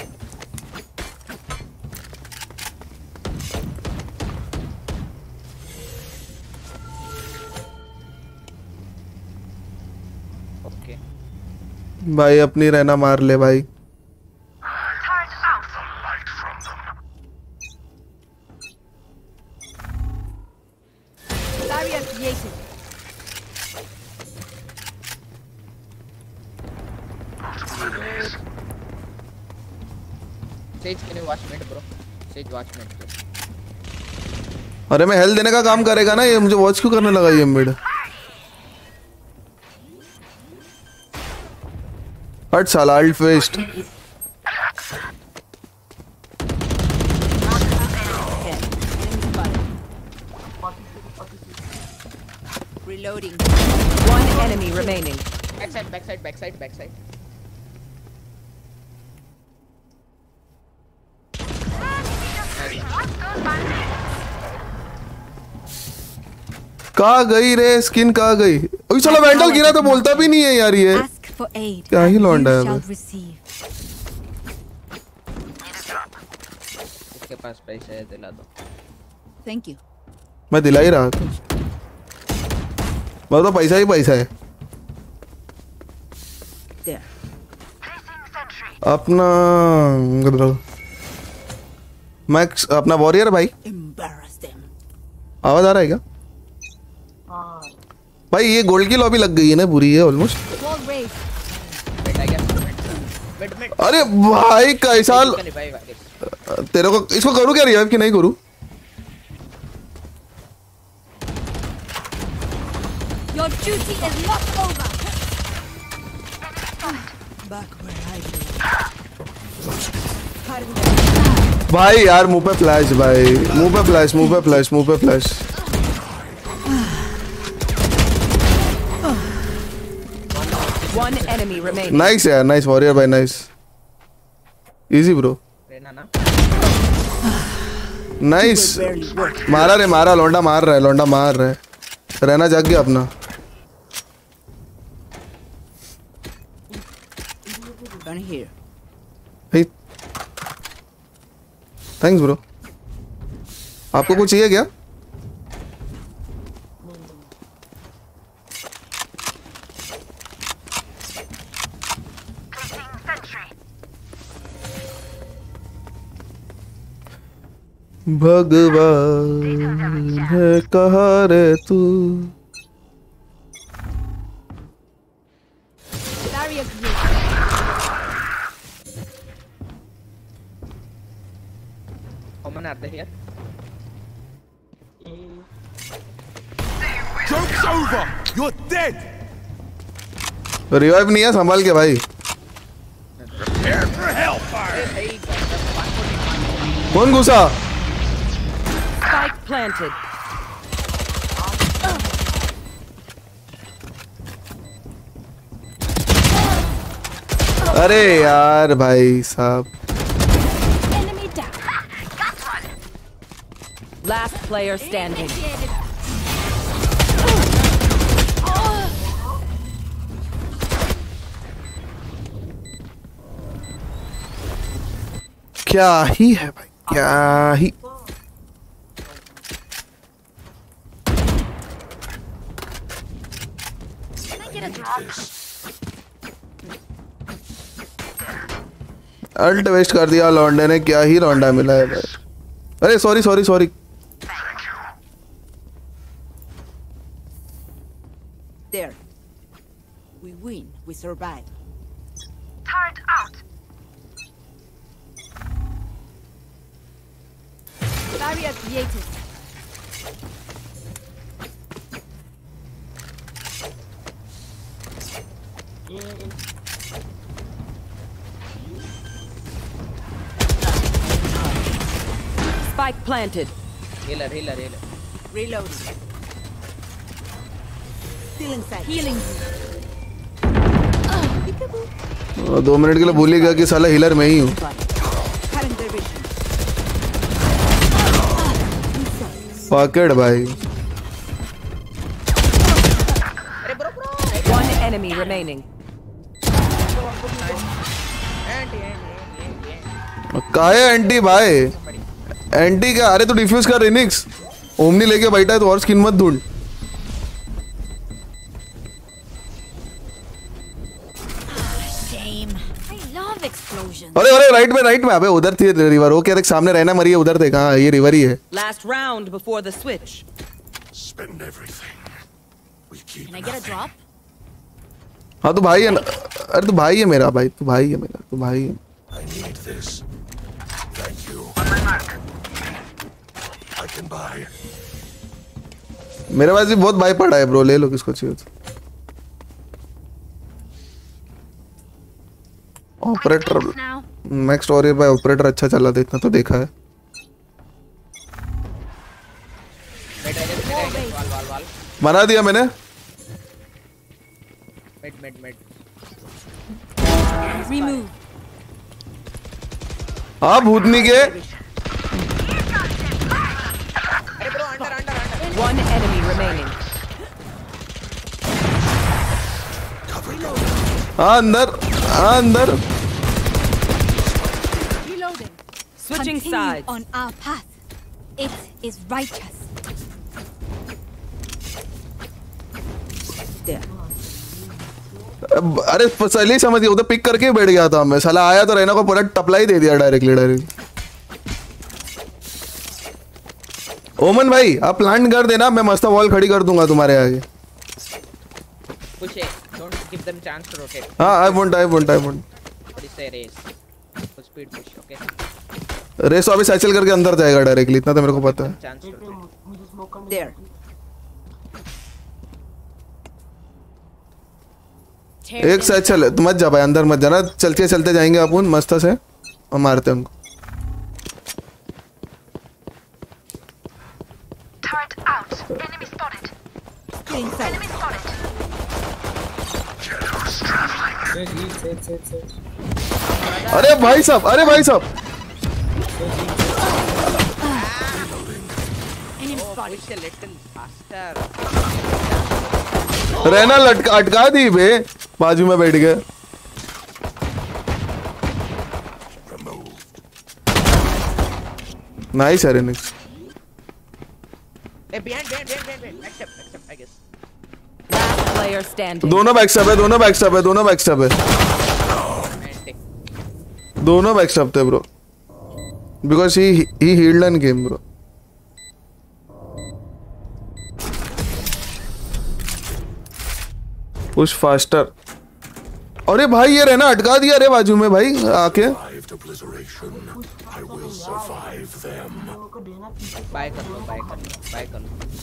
Okay. भाई अपनी रहना मार ले भाई. Barrier created. Sage, can you watch mid, bro? Sage, watch mid. अरे मैं हेल्थ देने का काम करेगा ना ये, मुझे वॉच क्यों करने लगा ये मिड. हट साला ult waste. Reloading. One enemy remaining. Backside, backside, backside, backside. कहाँ गई रे स्किन, कहाँ गई. ओए साला वेंडल गिरा तो बोलता भी नहीं है यार ये. Ask for aid. क्या ही लौंडा है You भाई. shall receive. इसके पास पैसे है, दिला दो. Thank you. मैं दिला ही रहा था. मैं तो पैसा ही पैसा है. There. अपना मैक्स अपना वॉरियर भाई. Embarrass them. आवाज आ रहा है क्या भाई? ये गोल्ड की लॉबी लग गई है ना पूरी है almost. Wall raised. Mid, I guess. Mid, mid. अरे भाई कैसा You can revive, I guess. तेरे को इसको करूँ क्या रिवाइव कि नहीं करूँ? Your duty is not over. Back where I belong. भाई यार मुंह पे फ्लैश, भाई मुंह पे फ्लैश, मुंह पे फ्लैश, मुंह पे flash. One enemy remaining. Nice यार, नाइस वॉरियर भाई, नाइस इजी ब्रो, नाइस। मारा रे मारा, लौंडा मार रहा है, लौंडा मार रहा है। रहना जाग गया अपना। Thanks bro. आपको कुछ चाहिए क्या? भगवान है कहाँ रे तू? Omen are they here? Joke's over! You're dead! Revive नहीं है, संभाल के भाई। Prepare for hellfire! कौन घुसा? Spike planted. अरे यार भाई साहब। Last player standing. क्या ही है भाई, क्या ही। अल्ट वेस्ट कर दिया लौंडे ने, क्या ही लौंडा मिला है भाई। अरे sorry sorry sorry. There. We win. We survive. Turret out. Barrier created. Spike planted. Healer, healer, healer. Reloading. Still inside. Healing. दो मिनट के लिए भूल ही गया कि साला हीलर मैं ही हूँ। पकड़ भाई। One enemy remaining. का है एंटी भाई? एंटी क्या? अरे तू डिफ्यूज कर रिनिक्स। ओमनी लेके बैठा है तो और स्किन मत ढूंढ। अरे अरे राइट में, राइट में। अबे उधर थी रिवर। वो क्या देख सामने रहना मरी है, उधर देख। हाँ ये रिवर ही है। Last round before the switch. Spend everything. We keep Can I get a drop? हाँ तू भाई है ना। अरे तू भाई है मेरा भाई, तू भाई है मेरा, तू भाई है। I need this. Thank you. On my mark. I can buy. मेरे पास भी बहुत भाई पड़ा है ब्रो, ले लो किसको चाहिए तो। ऑपरेटर नेक्स्ट और भाई ऑपरेटर अच्छा चला था, इतना तो देखा है। बना दिया मैंने। Mid, mid, mid. Remove. हाँ भूतनी के। One enemy remaining. हाँ अंदर, हाँ अंदर। Reloading. Switching Continue sides. on our path. It is righteous. अरे पहले ही समझ गया, उधर पिक करके बैठ गया था मैं। साला आया तो रहना को पूरा टपला ही दे दिया डायरेक्टली डायरेक्टली। ओमन भाई आप प्लांट कर देना, मैं मस्त वॉल खड़ी कर दूंगा तुम्हारे आगे। Push it. Don't give them chance to rotate. हाँ I won't I won't I won't. What is the race? Full speed push, okay? Raze अभी साइकिल करके अंदर जाएगा डायरेक्टली, इतना तो मेरे को पता है। Chance to rotate. There. एक साइड चल, तुम मत जा भाई, अंदर मत जाना। चलते चलते जाएंगे अपन मस्त से और मारते हैं उनको। अरे भाई साहब, अरे भाई साहब, रहना लटका अटका दी बे, बाजू में बैठ गए। नाइस है रेनिक्स। दोनों बैकस्टैप है, दोनों बैकस्टैप है, दोनों बैकस्टैप है, दोनों बैकस्टैप थे bro, because he he healed end game bro. Push faster. अरे भाई ये रहना अटका दिया रे बाजू में भाई आके। बाय कर लो, बाय कर लो, बाय कर लो।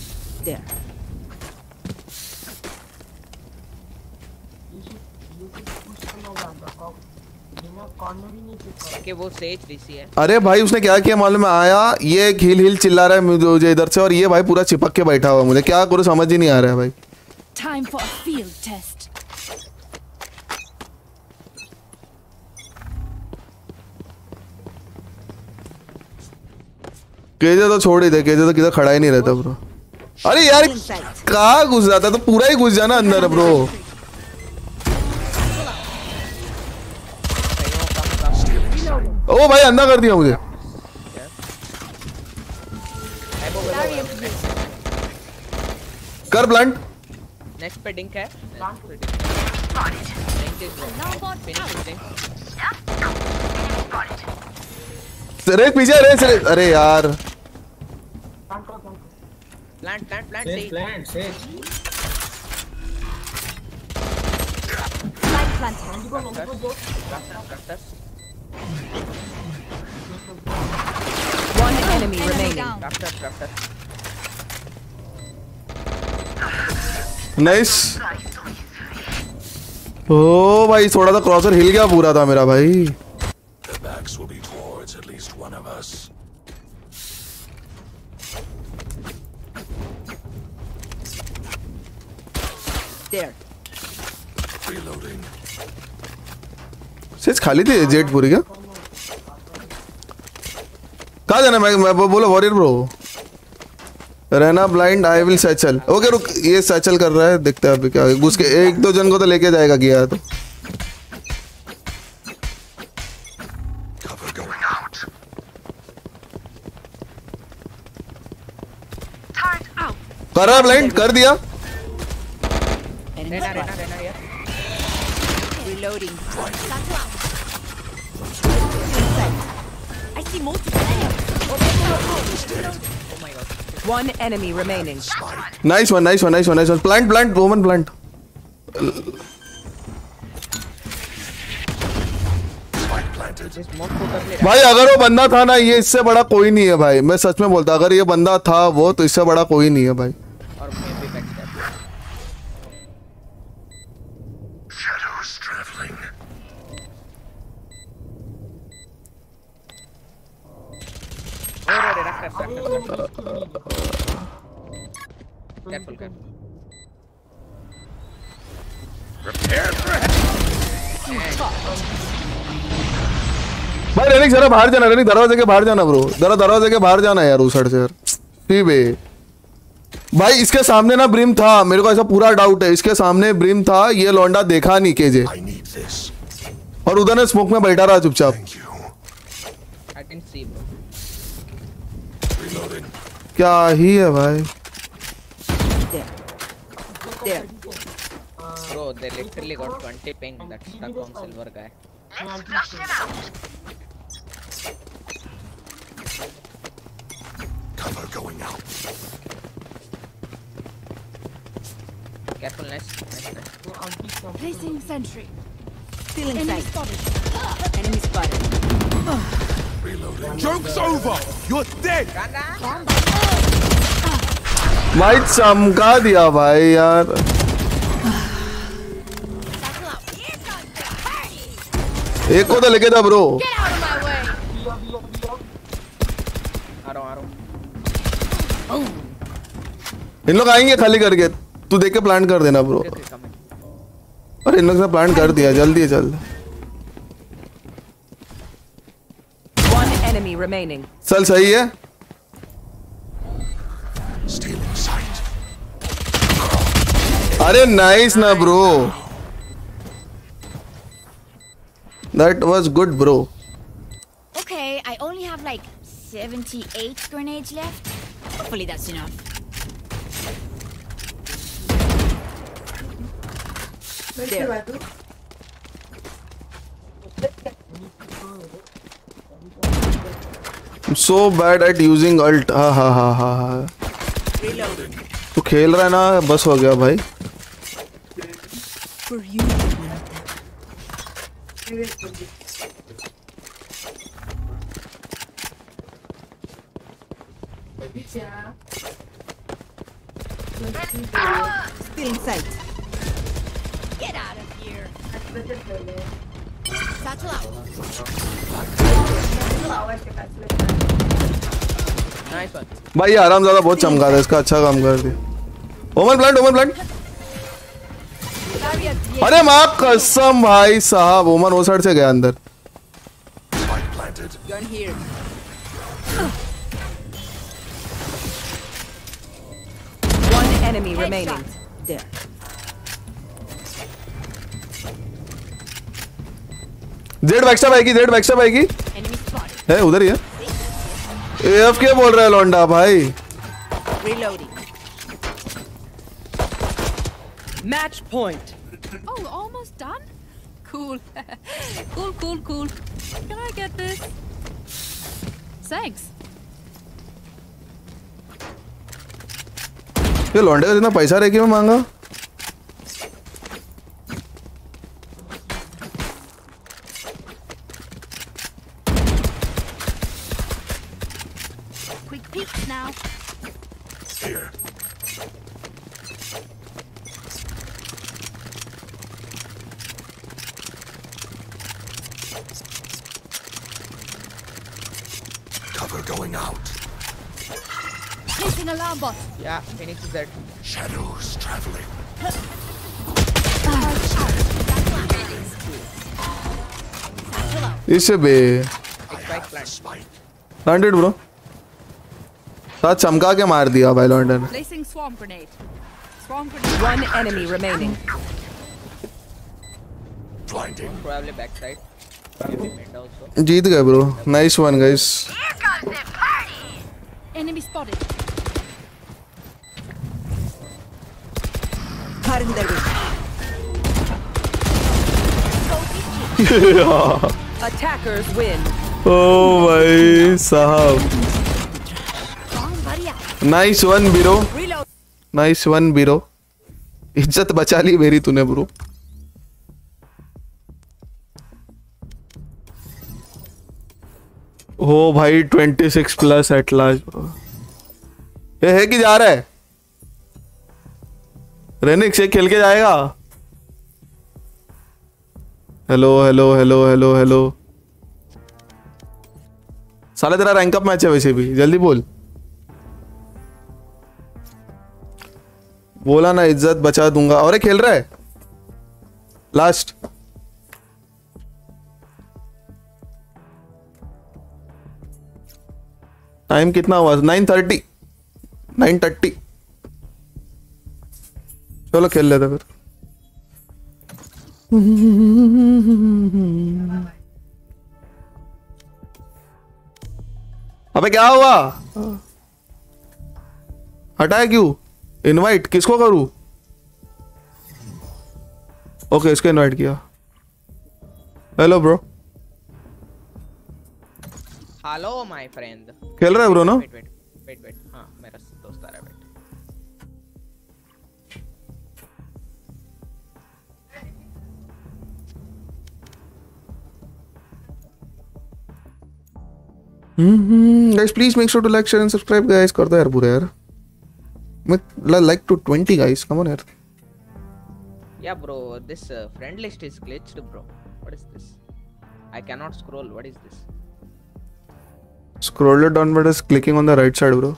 कि वो सेज डीसी है। अरे भाई उसने क्या किया मालूम है, आया ये हिल हिल चिल्ला रहा है मुझे इधर से, और ये भाई पूरा चिपक के बैठा हुआ, मुझे क्या करूं समझ ही नहीं आ रहा है भाई। Time for a field test. KJ तो छोड़ ही दे, केजे तो किधर खड़ा ही नहीं रहता ब्रो। अरे यार कहाँ घुस जाता, तो पूरा ही घुस जाना अंदर ब्रो। ओ भाई अंधा कर दिया मुझे। कर प्लांट। नेक्स्ट पे डिंक है। रेस पीछे, रेस रेस। अरे यार प्लांट प्लांट प्लांट सही प्लांट से One enemy remaining. नाइस। ओ भाई थोड़ा सा क्रॉसर हिल गया पूरा था मेरा भाई। The backs will be towards at least one of us. There. Reloading. सिर्फ खाली थी जेट पूरी क्या? कहाँ जाना मैं, मैं बोलो वॉरियर ब्रो। रहना blind, I will satchel. Okay रुक, ये सैचल कर रहा है, देखते हैं अभी क्या घुस के एक दो जन को तो लेके जाएगा गया तो। कर रहा है ब्लाइंड, कर दिया। रहना रहना रहना यार। Reloading. I see multiple. Oh my god. One enemy remaining. Nice one, nice one, nice one, nice one. Plant plant woman plant. भाई अगर वो बंदा था ना, ये इससे बड़ा कोई नहीं है भाई, मैं सच में बोलता, अगर ये बंदा था वो, तो इससे बड़ा कोई नहीं है भाई। और मैं भी बैक स्टेप। Shadows traveling. और और रख कर रख कर। केयरफुल कर। Prepare for भाई रेनिक जरा बाहर जाना, रेनिक दरवाजे के बाहर जाना ब्रो, जरा दरवाजे के बाहर जाना यार उस साइड से यार। ठीक है भाई, इसके सामने ना ब्रिम था, मेरे को ऐसा पूरा डाउट है, इसके सामने ब्रिम था, ये लौंडा देखा नहीं केजे, और उधर ने स्मोक में बैठा रहा चुपचाप। I didn't see bro. क्या ही है भाई। There. Bro, they literally got twenty ping. That's stuck on silver guy. cover going out. Careful, nice. Nice, nice. Placing sentry. Still in Enemy sight. spotted. Enemy spotted. Reloading. Joke's over. You're dead. भाई चमका दिया भाई यार। एक को तो लेके था bro. Get out of my way. आ रहा हूँ, आ रहा हूँ। इन लोग आएंगे खाली करके, तू देख के प्लान कर देना bro. Okay, okay, come in. अरे इन लोग ने प्लान कर दिया, जल्दी चल। One enemy remaining. चल सही है। Stealing sight. अरे नाइस ना bro, that was good bro. Okay, I only have like seventy-eight grenades left. Hopefully that's enough. There. I'm so bad at using ult. हा हा हा हा हा। तू खेल रहा है ना, बस हो गया भाई। For you. Still in sight. Get out of here. Satchel out. Nice one. भाई आराम ज्यादा बहुत चमका था, इसका अच्छा काम कर दिया। ओमन प्लांट, ओमन प्लांट। अरे माँ कसम भाई साहब, ओमन वो साइड से गया अंदर। Gun here. One enemy remaining. There. Z backstab आएगी, जेड बैकस्टैप आएगी। है उधर ही है। एएफ क्या बोल रहा है लौंडा भाई। Reloading. Match point. Oh, almost done? Cool. cool, cool, cool. Can I get this? Thanks. ये लौंडे का जितना पैसा रह मैं मांगा। Quick peeks now. Here. Cover going out. Placing alarm bot. Yeah, Phoenix is dead. Shadows traveling. इससे बे hundred bro साथ चमका के मार दिया भाई लॉन्डन ने। Placing swarm grenade. Swarm grenade. One enemy remaining. Blinding. Probably backside. Mid also. जीत गए bro, nice one guys. Enemy spotted. Attackers win. ओ भाई साहब, nice one bro, nice one bro. इज्जत बचा ली मेरी तूने ब्रो। हो भाई छब्बीस प्लस एट लास्ट ब्रो। ये है कि जा रहा है रेनिक्स, ये खेल के जाएगा। Hello hello hello hello hello, साला तेरा रैंक अप मैच है वैसे भी, जल्दी बोल। बोला ना इज्जत बचा दूंगा। और ये खेल रहा है लास्ट। टाइम कितना हुआ? Nine thirty, nine thirty. चलो खेल लेते फिर। अबे क्या हुआ? हटाया क्यों? इनवाइट किसको करूं? ओके इसको इनवाइट किया। Hello bro. Hello my friend. खेल रहा है ब्रो ना? वेट वेट वेट वेट हाँ मेरा दोस्त आ रहा है। Wait guys please make sure to like share and subscribe guys। कर दो यार पूरा यार, मैं like to twenty guys, come on यार। Yeah bro, this uh, friend list is glitched bro. What is this? I cannot scroll. What is this? Scroll it down, but is clicking on the right side bro।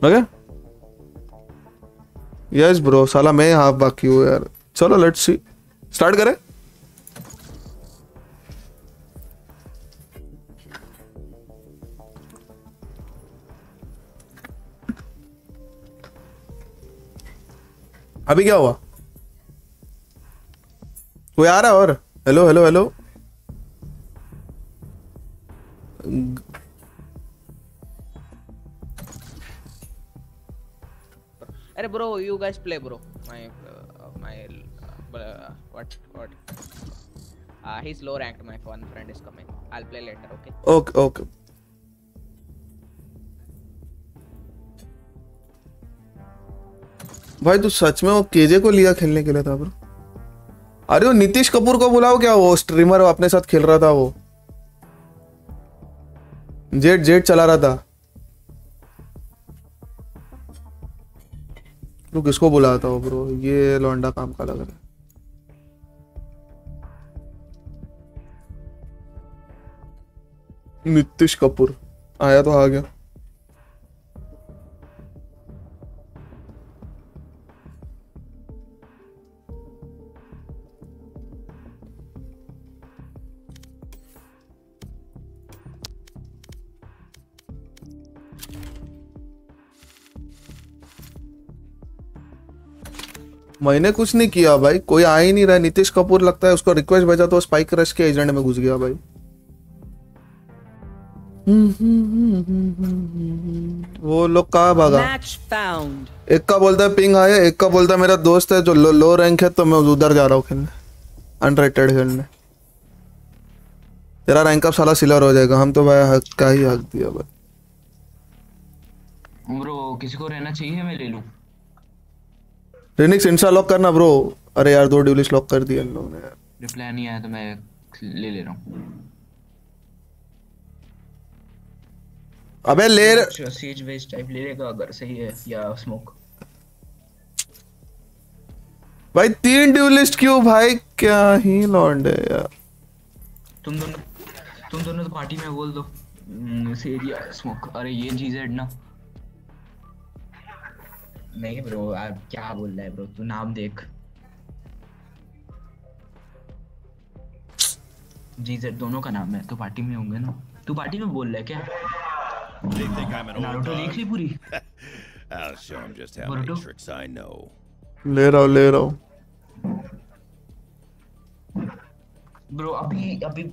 Okay yes bro साला मैं half बाकी हूँ यार। चलो let's see start करें। अभी क्या हुआ? कोई आ रहा है और? हेलो हेलो हेलो अरे bro, you guys play bro. My uh, my uh, what what? Uh, he's low ranked. My one friend is coming. I'll play later. Okay. Okay okay भाई तू सच में वो केजे को लिया खेलने के लिए था ब्रो? अरे वो नीतीश कपूर को बुलाओ क्या, वो स्ट्रीमर अपने साथ खेल रहा था, वो जेट जेट चला रहा था। तू किसको बुलाया था वो ब्रो? ये लौंडा काम का लग रहा है। नीतीश कपूर आया तो आ गया। मैंने कुछ नहीं किया भाई, कोई आ ही नहीं रहा। नीतीश कपूर लगता है उसको रिक्वेस्ट भेजा तो स्पाइक रश के एजेंट में घुस गया भाई। वो लोग कहाँ भागा? एक का बोलता है पिंग आया, एक का बोलता है मेरा दोस्त है जो लो, लो रैंक है तो मैं उधर जा रहा हूँ खेलने, अनरेटेड खेलने। तेरा रैंक अप साला सिलर हो जाएगा। हम तो भाई हक का ही हक दिया भाई। ब्रो किसी को रहना चाहिए, मैं ले लूं। रिनिक्स इंस्टा लॉक करना ब्रो। अरे यार दो ड्यूलिस्ट लॉक कर दिया इन लोगों ने यार। रिप्लाई नहीं आया तो मैं ले ले रहा हूँ। अबे ले सीज वेस्ट टाइप ले लेगा अगर सही है, या स्मोक। भाई तीन ड्यूलिस्ट क्यों भाई? क्या ही लौंडे यार। तुम दोनों तुम दोनों तो पार्टी में बोल दो सीज या स्मोक। अरे ये जीजेड ना। नहीं ब्रो आप क्या बोल रहा है ब्रो, तू नाम देख। जीजेड दोनों का नाम है तो पार्टी में होंगे ना। तू पार्टी में बोल रहा है क्या? नारुतो देख ली पूरी? I'll show him just how many tricks I know. ले रहा हूँ ले रहा हूँ ब्रो। अभी अभी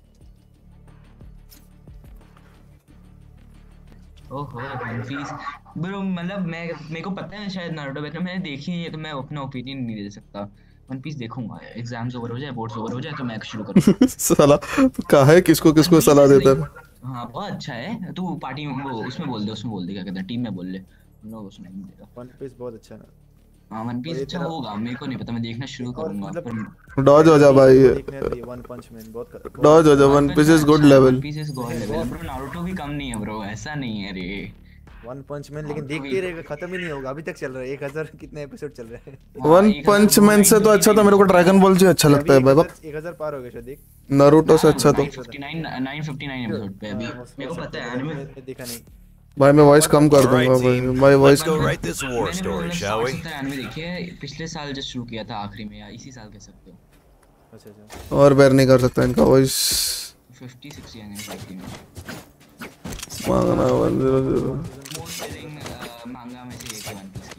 ओहो फीस ब्रो, मतलब मैं मेरे को पता है शायद नारुतो बेटर मैंने देखी नहीं है तो मैं अपना ओपिनियन नहीं दे सकता। वन पीस देखूंगा, एग्जाम्स ओवर हो जाए, बोर्ड्स ओवर हो जाए तो मैं शुरू करूंगा। साला कहा है किसको किसको सलाह देता है। हाँ बहुत अच्छा है। तू पार्टी में वो उसमें बोल दे, उसमें बोल दे क्या कहता है, टीम में बोल ले, हम लोग उसमें नहीं देगा। वन पीस बहुत अच्छा है। हाँ वन पीस अच्छा होगा, मेरे को नहीं पता, मैं देखना शुरू करूंगा। पर डॉज हो जा भाई, वन पंच मैन बहुत डॉज हो जा। One piece is good level. One piece is good level bro. Naruto भी कम नहीं है ब्रो, ऐसा नहीं है रे। वन पंच मैन लेकिन देखते रहेगा, खत्म ही नहीं होगा। अभी तक चल रहा है, एक हज़ार कितने एपिसोड चल रहे हैं। वन पंच मैन से तो अच्छा तो मेरे को ड्रैगन बॉल जी अच्छा लगता है भाई। एक हज़ार पार हो गया शायद। देख नारुतो से अच्छा तो नौ सौ उनसठ नौ सौ उनसठ एपिसोड पे अभी मेरे को पता है। एनिमे देखा नहीं भाई, मैं वॉइस कम कर दूंगा भाई। My voice Go write this war story, shall we? Anime देखिए पिछले साल जस्ट शुरू किया था आखिरी में, या इसी साल कह सकते हो। अच्छा अच्छा और बेर नहीं कर सकता इनका वॉइस। पचास साठ एनिमे देखी मैं। मांगना one zero zero most selling manga में से एक है वन पीस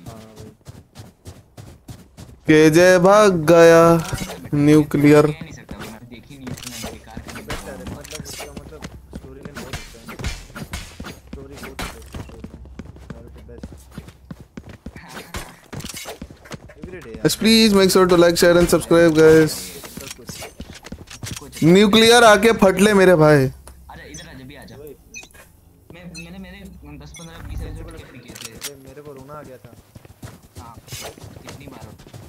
की। केजे भाग गया न्यूक्लियर। नहीं सकता मैं देखी नहीं इसमें बेकार करने बेस्ट है। मतलब इसका मतलब स्टोरी लाइन बहुत अच्छा है। स्टोरी बहुत अच्छा है और तो best every day. Yes, please make sure to like, share and subscribe guys. Nuclear आके फट ले मेरे भाई। आजा इधर आजा भी आजा। मैं मैंने मेरे दस पंद्रह बीस एपिसोड के किए थे। मेरे को रोना आ गया था। हां कितनी बार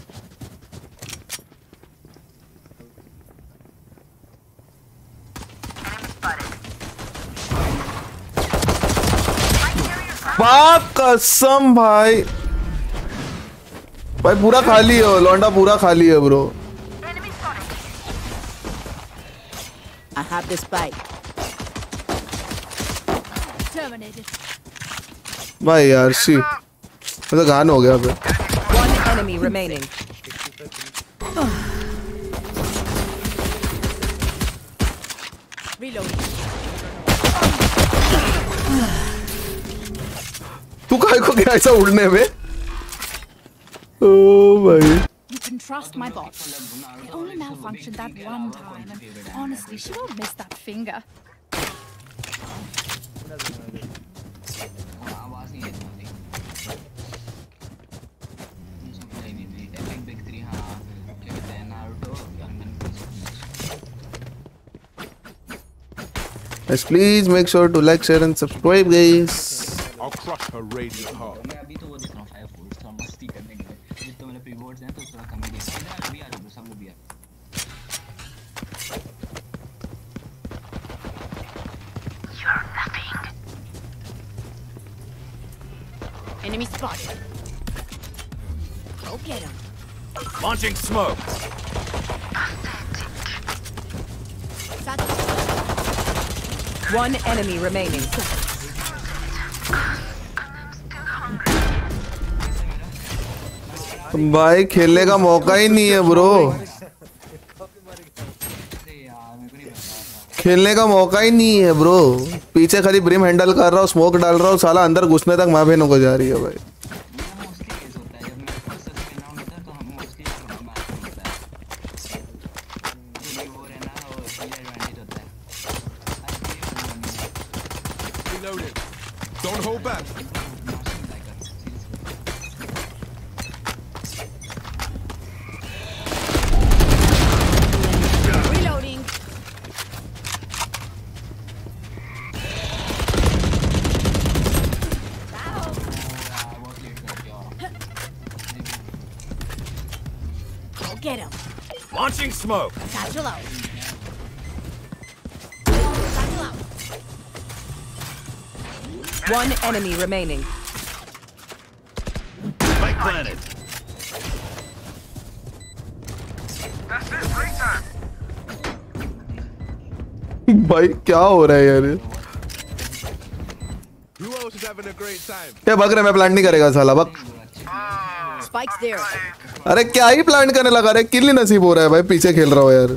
बाप कसम भाई। भाई पूरा खाली है लौंडा, पूरा खाली है bro. I have the spike. Terminated. भाई यार शी मतलब गान हो गया फिर। One enemy remaining. तू काय को गया ऐसा उड़ने में? ओ भाई You can trust my boss. It only malfunctioned that one time, and honestly, she won't miss that finger. Guys, please make sure to like, share and subscribe, guys. I'll crush her radiant heart. मैं अभी तो वो देख रहा हूँ five force थोड़ा मस्ती करने के लिए जितने मेरे प्रीबोर्ड्स हैं तो थोड़ा कम ही देख रहा हूँ अभी आ रहा हूँ सब लोग भी आ You're nothing. Enemy spotted. Go get him. Launching smoke. One enemy remaining. भाई खेलने का मौका ही नहीं है ब्रो, खेलने का मौका ही नहीं है ब्रो। पीछे खाली ब्रिम हैंडल कर रहा हूँ, स्मोक डाल रहा हूँ, साला अंदर घुसने तक माँ बहनों को जा रही है भाई। Don't hold back. Reloading. Go get him. Launching smoke. Satchel out. Satchel out. One enemy remaining. Spike planted. भाई क्या हो रहा है यार? Who else is having a great time? क्या बग रहे, मैं प्लान नहीं करेगा साला बग। Spike's there. अरे क्या ही प्लान करने लगा रे, किल ही नसीब हो रहा है भाई, पीछे खेल रहा हो यार।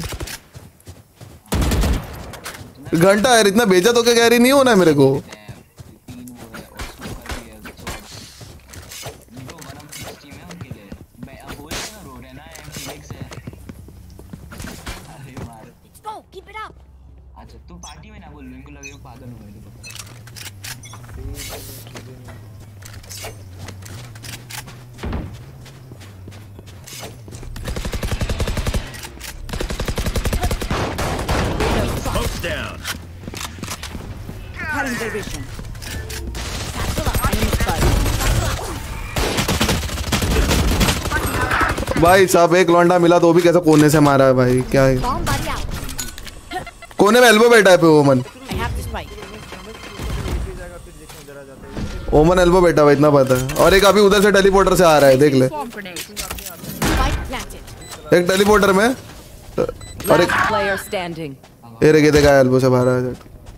घंटा यार इतना बेइज्जत होके कह रही नहीं होना है मेरे को। Keep it up. अच्छा तू पार्टी में ना बोल, इनको लगे पागल हो गए। Smoke's down. Cutting their vision. भाई साहब एक लौंडा मिला तो भी कैसा कोने से मारा है भाई, क्या है? कोने में एल्बो बैठा है पे ओमन। ओमन एल्बो बैठा हुआ इतना पता है, और एक अभी उधर से टेलीपोर्टर से आ रहा है, देख ले। एक टेलीपोर्टर में और एक ये रे देखा एल्बो से बाहर आ जाए।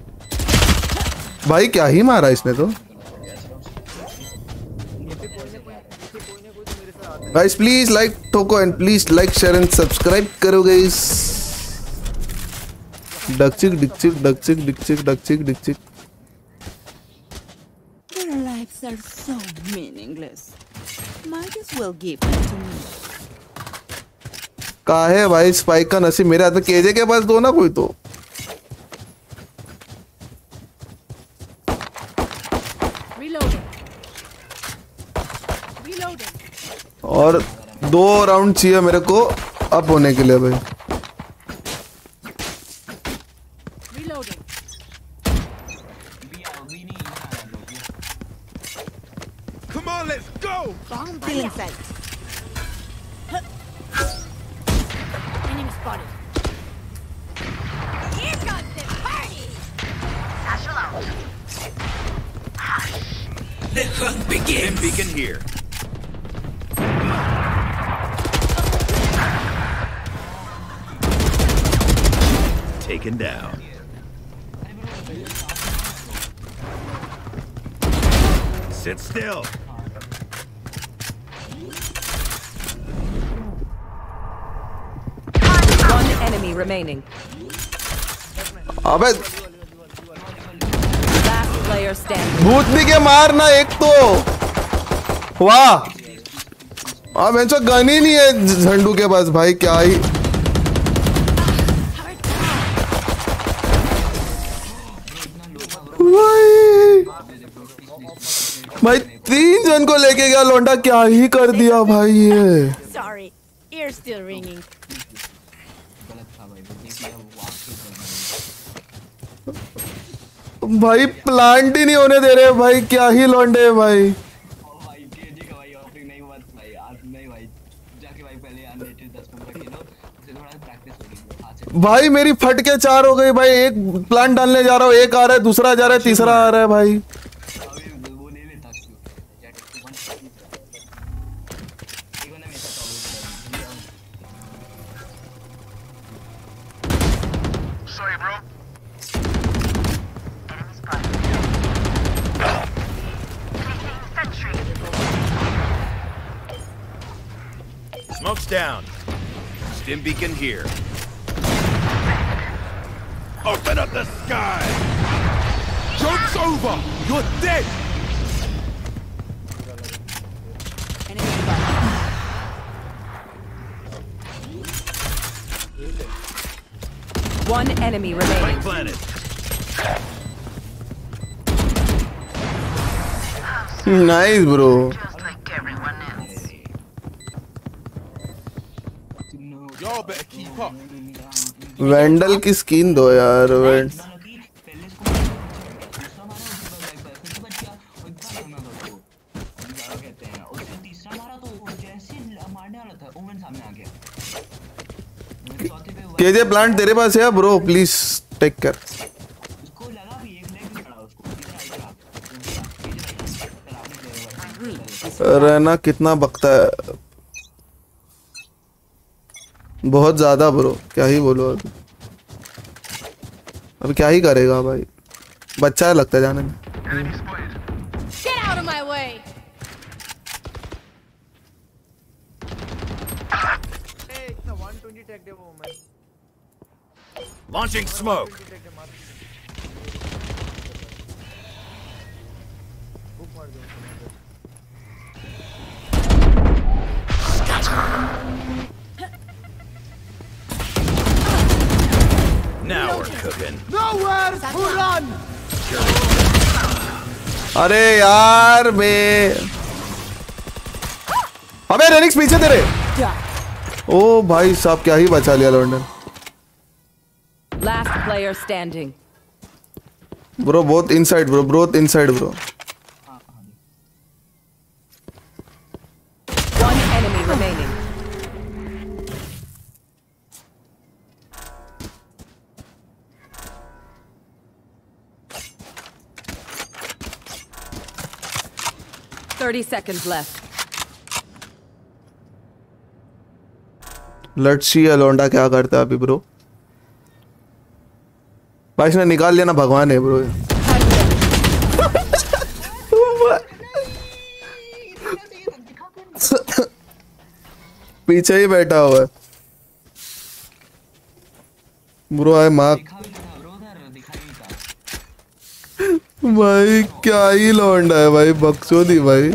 भाई क्या ही मारा इसने तो। गाइस प्लीज लाइक ठोको and please like share and subscribe करो गाइस। डकचिक डिकचिक डकचिक डिकचिक डकचिक डिकचिक। Their lives are so meaningless. Might as well give them to me. कहा है भाई स्पाइक का नसीब मेरे हाथ में, केजे के पास दो ना कोई तो। और दो राउंड चाहिए मेरे को अप होने के लिए भाई। Come on, let's go. Feeling sight. Enemy spotted. Here comes the party. Satchel out. The hunt begins. Beacon here. Taken down. Sit still. One enemy remaining. अबे Last player standing. भूतनी के मारना एक तो वाह। अब ऐसा गन ही नहीं है झंडू के पास भाई, क्या ही भाई तीन जन को लेके गया लौंडा, क्या ही कर दिया भाई ये। Sorry, ears still ringing. भाई प्लांट ही नहीं होने दे रहे भाई, क्या ही लौंडे है भाई। भाई मेरी फट के चार हो गई भाई, एक प्लांट डालने जा रहा हूँ, एक आ रहा है, दूसरा जा रहा है, तीसरा आ रहा है भाई। Sorry, bro. Smoke's down. Stim beacon here. Open up the sky! Joke's over! You're dead! One enemy remaining. Planet. Nice, bro. Y'all better keep up. वेंडल की स्किन दो यार। वेंड केजे प्लांट तेरे पास है ब्रो, प्लीज टेक केयर। रहना कितना बकता है, बहुत ज्यादा ब्रो, क्या ही बोलो अभी। अभी क्या ही करेगा भाई, बच्चा है लगता है जाने में। Get out of my way. Hey, it's a one twenty tech demo, man. Launching smoke. Now we're cooking. Nowhere to run. अरे यार बे, अबे रेनिक्स पीछे तेरे। ओ भाई साहब, क्या ही बचा लिया लॉन्डन। Last player standing. Bro both inside bro, both inside bro. One enemy remaining. Thirty seconds left. Let's see अलोंडा क्या करता है अभी ब्रो। भाई इसने निकाल लिया ना, भगवान है ब्रो। पीछे ही बैठा हुआ है ब्रो। आई मार्क भाई, क्या ही लौंडा है भाई, बकचोदी भाई।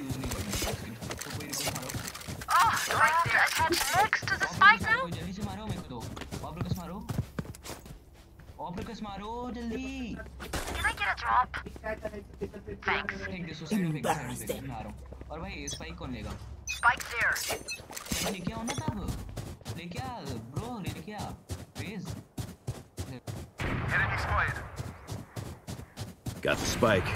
और भाई स्पाइक कौन लेगा? Spike there. लेके आओ ना तब, लेके आ ब्रो, लेके आ please. Enemy spotted. Got the spike.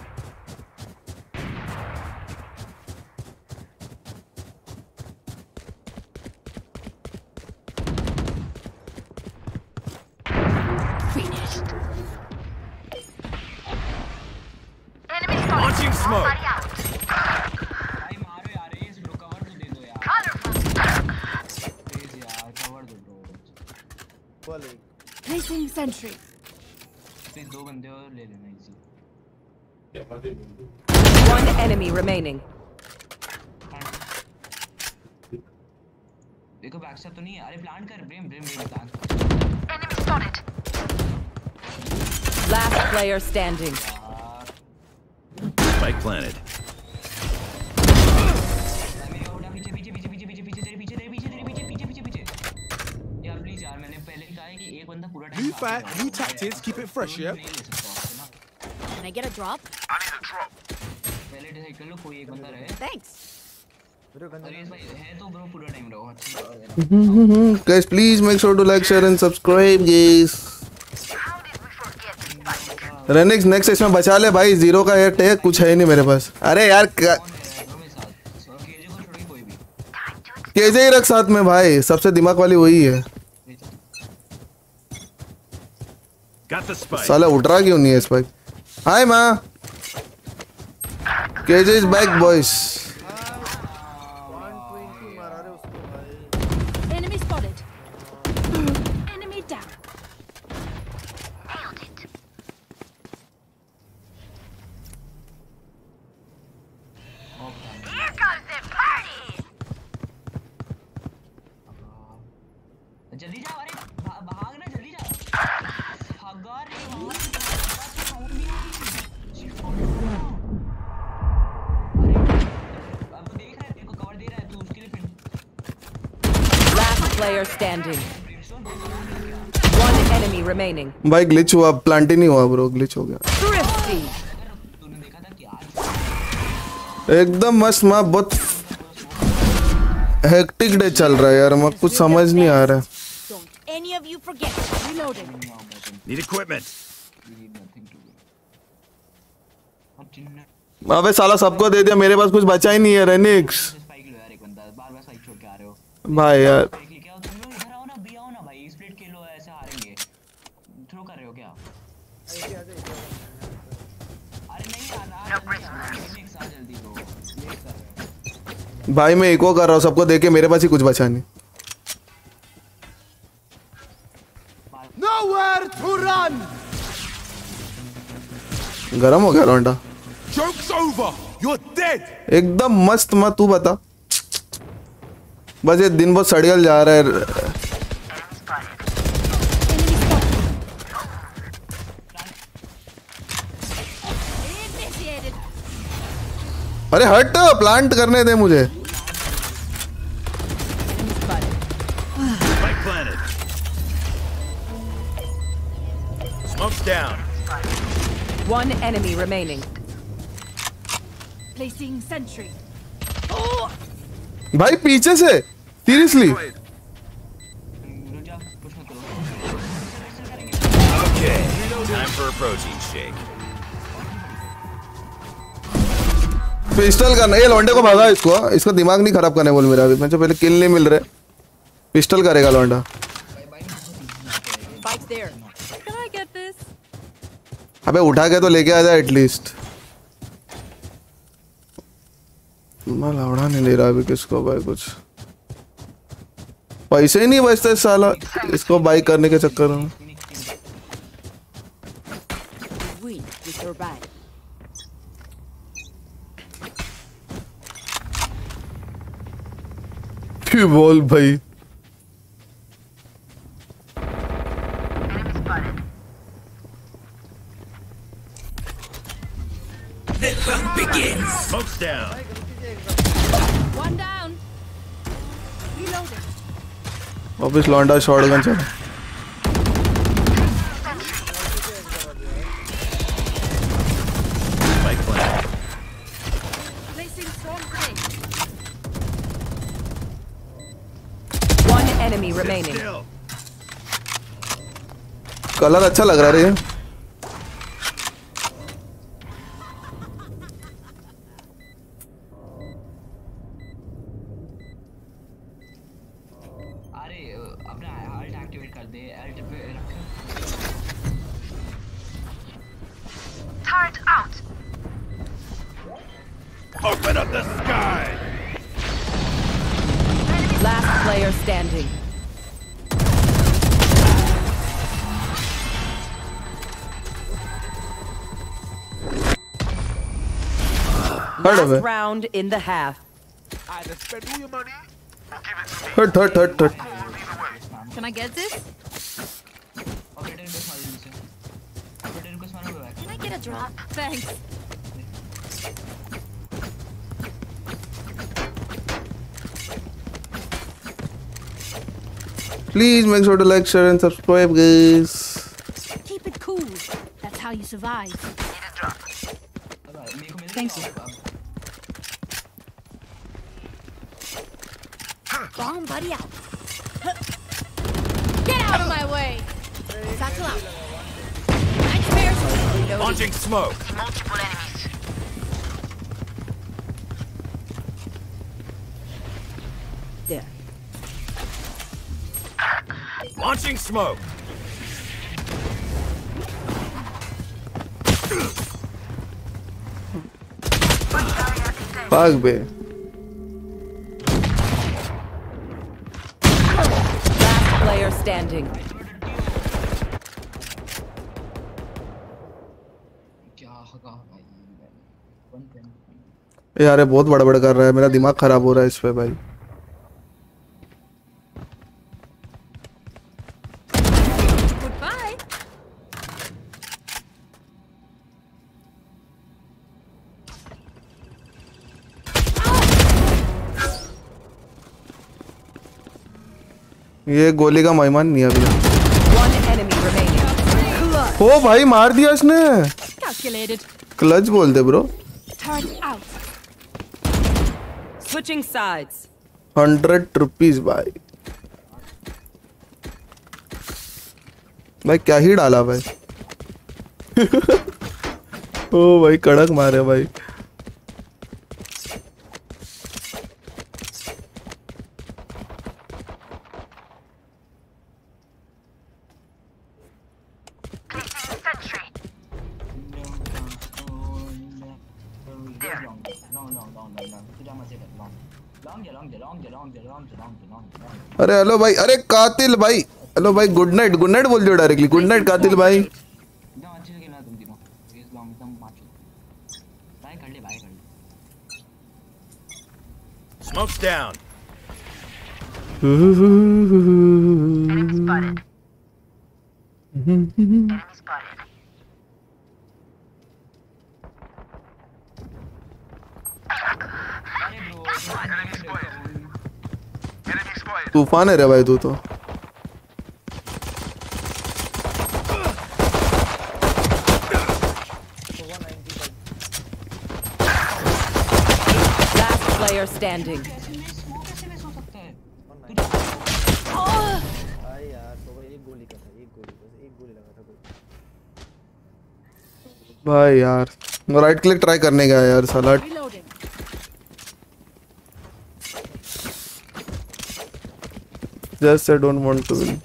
Finished. Enemy spotted. Launching smoke. भाई मारो यार, इस ब्रो कवर तो दे दो यार। प्लीज यार कवर दो ब्रो। बोले Placing sentry. प्लीज दो बंदे और ले लेना इजी। One enemy remaining. देखो बैक से तो नहीं है। अरे प्लांट कर ब्रेम ब्रेम ब्रेम plant. Enemy spotted. Last player standing. Spike planted. पीछे पीछे पीछे पीछे पीछे पीछे तेरे पीछे तेरे पीछे तेरे पीछे पीछे पीछे पीछे। यार प्लीज यार मैंने पहले कहा है कि एक बंदा पूरा time New fight, new tactics, keep it fresh, yeah? Can I get a drop? I need a drop. पहले डिसाइड कर लो कोई एक बंदा रहे। Thanks. अरे भाई है तो ब्रो पूरा टाइम रहो। Guys, please make sure to like, share and subscribe, guys. रेनिक्स नेक्स्ट इसमें बचा ले भाई, जीरो का एट है, कुछ है नहीं मेरे पास। अरे यार केजे ही रख साथ में भाई, सबसे दिमाग वाली वही है। साला उठ रहा क्यों नहीं है स्पाइक? हाय माँ, KJ is back boys. Enemy spotted. Enemy down. Here comes the party. जल्दी जाओ, अरे भाग ना, जल्दी जाओ। भागा रे अब देख रहा है, तेरे को कवर दे रहा है, तू उसके लिए फिर। Last player standing. One enemy remaining. भाई ग्लिच हुआ, प्लांट ही नहीं हुआ ब्रो, ग्लिच हो गया। Thrifty. एकदम मस्त माँ, बहुत हेक्टिक डे चल रहा है यार, मैं कुछ समझ नहीं आ रहा है। Don't any of you forget. Reloading. Need equipment. अबे साला सबको दे दिया, मेरे पास कुछ बचा ही नहीं है। रेनिक्स भाई यार भाई मैं इको कर रहा हूँ, सबको देके मेरे पास ही कुछ बचा नहीं। Nowhere to run. गरम हो गया लौंडा। Joke's over. You're dead. एकदम मस्त मत, तू बता। बस ये दिन बहुत सड़ियल जा रहा है। अरे हट, प्लांट करने दे मुझे। Spike planted. Smoke's down. One enemy remaining. Placing sentry. भाई पीछे से seriously. Okay, time for a protein shake. Pistol करना, ये लौंडे को भगा इसको, इसको दिमाग नहीं खराब करने बोल मेरा। अभी मुझे पहले किल नहीं मिल रहे, पिस्टल करेगा लौंडा। Spike's there. Can I get this? अबे उठा के तो लेके आ जाए एटलीस्ट। मैं लौड़ा नहीं ले रहा अभी किसको भाई, कुछ पैसे ही नहीं बचते साला इसको बाई करने के चक्कर में। We survive. क्यों बोल भाई। The hunt begins. Smoke's down. One down. Reloading. वापस लौंडा शॉटगन चला। Spike planted. Placing storm grenade. One enemy remaining. Colour अच्छा लग रहा है ये। Turret out. Open up the sky. Last player standing. Last round in the half. Either spend all your money or give it to me. Hurt, hurt, hurt, hurt. Can I get this? Can I get a drop? Thanks. Please make sure to like, share, and subscribe, guys. Keep it cool. That's how you survive. Thank you. Bomb buddy out. Get out of my way. Satchel out. Nightmares. Launching smoke. Multiple enemies. There. Launching smoke. भाग बे. Last player standing. यार ये बहुत बड़ा बड़ा कर रहा है, मेरा दिमाग खराब हो रहा है इस पे भाई. Goodbye. ये गोली का मेहमान नहीं है अभी. One enemy remaining. ओ भाई मार दिया इसने. Calculated. क्लच बोल दे bro. Turn out. Switching sides. Hundred rupees भाई. भाई क्या ही डाला भाई. ओ भाई कड़क मारे भाई. अरे हेलो भाई. अरे कातिल भाई. हेलो भाई. Good night. गुड नाइट बोल दियो डायरेक्टली. गुड नाइट कातिल भाई. Smoke's down. Enemy spotted. Enemy spotted. तूफान है रे भाई तू तो. Last player standing. भाई यार तो वो एक गोली का था. एक गोली बस एक गोली लगा था कोई. भाई यार राइट क्लिक ट्राई करने गया यार साला. Just I don't want to win.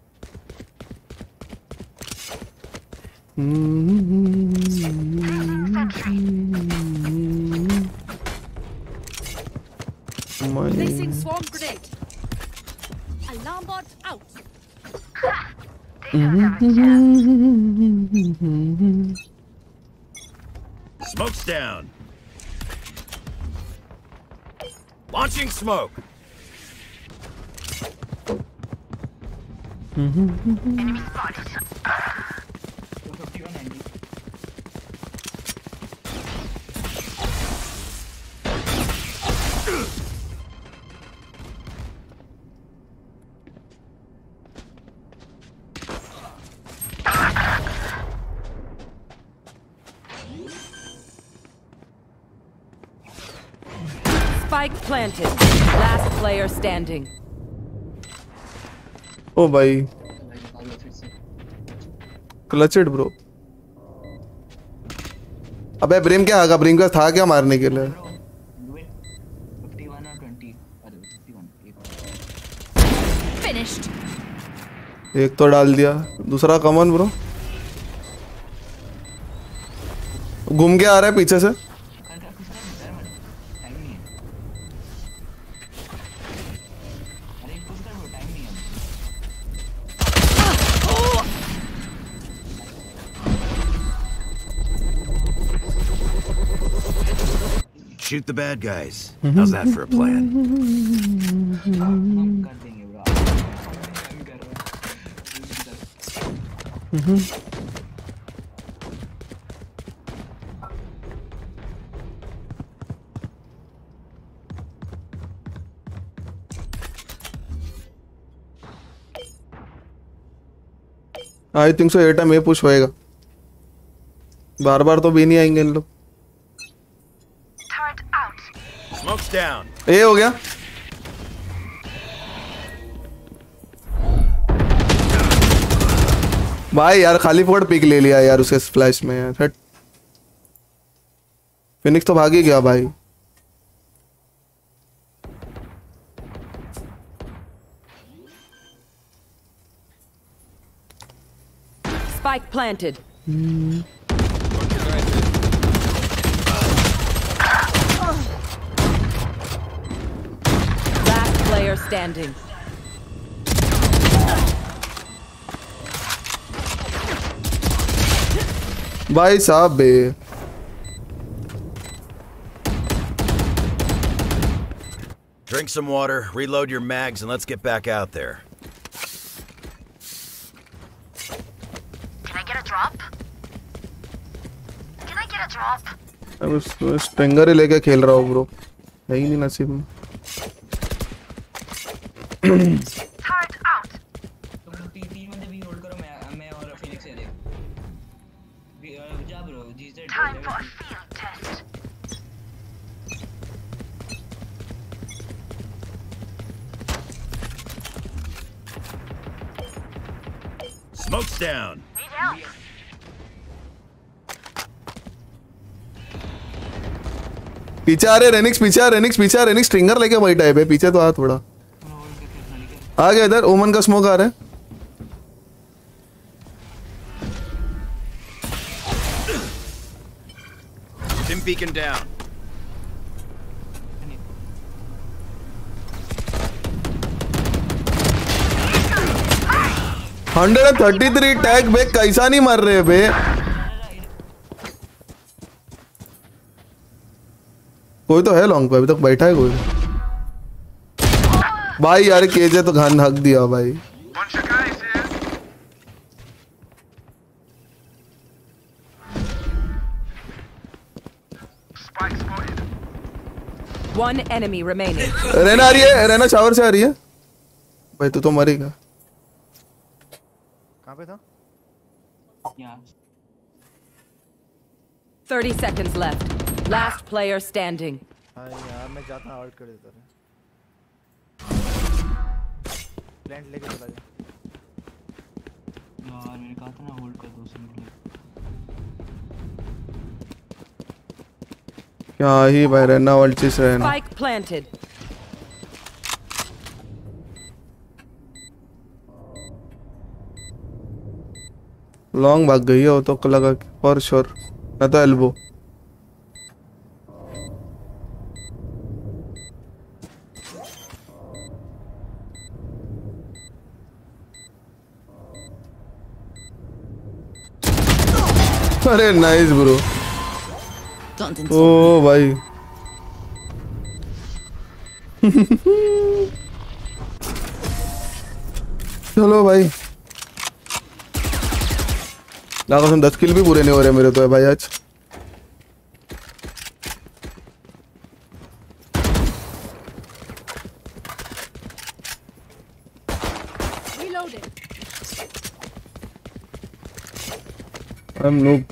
Placing swarm grenade. Alarm bot out. Smoke's down. Launching smoke. Enemy spotted. Spike planted. Last player standing. ओ भाई क्लचड ब्रो. अबे ब्रेम क्या आगा. ब्रेम का था क्या मारने के लिए. Finished. एक तो डाल दिया. दूसरा कमन ब्रो. घूम के आ रहा है पीछे से. shoot the bad guys. How's that for a plan? I think so एटा में पुश होएगा, बार बार तो भी नहीं आएंगे इन लोग। Smoke's down. ए हो गया। भाई यार खाली फोड़ पिक ले लिया यार उसके फ्लैश में यार। हट, फिनिक्स तो भाग ही गया भाई। Spike planted. Hmm. Last player standing. भाई साहब बे। Drink some water, reload your mags, and let's get back out there. Can I get a drop? Can I get a drop? अब उस स्ट्रिंगर ही लेके खेल रहा हूँ ब्रो, है ही नहीं नसीब में। Turret out. तुम तीन तीन बंदे भी होल्ड करो, मैं मैं और फिनिक्स है देख। जा ब्रो, जी से Time for a field test. Smoke's down. Need help. पीछे आ रहे रेनिक्स, पीछे आ रेनिक्स, पीछे आ रेनिक्स, स्ट्रिंगर लेके बैठा है बे। पीछे तो आ थोड़ा, आ गया इधर। ओमन का स्मोक आ रहा है। Dim beacon down. Hundred and thirty three tag बे, कैसा नहीं मर रहे बे। कोई तो है लॉन्ग पे, अभी तक बैठा है कोई। भाई यार केजे तो घन हक दिया भाई। One enemy remaining. रहना आ रही है, रहना शावर से आ रही है। भाई तू तो मरेगा। कहाँ पे था? Thirty seconds left. Last player standing. हाँ यार मैं जाता हूँ, आउट कर देता हूँ। प्लांट लेके चला जा। यार मैंने कहा था ना होल्ड कर दो मिनट। क्या ही भाई रहना वल्ची से रहना। Spike planted. लॉन्ग भाग गई है वो तो लगा फॉर श्योर, ना तो एल्बो। अरे नाइस ब्रो। ओ भाई चलो भाई, कसम दस किल भी पूरे नहीं हो रहे मेरे तो है भाई आज। I'm noob.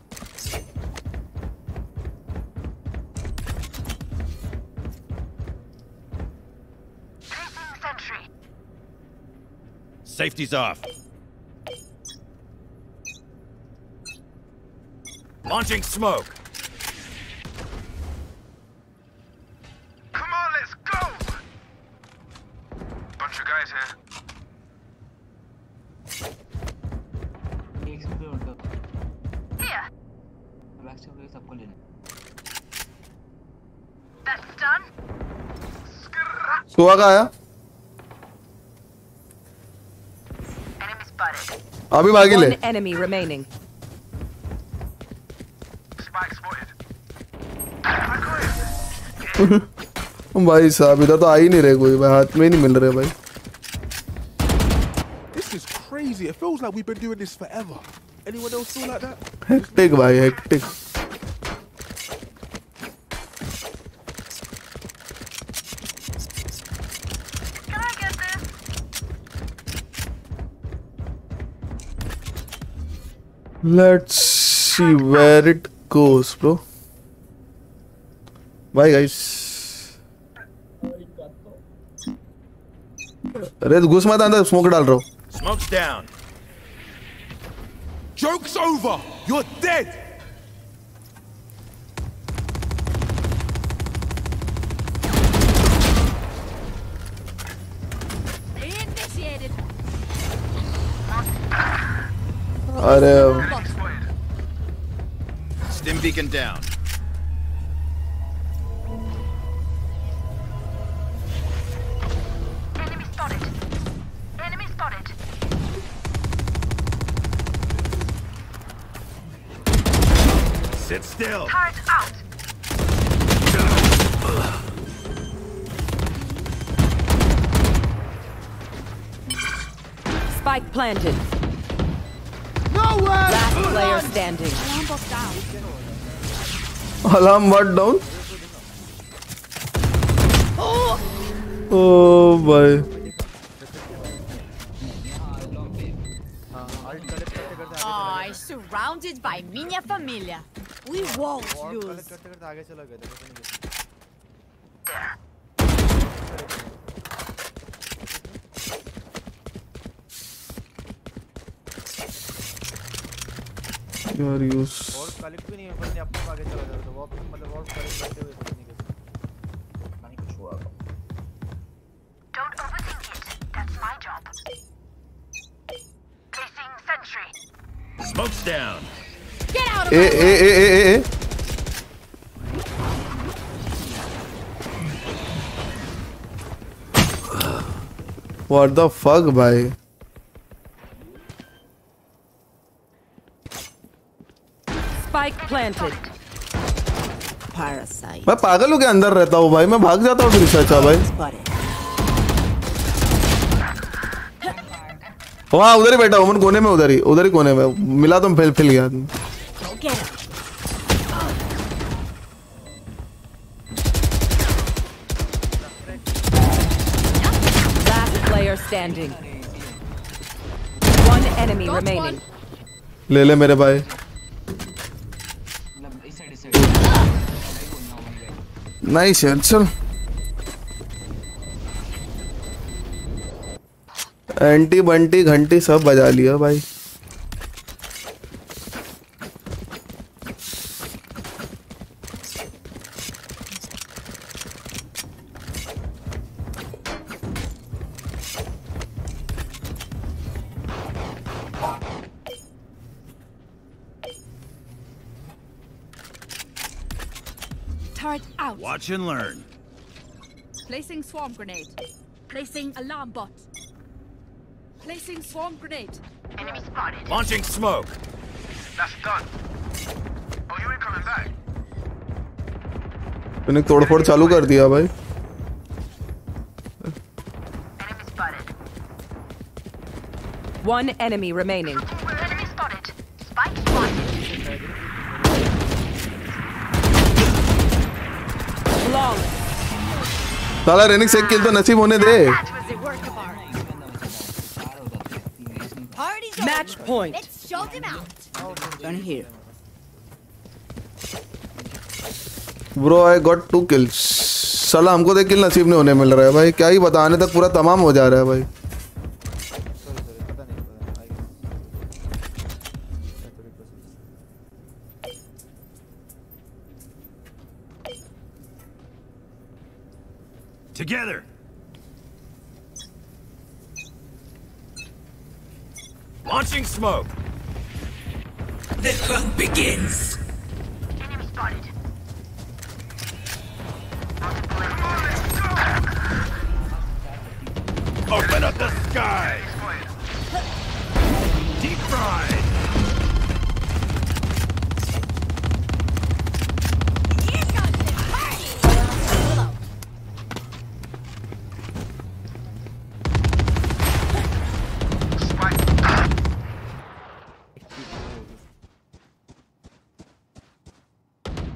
Safety's off. Launching smoke. Come on, let's go. Bunch of guys here. एक से होल्ड कर। Here. बैक से होल्ड सबको लेना। That's done. सुहा का आया? Enemy spotted. अभी भागी ले। One enemy remaining. Spike spotted. I got it. भाई साहब इधर तो आ ही नहीं रहे कोई भाई, हाथ में ही नहीं मिल रहे भाई. This is crazy. It feels like we've been doing this forever. Anyone else feel like that? Hectic भाई, hectic. Let's see where it goes, bro. Bye, guys. अरे घुस मत अंदर, स्मोक डाल रहा हूँ. Smoke's down. Joke's over. You're dead. Initiated. अरे Stim beacon down. Enemy spotted. Enemy spotted. Sit still. Turret out. Spike planted. Nowhere. Last player standing. Alarm bot down. Alarm bot down. Oh. Oh boy. Oh, surrounded by minha família. We won't lose. यार use और collect भी नहीं है, बंदे अपने आगे चला जाता है, वो मतलब और कलेक्ट करते हुए पता नहीं कैसे नहीं कुछ हुआ. Don't overthink it. That's my job. Placing sentry. Smoke's down. Get out of A my A way. A A A What the fuck भाई. Spike planted. Parasite. मैं पागल हो के अंदर रहता हूँ भाई, मैं भाग जाता हूँ फिर से. अच्छा भाई वहाँ उधर ही बैठा हूँ, मन कोने में, उधर ही उधर ही कोने में मिला तो फैल फैल गया. Last player standing. One enemy remaining. ले ले मेरे भाई. नाइस यार, चल. एंटी बंटी घंटी सब बजा लिया भाई. Turret out. Watch and learn. Placing swarm grenade. Placing alarm bot. Placing swarm grenade. Enemy spotted. Launching smoke. That's done. Oh, you ain't coming back. मैंने तोड़फोड़ चालू कर दिया भाई. Enemy spotted. One enemy remaining. Enemy spotted. Spike spotted. Long. साला रेनिक्स एक किल तो नसीब होने दे. Match point. Let's show them out. Turn here. Bro I got two kills. साला हमको तो किल नसीब नहीं होने मिल रहा है भाई, क्या ही बताने तक पूरा तमाम हो जा रहा है भाई. Together. Launching smoke. The hunt begins. Enemy spotted. Open up the sky. Deep fried.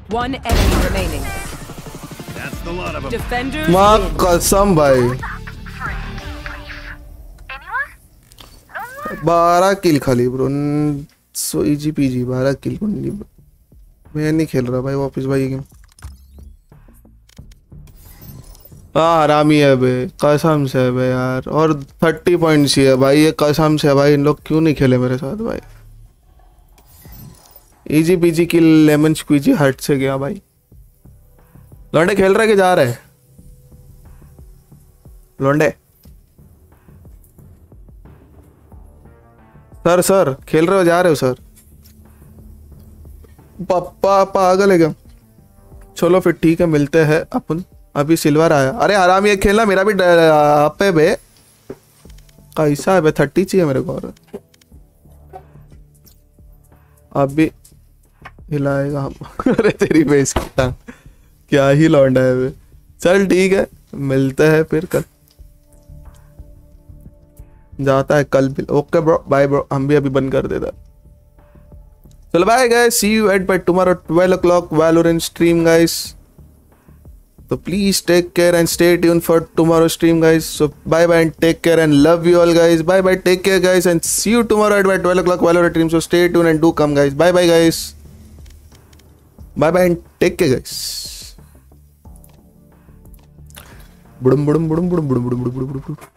One enemy remaining. That's the lot of them. Defenders माँ win. कसम भाई बारह किल खाली ब्रो सो इजी पीजी बारह किल को नहीं मैं नहीं खेल रहा भाई वापस भाई गेम हाँ हरामी है बे कसम से है बे यार और थर्टी पॉइंट्स ही है भाई ये कसम से है भाई इन लोग क्यों नहीं खेले मेरे साथ भाई easy peasy kill lemon squeezy हट से गया भाई लौंडे खेल रहे कि जा रहे लौंडे सर सर खेल रहे हो जा रहे हो सर पापा पागल है क्या चलो फिर ठीक है मिलते हैं अपन अभी सिल्वर आया अरे आराम ये खेलना मेरा भी आप है बे कैसा है बे थर्टी चाहिए मेरे को और अभी हिलाएगा हम अरे तेरी बेस क्या क्या ही लौंडा है बे चल ठीक है मिलते हैं फिर कल जाता है कल भी ओके ब्रो बाय ब्रो हम भी अभी बंद कर देता चलो bye guys see you at bye tomorrow twelve o'clock Valorant stream guys so please take care and stay tuned for tomorrow stream guys so bye bye and take care and love you all guys bye bye take care guys and see you tomorrow at twelve o'clock Valorant stream so stay tuned and do come guys bye bye guys bye bye and take care guys budum budum budum budum budum budum budum budum